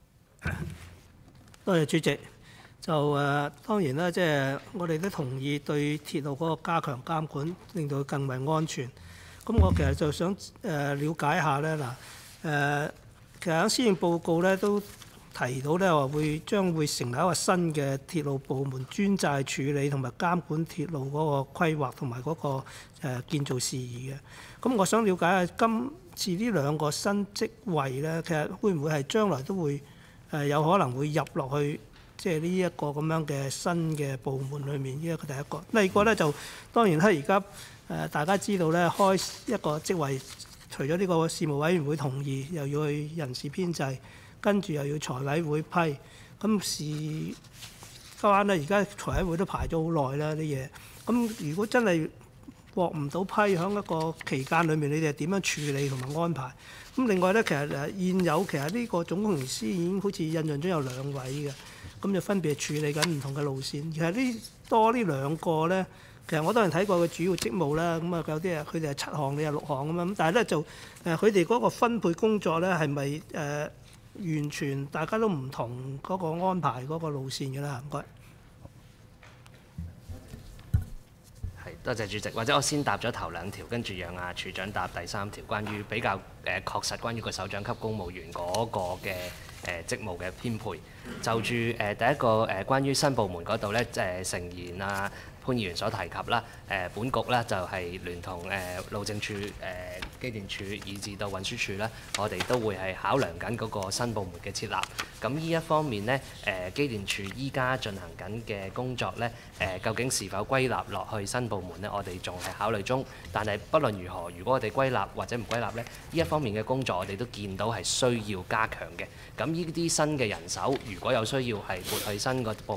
多謝主席。就誒、呃、當然啦，即係我哋都同意對鐵路嗰個加強監管，令到佢更為安全。咁我其實就想誒、呃、了解一下咧嗱誒，其實喺施政報告咧都提到咧話會將會成立一個新嘅鐵路部門，專責處理同埋監管鐵路嗰個規劃同埋嗰個、呃、建造事宜嘅。咁我想了解下今次呢兩個新職位咧，其實會唔會係將來都會誒、呃、有可能會入落去？即係呢一個咁樣嘅新嘅部門裏面，呢一個第一個。第二個咧就當然咧，而家誒大家知道咧，開一個職位，除咗呢個事務委員會同意，又要去人事編制，跟住又要財委會批。咁事關咧，而家財委會都排咗好耐啦啲嘢。咁如果真係獲唔到批，喺一個期間裏面，你哋係點樣處理同埋安排？咁另外咧，其實誒現有其實呢個總工程師已經好似印象中有兩位嘅。咁就分別處理緊唔同嘅路線。其實呢多呢兩個咧，其實我當然睇過佢主要職務啦。咁啊有啲啊佢哋係七項，你係六項咁樣。咁但係咧就誒佢哋嗰個分配工作咧係咪誒完全大家都唔同嗰個安排嗰個路線嘅啦？唔該。 係多謝主席，或者我先答咗頭兩條，跟住讓阿處長答第三條，關於比較誒確實關於個首長級公務員嗰個嘅誒職務嘅編配。就住誒第一個誒關於新部門嗰度咧，誒誠然啊潘議員所提及啦，誒本局咧就係聯同誒路政署、誒機電署以至到運輸署咧，我哋都會係考量緊嗰個新部門嘅設立。咁呢一方面咧，誒機電署依家進行緊嘅工作咧，誒究竟是否歸納落去新部門咧，我哋仲係考慮中。但係不論如何，如果我哋歸納或者唔歸納咧，呢一方面嘅工作我哋都見到係需要加強嘅。咁呢啲新嘅人手，如果有需要係撥去新個部門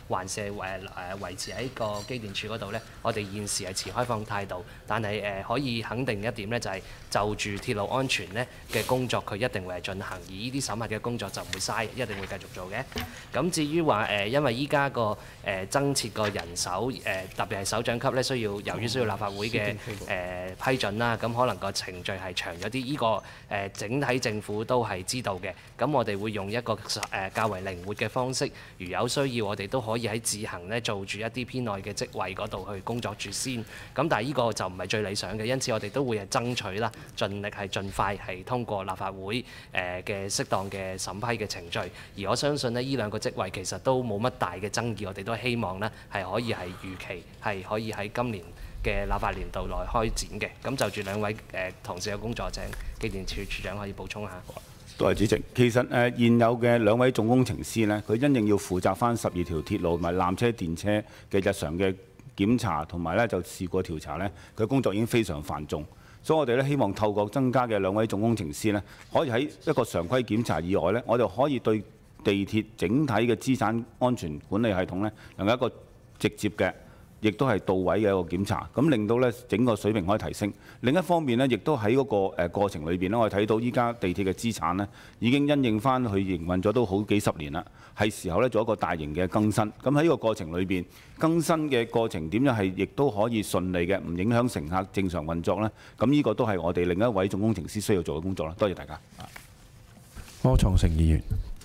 還是係誒誒維持喺個機電署嗰度呢？我哋現時係持開放態度，但係誒、呃、可以肯定一點呢，就係、是、就住鐵路安全呢嘅工作，佢一定會係進行，而呢啲審核嘅工作就唔會嘥，一定會繼續做嘅。咁至於話誒、呃，因為依家個誒增設個人手誒、呃，特別係首長級呢，需要由於需要立法會嘅誒、呃、批准啦，咁可能個程序係長咗啲。呢、這個誒、呃、整體政府都係知道嘅。咁我哋會用一個誒、呃、較為靈活嘅方式，如有需要，我哋都可以喺自行呢做住一啲偏內嘅職位嗰度去工作住先。咁但係呢個就唔係最理想嘅，因此我哋都會係爭取啦，盡力係盡快係通過立法會誒嘅適當嘅審批嘅程序。而我相信呢，呢兩個職位其實都冇乜大嘅爭議，我哋都希望呢係可以係預期係可以喺今年嘅立法年度內開展嘅。咁就住兩位誒、呃、同事嘅工作，請機電署署長可以補充下。 多謝主席。其實誒、呃、現有嘅兩位總工程師呢，佢因應要負責翻十二條鐵路同埋纜車、電車嘅日常嘅檢查同埋咧就事故調查呢，佢工作已經非常繁重。所以我哋咧希望透過增加嘅兩位總工程師呢，可以喺一個常規檢查以外呢，我哋可以對地鐵整體嘅資產安全管理系統呢，能夠一個直接嘅，亦都係到位嘅一個檢查，咁令到咧整個水平可以提升。另一方面呢，亦都喺嗰個誒過程裏邊咧，我哋睇到依家地鐵嘅資產呢已經因應翻去營運咗都好幾十年啦，係時候咧做一個大型嘅更新。咁喺呢個過程裏邊，更新嘅過程點樣係亦都可以順利嘅，唔影響乘客正常運作呢？咁呢個都係我哋另一位總工程師需要做嘅工作啦。多謝大家。 柯創盛議員。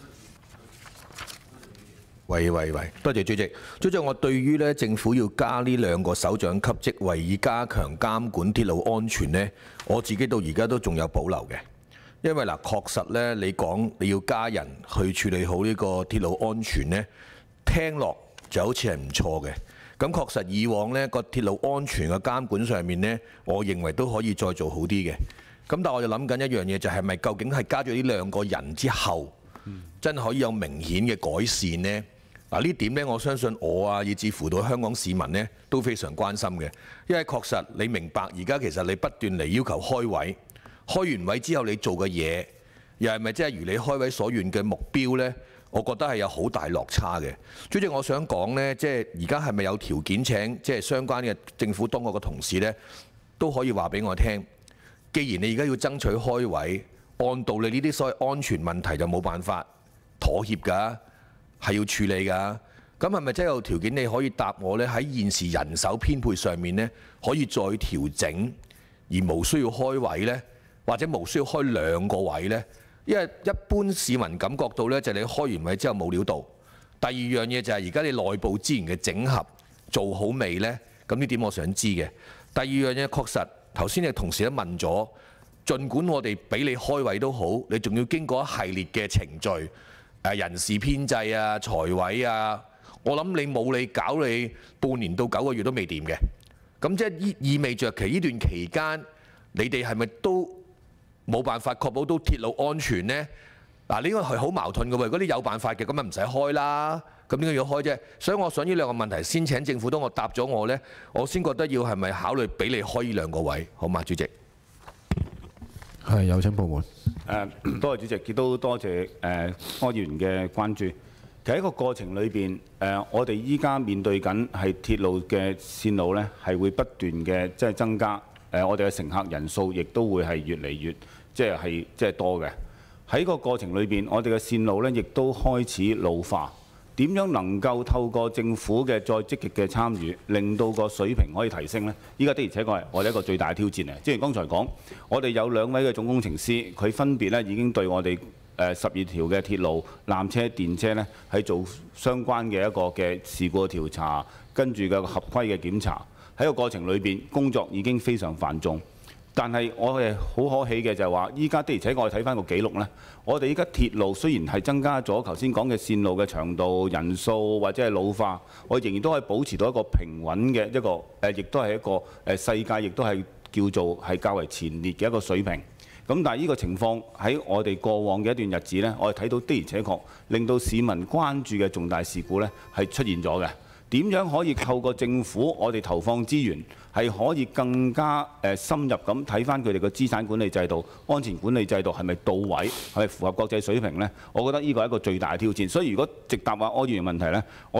喂喂喂，多謝主席。主席，我對於咧政府要加呢兩個首長級職位以加強監管鐵路安全呢，我自己到而家都仲有保留嘅。因為嗱，確實咧，你講你要加人去處理好呢個鐵路安全呢，聽落就好似係唔錯嘅。咁確實以往呢個鐵路安全嘅監管上面呢，我認為都可以再做好啲嘅。咁但係我就諗緊一樣嘢，就係咪究竟係加咗呢兩個人之後，真係可以有明顯嘅改善呢？嗱，呢點呢，我相信我啊，以至乎到香港市民呢，都非常關心嘅。因為確實你明白，而家其實你不斷嚟要求開位，開完位之後你做嘅嘢，又係咪真係如你開位所願嘅目標呢？我覺得係有好大落差嘅。主席，我想講呢，即係而家係咪有條件請即係相關嘅政府當局嘅同事呢，都可以話俾我聽。既然你而家要爭取開位，按道理呢啲所謂安全問題就冇辦法妥協㗎。係要處理㗎，咁係咪真係有條件你可以答我呢？喺現時人手編配上面呢，可以再調整，而無需要開位呢，或者無需要開兩個位呢？因為一般市民感覺到呢，就係你開完位之後冇料到。第二樣嘢就係而家你內部資源嘅整合做好未呢？咁呢點我想知嘅。第二樣嘢確實頭先你同事都問咗，儘管我哋俾你開位都好，你仲要經過一系列嘅程序。誒人事編制啊、財委啊，我諗你冇你搞你半年到九個月都未掂嘅，咁即係意意味著其呢段期間，你哋係咪都冇辦法確保到鐵路安全呢？嗱，呢個係好矛盾嘅喎。如果你有辦法嘅，咁咪唔使開啦。咁點解要開啫？所以我想呢兩個問題先請政府當我答咗我呢，我先覺得要係咪考慮俾你開呢兩個位，好嗎，主席？ 係，有請部門。 誒，多謝主席，亦都多謝誒柯議員嘅關注。其實喺個過程裏邊，誒我哋依家面對緊係鐵路嘅線路呢，係會不斷嘅即係增加。誒，我哋嘅乘客人數亦都會係越嚟越即係係即係多嘅。喺個過程裏邊，我哋嘅線路呢亦都開始老化。點樣能夠透過政府嘅再積極嘅參與，令到個水平可以提升呢？依家的而且確係我哋一個最大嘅挑戰嚟。正如剛才講，我哋有兩位嘅總工程師，佢分別咧已經對我哋誒十二條嘅鐵路、纜車、電車呢係做相關嘅一個嘅事故調查，跟住嘅合規嘅檢查。喺個過程裏邊，工作已經非常繁重。但係我係好可喜嘅就係話，依家的而且確我哋睇翻個記錄呢，我哋依家鐵路雖然係增加咗頭先講嘅線路嘅長度、人數或者係老化，我仍然都可以保持到一個平穩嘅一個誒，亦都係一個誒世界，亦都係叫做係較為前列嘅一個水平。咁但係呢個情況喺我哋過往嘅一段日子呢，我哋睇到的而且確令到市民關注嘅重大事故呢係出現咗嘅。點樣可以透過政府我哋投放資源，係可以更加誒深入咁睇翻佢哋嘅資產管理制度、安全管理制度係咪到位，係咪符合國際水平呢？我覺得呢個係一個最大嘅挑戰。所以如果直答話柯議員問題呢，我哋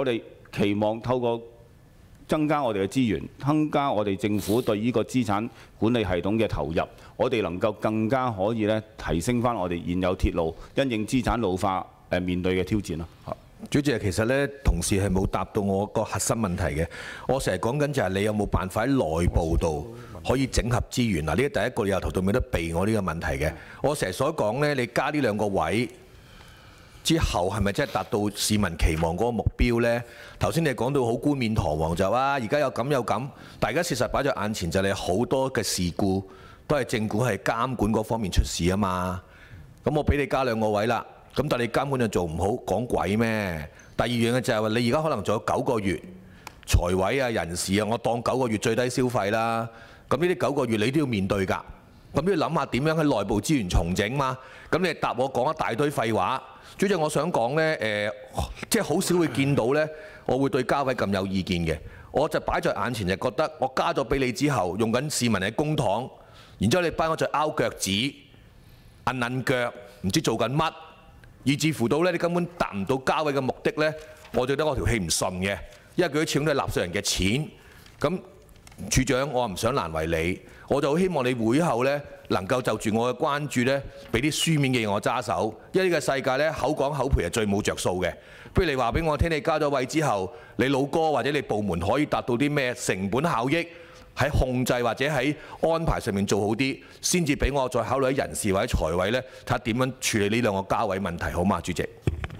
期望透過增加我哋嘅資源，增加我哋政府對呢個資產管理系統嘅投入，我哋能夠更加可以咧提升翻我哋現有鐵路因應資產老化誒面對嘅挑戰咯。 主席，其實咧，同事係冇答到我個核心問題嘅。我成日講緊就係你有冇辦法喺內部度可以整合資源嗱？呢第一個你由頭到尾都避我呢個問題嘅。我成日所講咧，你加呢兩個位之後，係咪真係達到市民期望嗰個目標呢？頭先你講到好冠冕堂皇就話，而家有咁有咁，大家事實擺在眼前就係你好多嘅事故都係政府係監管嗰方面出事啊嘛。咁我俾你加兩個位啦。咁但係你監管就做唔好，講鬼咩？第二樣嘅就係話，你而家可能仲有九個月財委啊、人事啊，我當九個月最低消費啦。咁呢啲九個月你都要面對㗎。咁要諗下點樣喺內部資源重整嘛。咁你答我講一大堆廢話。主席，我想講呢，誒、呃，即係好少會見到呢，我會對加位咁有意見嘅。我就擺在眼前就覺得，我加咗俾你之後，用緊市民嘅公帑，然之後你班我就拗腳趾、韌韌腳，唔知做緊乜。以至乎到咧，你根本達唔到加位嘅目的咧，我覺得我條氣唔順嘅，因為佢啲始終都係納稅人嘅錢。咁處長，我唔想難為你，我就好希望你會後咧能夠就住我嘅關注咧，俾啲書面嘅嘢我揸手，因為呢個世界咧口講口賠係最冇着數嘅。不如你話俾我聽，你加咗位之後，你老哥或者你部門可以達到啲咩成本效益？喺控制或者喺安排上面做好啲，先至俾我再考慮喺人事或者財委咧，睇下點樣處理呢兩個加位問題，好嗎，主席？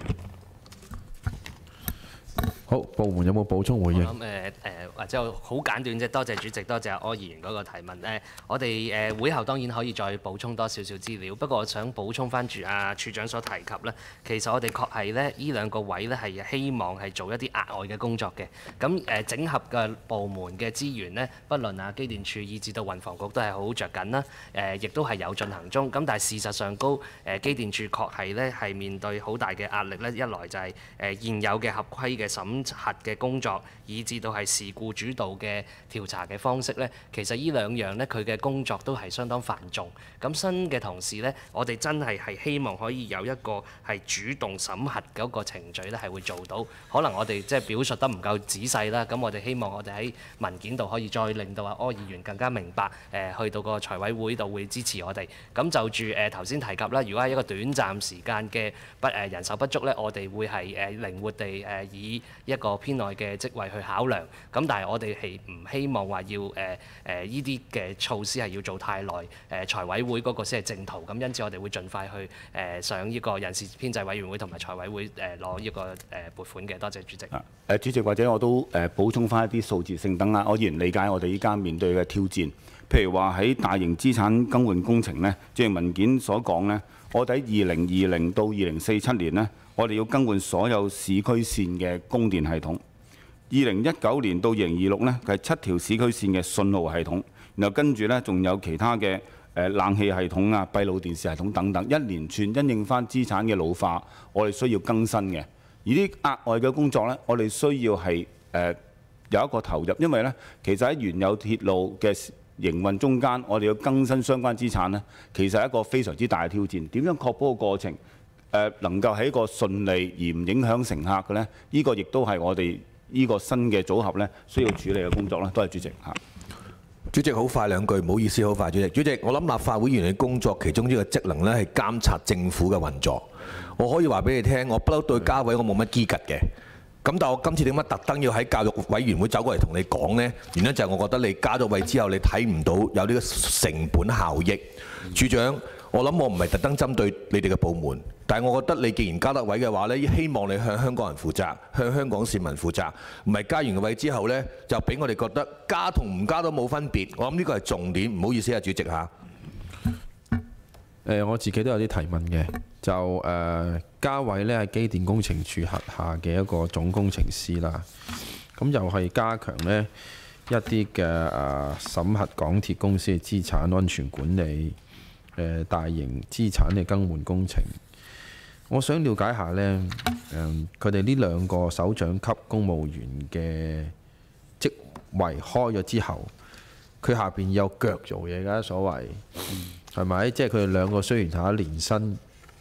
好，部門有冇補充回應？ 我諗誒誒，或者好簡短啫。多謝主席，多謝柯議員嗰個提問。誒，我哋誒會後當然可以再補充多少少資料，不過我想補充翻住阿處長所提及咧，其實我哋確係咧呢兩個位咧係希望係做一啲額外嘅工作嘅。咁誒整合嘅部門嘅資源咧，不論啊機電署以至到運房局都係好着緊啦。誒，亦都係有進行中。咁但係事實上高誒機電署確係咧係面對好大嘅壓力咧，一來就係誒現有嘅合規嘅審核嘅工作，以至到係事故主導嘅調查嘅方式呢，其實呢兩樣呢，佢嘅工作都係相當繁重。咁新嘅同事呢，我哋真係係希望可以有一個係主動審核嗰個程序呢，係會做到。可能我哋即係表述得唔夠仔細啦。咁我哋希望我哋喺文件度可以再令到阿柯議員更加明白。誒，去到個財委會度會支持我哋。咁就住誒頭先提及啦，如果係一個短暫時間嘅不誒人手不足呢，我哋會係誒靈活地誒以一個偏內嘅職位去考量，咁但係我哋係唔希望話要誒誒呢啲嘅措施係要做太耐，誒、呃、財委會嗰個先係正途，咁因此我哋會盡快去誒、呃、上呢個人事編制委員會同埋財委會誒攞呢個誒撥款嘅。多謝主席。 誒主席，或者我都誒補充翻一啲數字性等啦，我依然理解我哋依家面對嘅挑戰，譬如話喺大型資產更換工程呢，正如文件所講呢，我哋喺二零二零到二零四七年呢，我哋要更換所有市區線嘅供電系統。二零一九年到二零二六呢，係七條市區線嘅信號系統，然後跟住呢，仲有其他嘅誒冷氣系統啊、閉路電視系統等等，一連串因應翻資產嘅老化，我哋需要更新嘅。而啲額外嘅工作呢，我哋需要係誒有一個投入，因為呢，其實喺原有鐵路嘅營運中間，我哋要更新相關資產呢，其實係一個非常之大嘅挑戰。點樣確保個過程誒能夠係一個順利而唔影響乘客嘅呢？呢個亦都係我哋呢個新嘅組合呢需要處理嘅工作啦。多謝主席嚇。 主席好快兩句，唔好意思，好快主席。主席，我諗立法會議員嘅工作其中一個職能呢係監察政府嘅運作。我可以話俾你聽，我不嬲對加位我冇乜機格嘅。咁但係我今次點解特登要喺教育委員會走過嚟同你講呢？原因就係我覺得你加咗位之後，你睇唔到有呢個成本效益。處長，我諗我唔係特登針對你哋嘅部門，但係我覺得你既然加得位嘅話呢，希望你向香港人負責，向香港市民負責，唔係加完個位之後呢，就俾我哋覺得加同唔加都冇分別。我諗呢個係重點，唔好意思啊，主席嚇。 誒，我自己都有啲提問嘅，就誒加位呢係機電工程署轄下嘅一個總工程師啦，咁又係加強呢一啲嘅誒審核港鐵公司嘅資產安全管理，誒大型資產嘅更換工程。我想了解下呢，誒佢哋呢兩個首長級公務員嘅職位開咗之後，佢下邊有腳做嘢㗎，所謂係咪？即係佢哋兩個雖然下年薪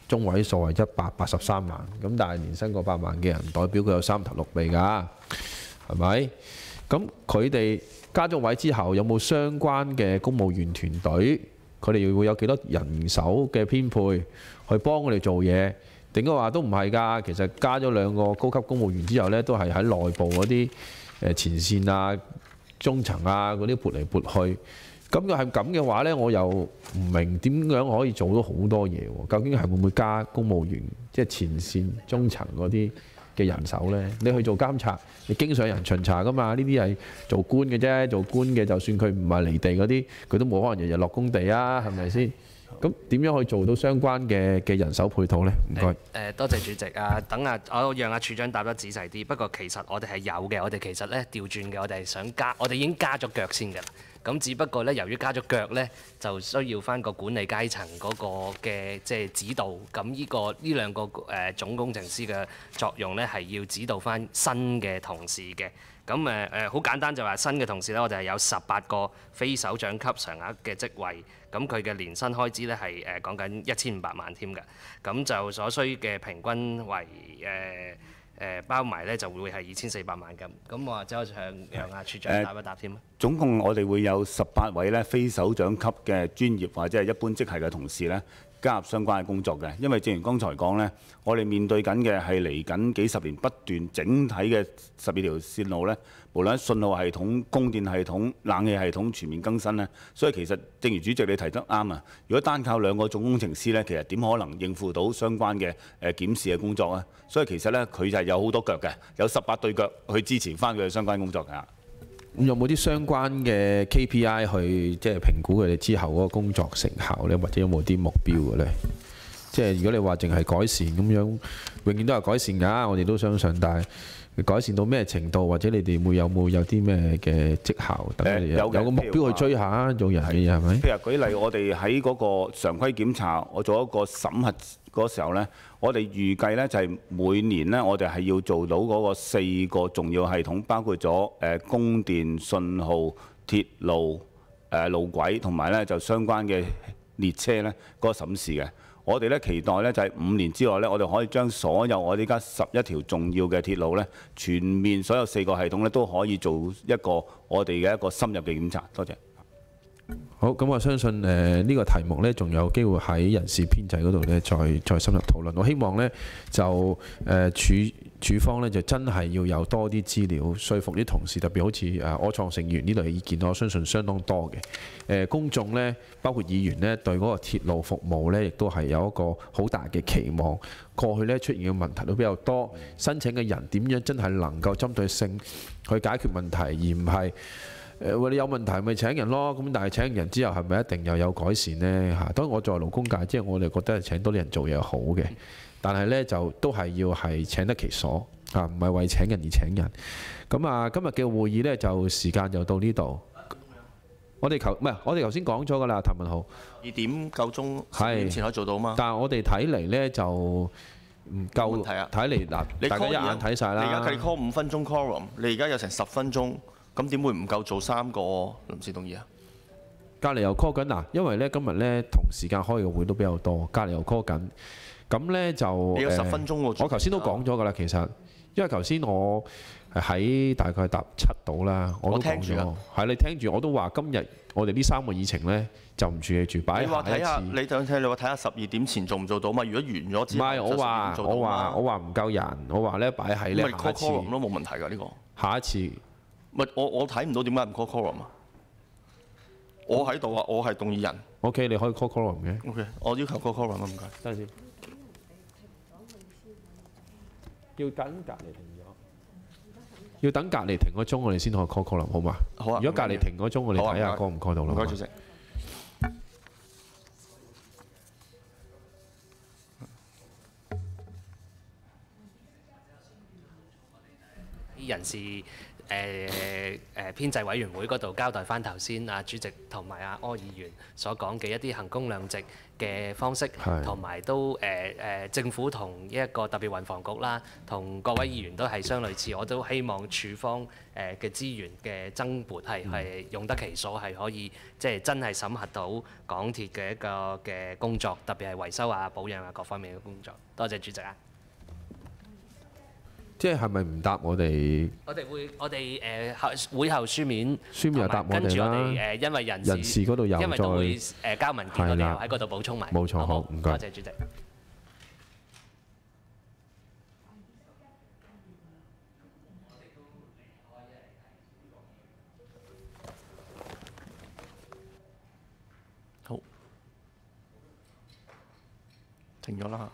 中位數係一百八十三萬，咁但係年薪過百萬嘅人，代表佢有三頭六臂㗎，係咪？咁佢哋加咗位之後，有冇相關嘅公務員團隊？佢哋會有幾多人手嘅編配去幫佢哋做嘢？定係話都唔係㗎？其實加咗兩個高級公務員之後呢，都係喺內部嗰啲誒前線啊、中層啊嗰啲撥嚟撥去。咁又係咁嘅話呢，我又唔明點樣可以做到好多嘢喎？究竟係會唔會加公務員，即係前線、中層嗰啲嘅人手呢？你去做監察，你經常有人巡查㗎嘛？呢啲係做官嘅啫，做官嘅就算佢唔係離地嗰啲，佢都冇可能日日落工地啊，係咪先？咁點樣可以做到相關嘅嘅人手配套呢？唔該。 誒多謝主席啊！等啊，我讓阿處長答得仔細啲。不過其實我哋係有嘅，我哋其實咧調轉嘅，我哋係想加，我哋已經加咗腳先㗎啦。咁只不過咧，由於加咗腳咧，就需要翻個管理階層嗰個嘅即係指導。咁呢、呢個呢兩個誒、呃、總工程師嘅作用咧，係要指導翻新嘅同事嘅。咁誒誒好簡單就話新嘅同事咧，我哋係有十八個非首長級常額嘅職位。咁佢嘅年薪開支咧係誒講緊一千五百萬添㗎。咁就所需嘅平均為誒。呃誒包埋咧就會係二千四百萬咁，咁我或者我想讓阿處長答一答添。 總共我哋會有十八位咧非首長級嘅專業或者係一般職系嘅同事咧加入相關嘅工作嘅，因為正如剛才講咧，我哋面對緊嘅係嚟緊幾十年不斷整體嘅十二條線路咧，無論喺信號系統、供電系統、冷氣系統全面更新咧，所以其實正如主席你提得啱啊，如果單靠兩個總工程師咧，其實點可能應付到相關嘅誒檢視嘅工作啊？所以其實咧佢就係有好多腳嘅，有十八對腳去支持翻佢嘅相關工作㗎。 咁有冇啲相關嘅 K P I 去即係評估佢哋之後嗰個工作成效呢？或者有冇啲目標嘅呢？即係如果你話淨係改善咁樣，永遠都係改善㗎，我哋都相信。但係改善到咩程度，或者你哋會有冇有啲咩嘅績效？等佢哋有有個目標去追下做人嘅嘢係咪？ 譬如舉例，我哋喺嗰個常規檢查，我做一個審核嗰時候呢，我哋預計呢就係每年呢，我哋係要做到嗰個四個重要系統，包括咗誒供電、信號、鐵路、誒路軌同埋呢就相關嘅列車呢嗰個審視嘅。我哋咧期待咧就係五年之內咧，我哋可以將所有我哋而家十一條重要嘅鐵路咧，全面所有四個系統咧都可以做一個我哋嘅一個深入嘅檢查。多謝。 好，咁我相信誒呢、呃這個題目呢，仲有機會喺人事編制嗰度呢，再再深入討論。我希望呢，就誒、呃、處處方呢，就真係要有多啲資料，說服啲同事，特別好似誒柯創盛議員呢類嘅意見，我相信相當多嘅。誒、呃、公眾呢，包括議員呢，對嗰個鐵路服務呢，亦都係有一個好大嘅期望。過去呢，出現嘅問題都比較多，申請嘅人點樣真係能夠針對性去解決問題，而唔係誒喂，你有問題咪請人咯，咁但係請人之後係咪一定又有改善呢？嚇，當然我作為勞工界，即係我哋覺得請多啲人做嘢係好嘅，但係呢，就都係要係請得其所嚇，唔係為請人而請人。咁啊，今日嘅會議呢，就時間就到呢度。我哋頭唔係我哋頭先講咗㗎啦，譚文豪。 二點夠鐘，十係點前可以做到嘛？ 但係我哋睇嚟呢，就唔夠睇啊！ 睇嚟嗱， 你大家 call 一眼睇晒啦。 你而家計 call 五分鐘 quorum，你而家有成十分鐘。咁點會唔夠做三個臨時動議啊？ 隔離又 call 緊嗱，因為咧今日咧同時間開嘅會都比較多，隔離又 call 緊，咁咧就你有十分鐘喎。 我頭先都講咗㗎啦，其實因為頭先我喺大概搭七度啦，我都講咗，係你聽住我都話今日我哋呢三個議程咧就唔處理住，擺你話睇下， 下一次。 你想睇你話睇下十二點前做唔做到嘛？如果完咗之後， 唔係我話我話我話唔夠人，我話咧擺喺咧咪下 call 一次 quorum 都冇問題㗎呢個。 下一次。 唔係我我睇唔到點解唔 call quorum 啊？我喺度啊，我係動議人。 O K， 你可以 call quorum 嘅。 O K，我要求 call quorum 啊，唔該。 等陣先。要等隔離停咗，要等隔離停個鐘，我哋先可以 call quorum 好嘛？ 好啊。 如果隔離停個鐘，我哋睇下 call 唔 call 到啦。 唔該，主席。 人事誒誒編制委員會嗰度交代翻頭先啊主席同埋阿柯議員所講嘅一啲衡工量值嘅方式，同埋都誒誒、呃、政府同呢一個特別運房局啦，同各位議員都係相類似，我都希望處方誒嘅資源嘅增撥係係用得其所，係可以即係真係審核到港鐵嘅一個嘅工作，特別係維修啊、保養啊各方面嘅工作。多謝主席啊！ 即係係咪唔答我哋？ 我哋會，我哋誒後會後書面， 書面又答我哋啦。 跟住我哋誒，因為人事人事嗰度又因為都會再誒交文件，我哋又喺嗰度補充埋。 冇錯，好唔該。 多謝主席。 好，停咗啦。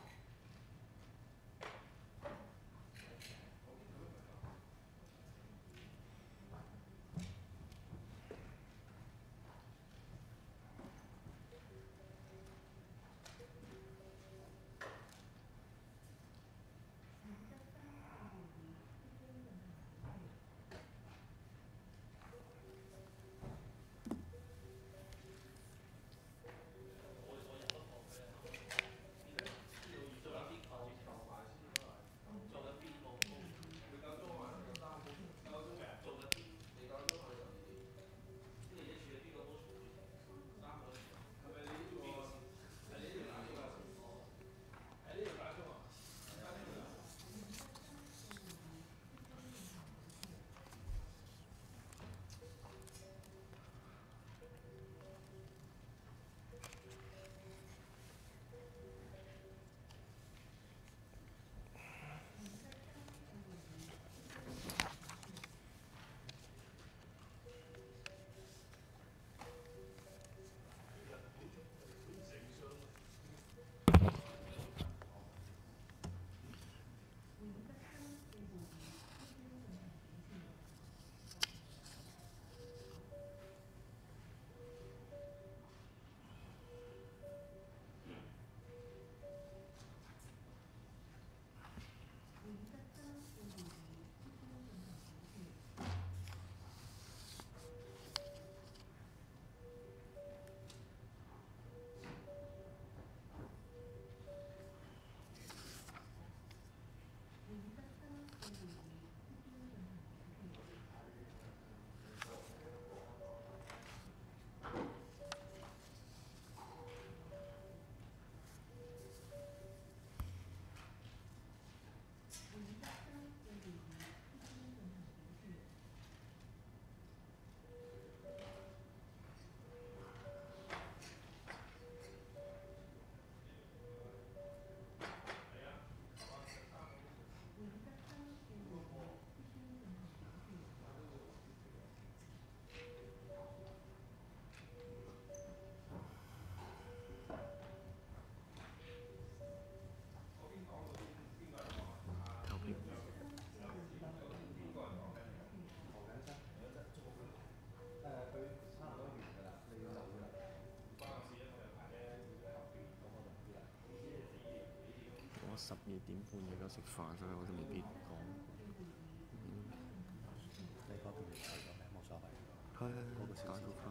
十二點半而家食飯，所以我都未必講。你嗰邊嚟睇咗咩？冇所謂。係嗰個時間都快。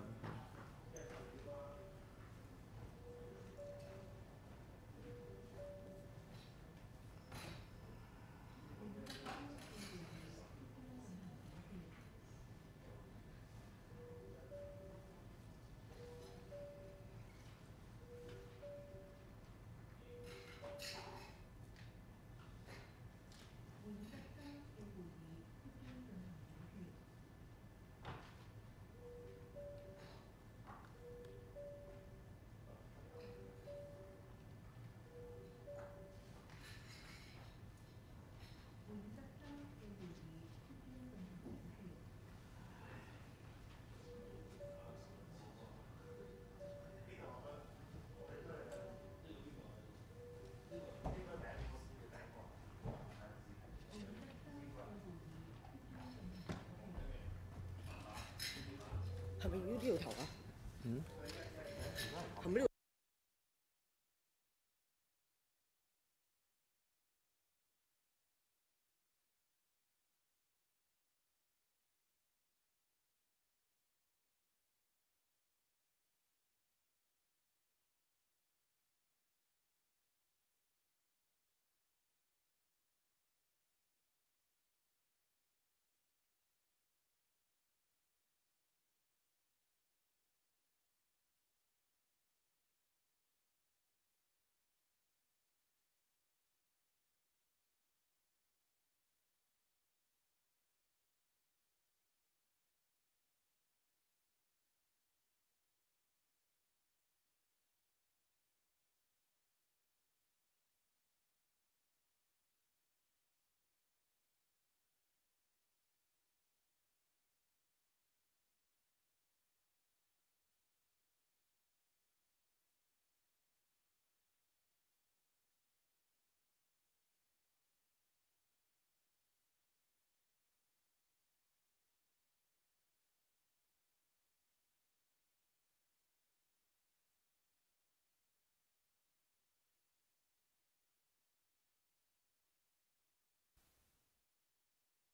係咪要呢條頭啊？ 嗯。 係咪呢？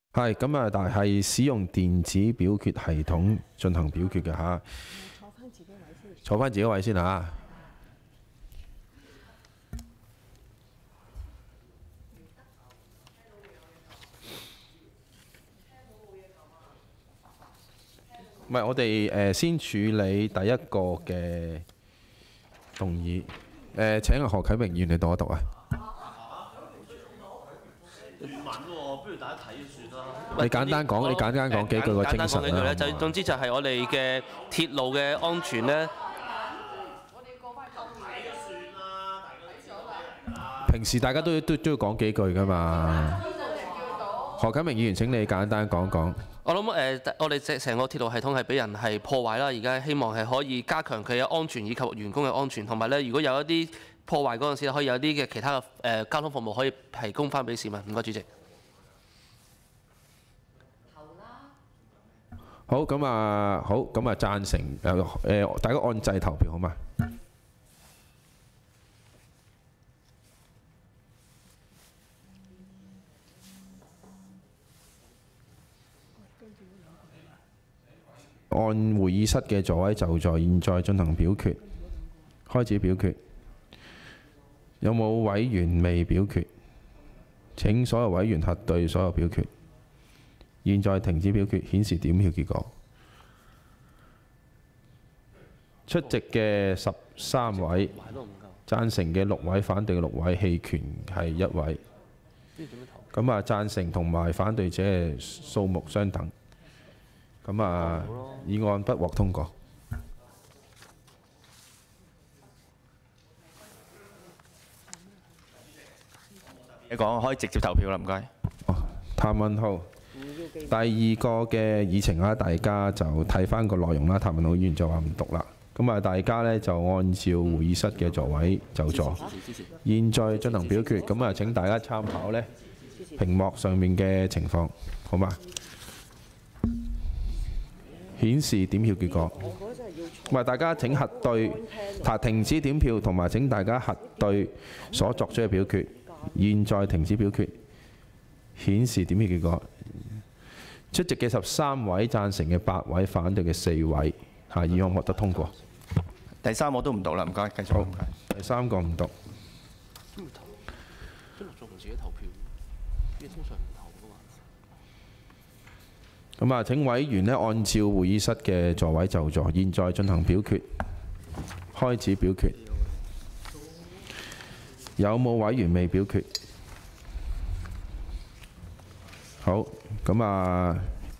係咁啊，但係使用電子表決系統進行表決嘅嚇。坐翻自己位先。坐翻自己位先嚇。唔係，我哋誒先處理第一個嘅動議。誒請阿何啟明議員嚟讀一讀啊。 唔問喎，不如大家睇算啦。 你簡單講，你簡單講幾句個精神啦。 咧，就總之就係我哋嘅鐵路嘅安全咧。 平時大家都都都要講幾句㗎嘛。何啟明議員，請你簡單講講。 我諗誒、呃，我哋成成個鐵路系統係俾人係破壞啦，而家希望係可以加強佢嘅安全以及員工嘅安全，同埋咧，如果有一啲破壞嗰陣時，可以有啲嘅其他嘅誒、呃、交通服務可以提供翻俾市民。唔該，主席。 好，咁啊，好，咁啊，贊成誒誒，大家按掣投票好嘛？按會議室嘅座位就座，現在進行表決，開始表決。有冇委員未表決？請所有委員核對所有表決。現在停止表決，顯示點票結果。出席嘅十三位，贊成嘅六位，反對嘅六位，棄權係一位。咁啊，贊成同埋反對者嘅數目相等。咁啊，議案不獲通過。 你講可以直接投票啦，唔該。 譚文豪，第二個嘅議程啊，大家就睇翻個內容啦。譚文豪議員就話唔讀啦。咁啊，大家呢就按照會議室嘅座位就座。現在進行表決，咁啊請大家參考呢屏幕上面嘅情況，好嗎？顯示點票結果。唔係，大家請核對，停止點票，同埋請大家核對所作出嘅表決。現在停止表決，顯示點票結果。出席嘅十三位，贊成嘅八位，反對嘅四位。下議案獲得通過。 第三我都唔讀啦，唔該，繼續。 好，第三個唔讀。 邊度投？邊度做唔自己投票？因為通常唔投噶嘛。 咁啊，請委員呢按照會議室嘅座位就座。現在進行表決，開始表決。有冇委員未表決？好，咁啊，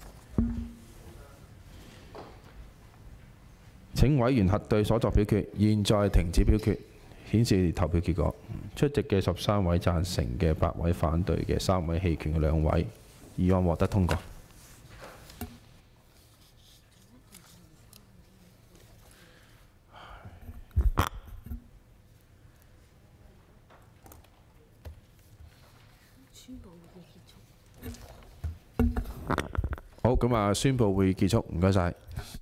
請委員核對所作表決。現在停止表決，顯示投票結果。出席嘅十三位，贊成嘅八位，反對嘅三位，棄權嘅兩位。議案獲得通過。好，咁啊，宣佈會議結束，唔該晒。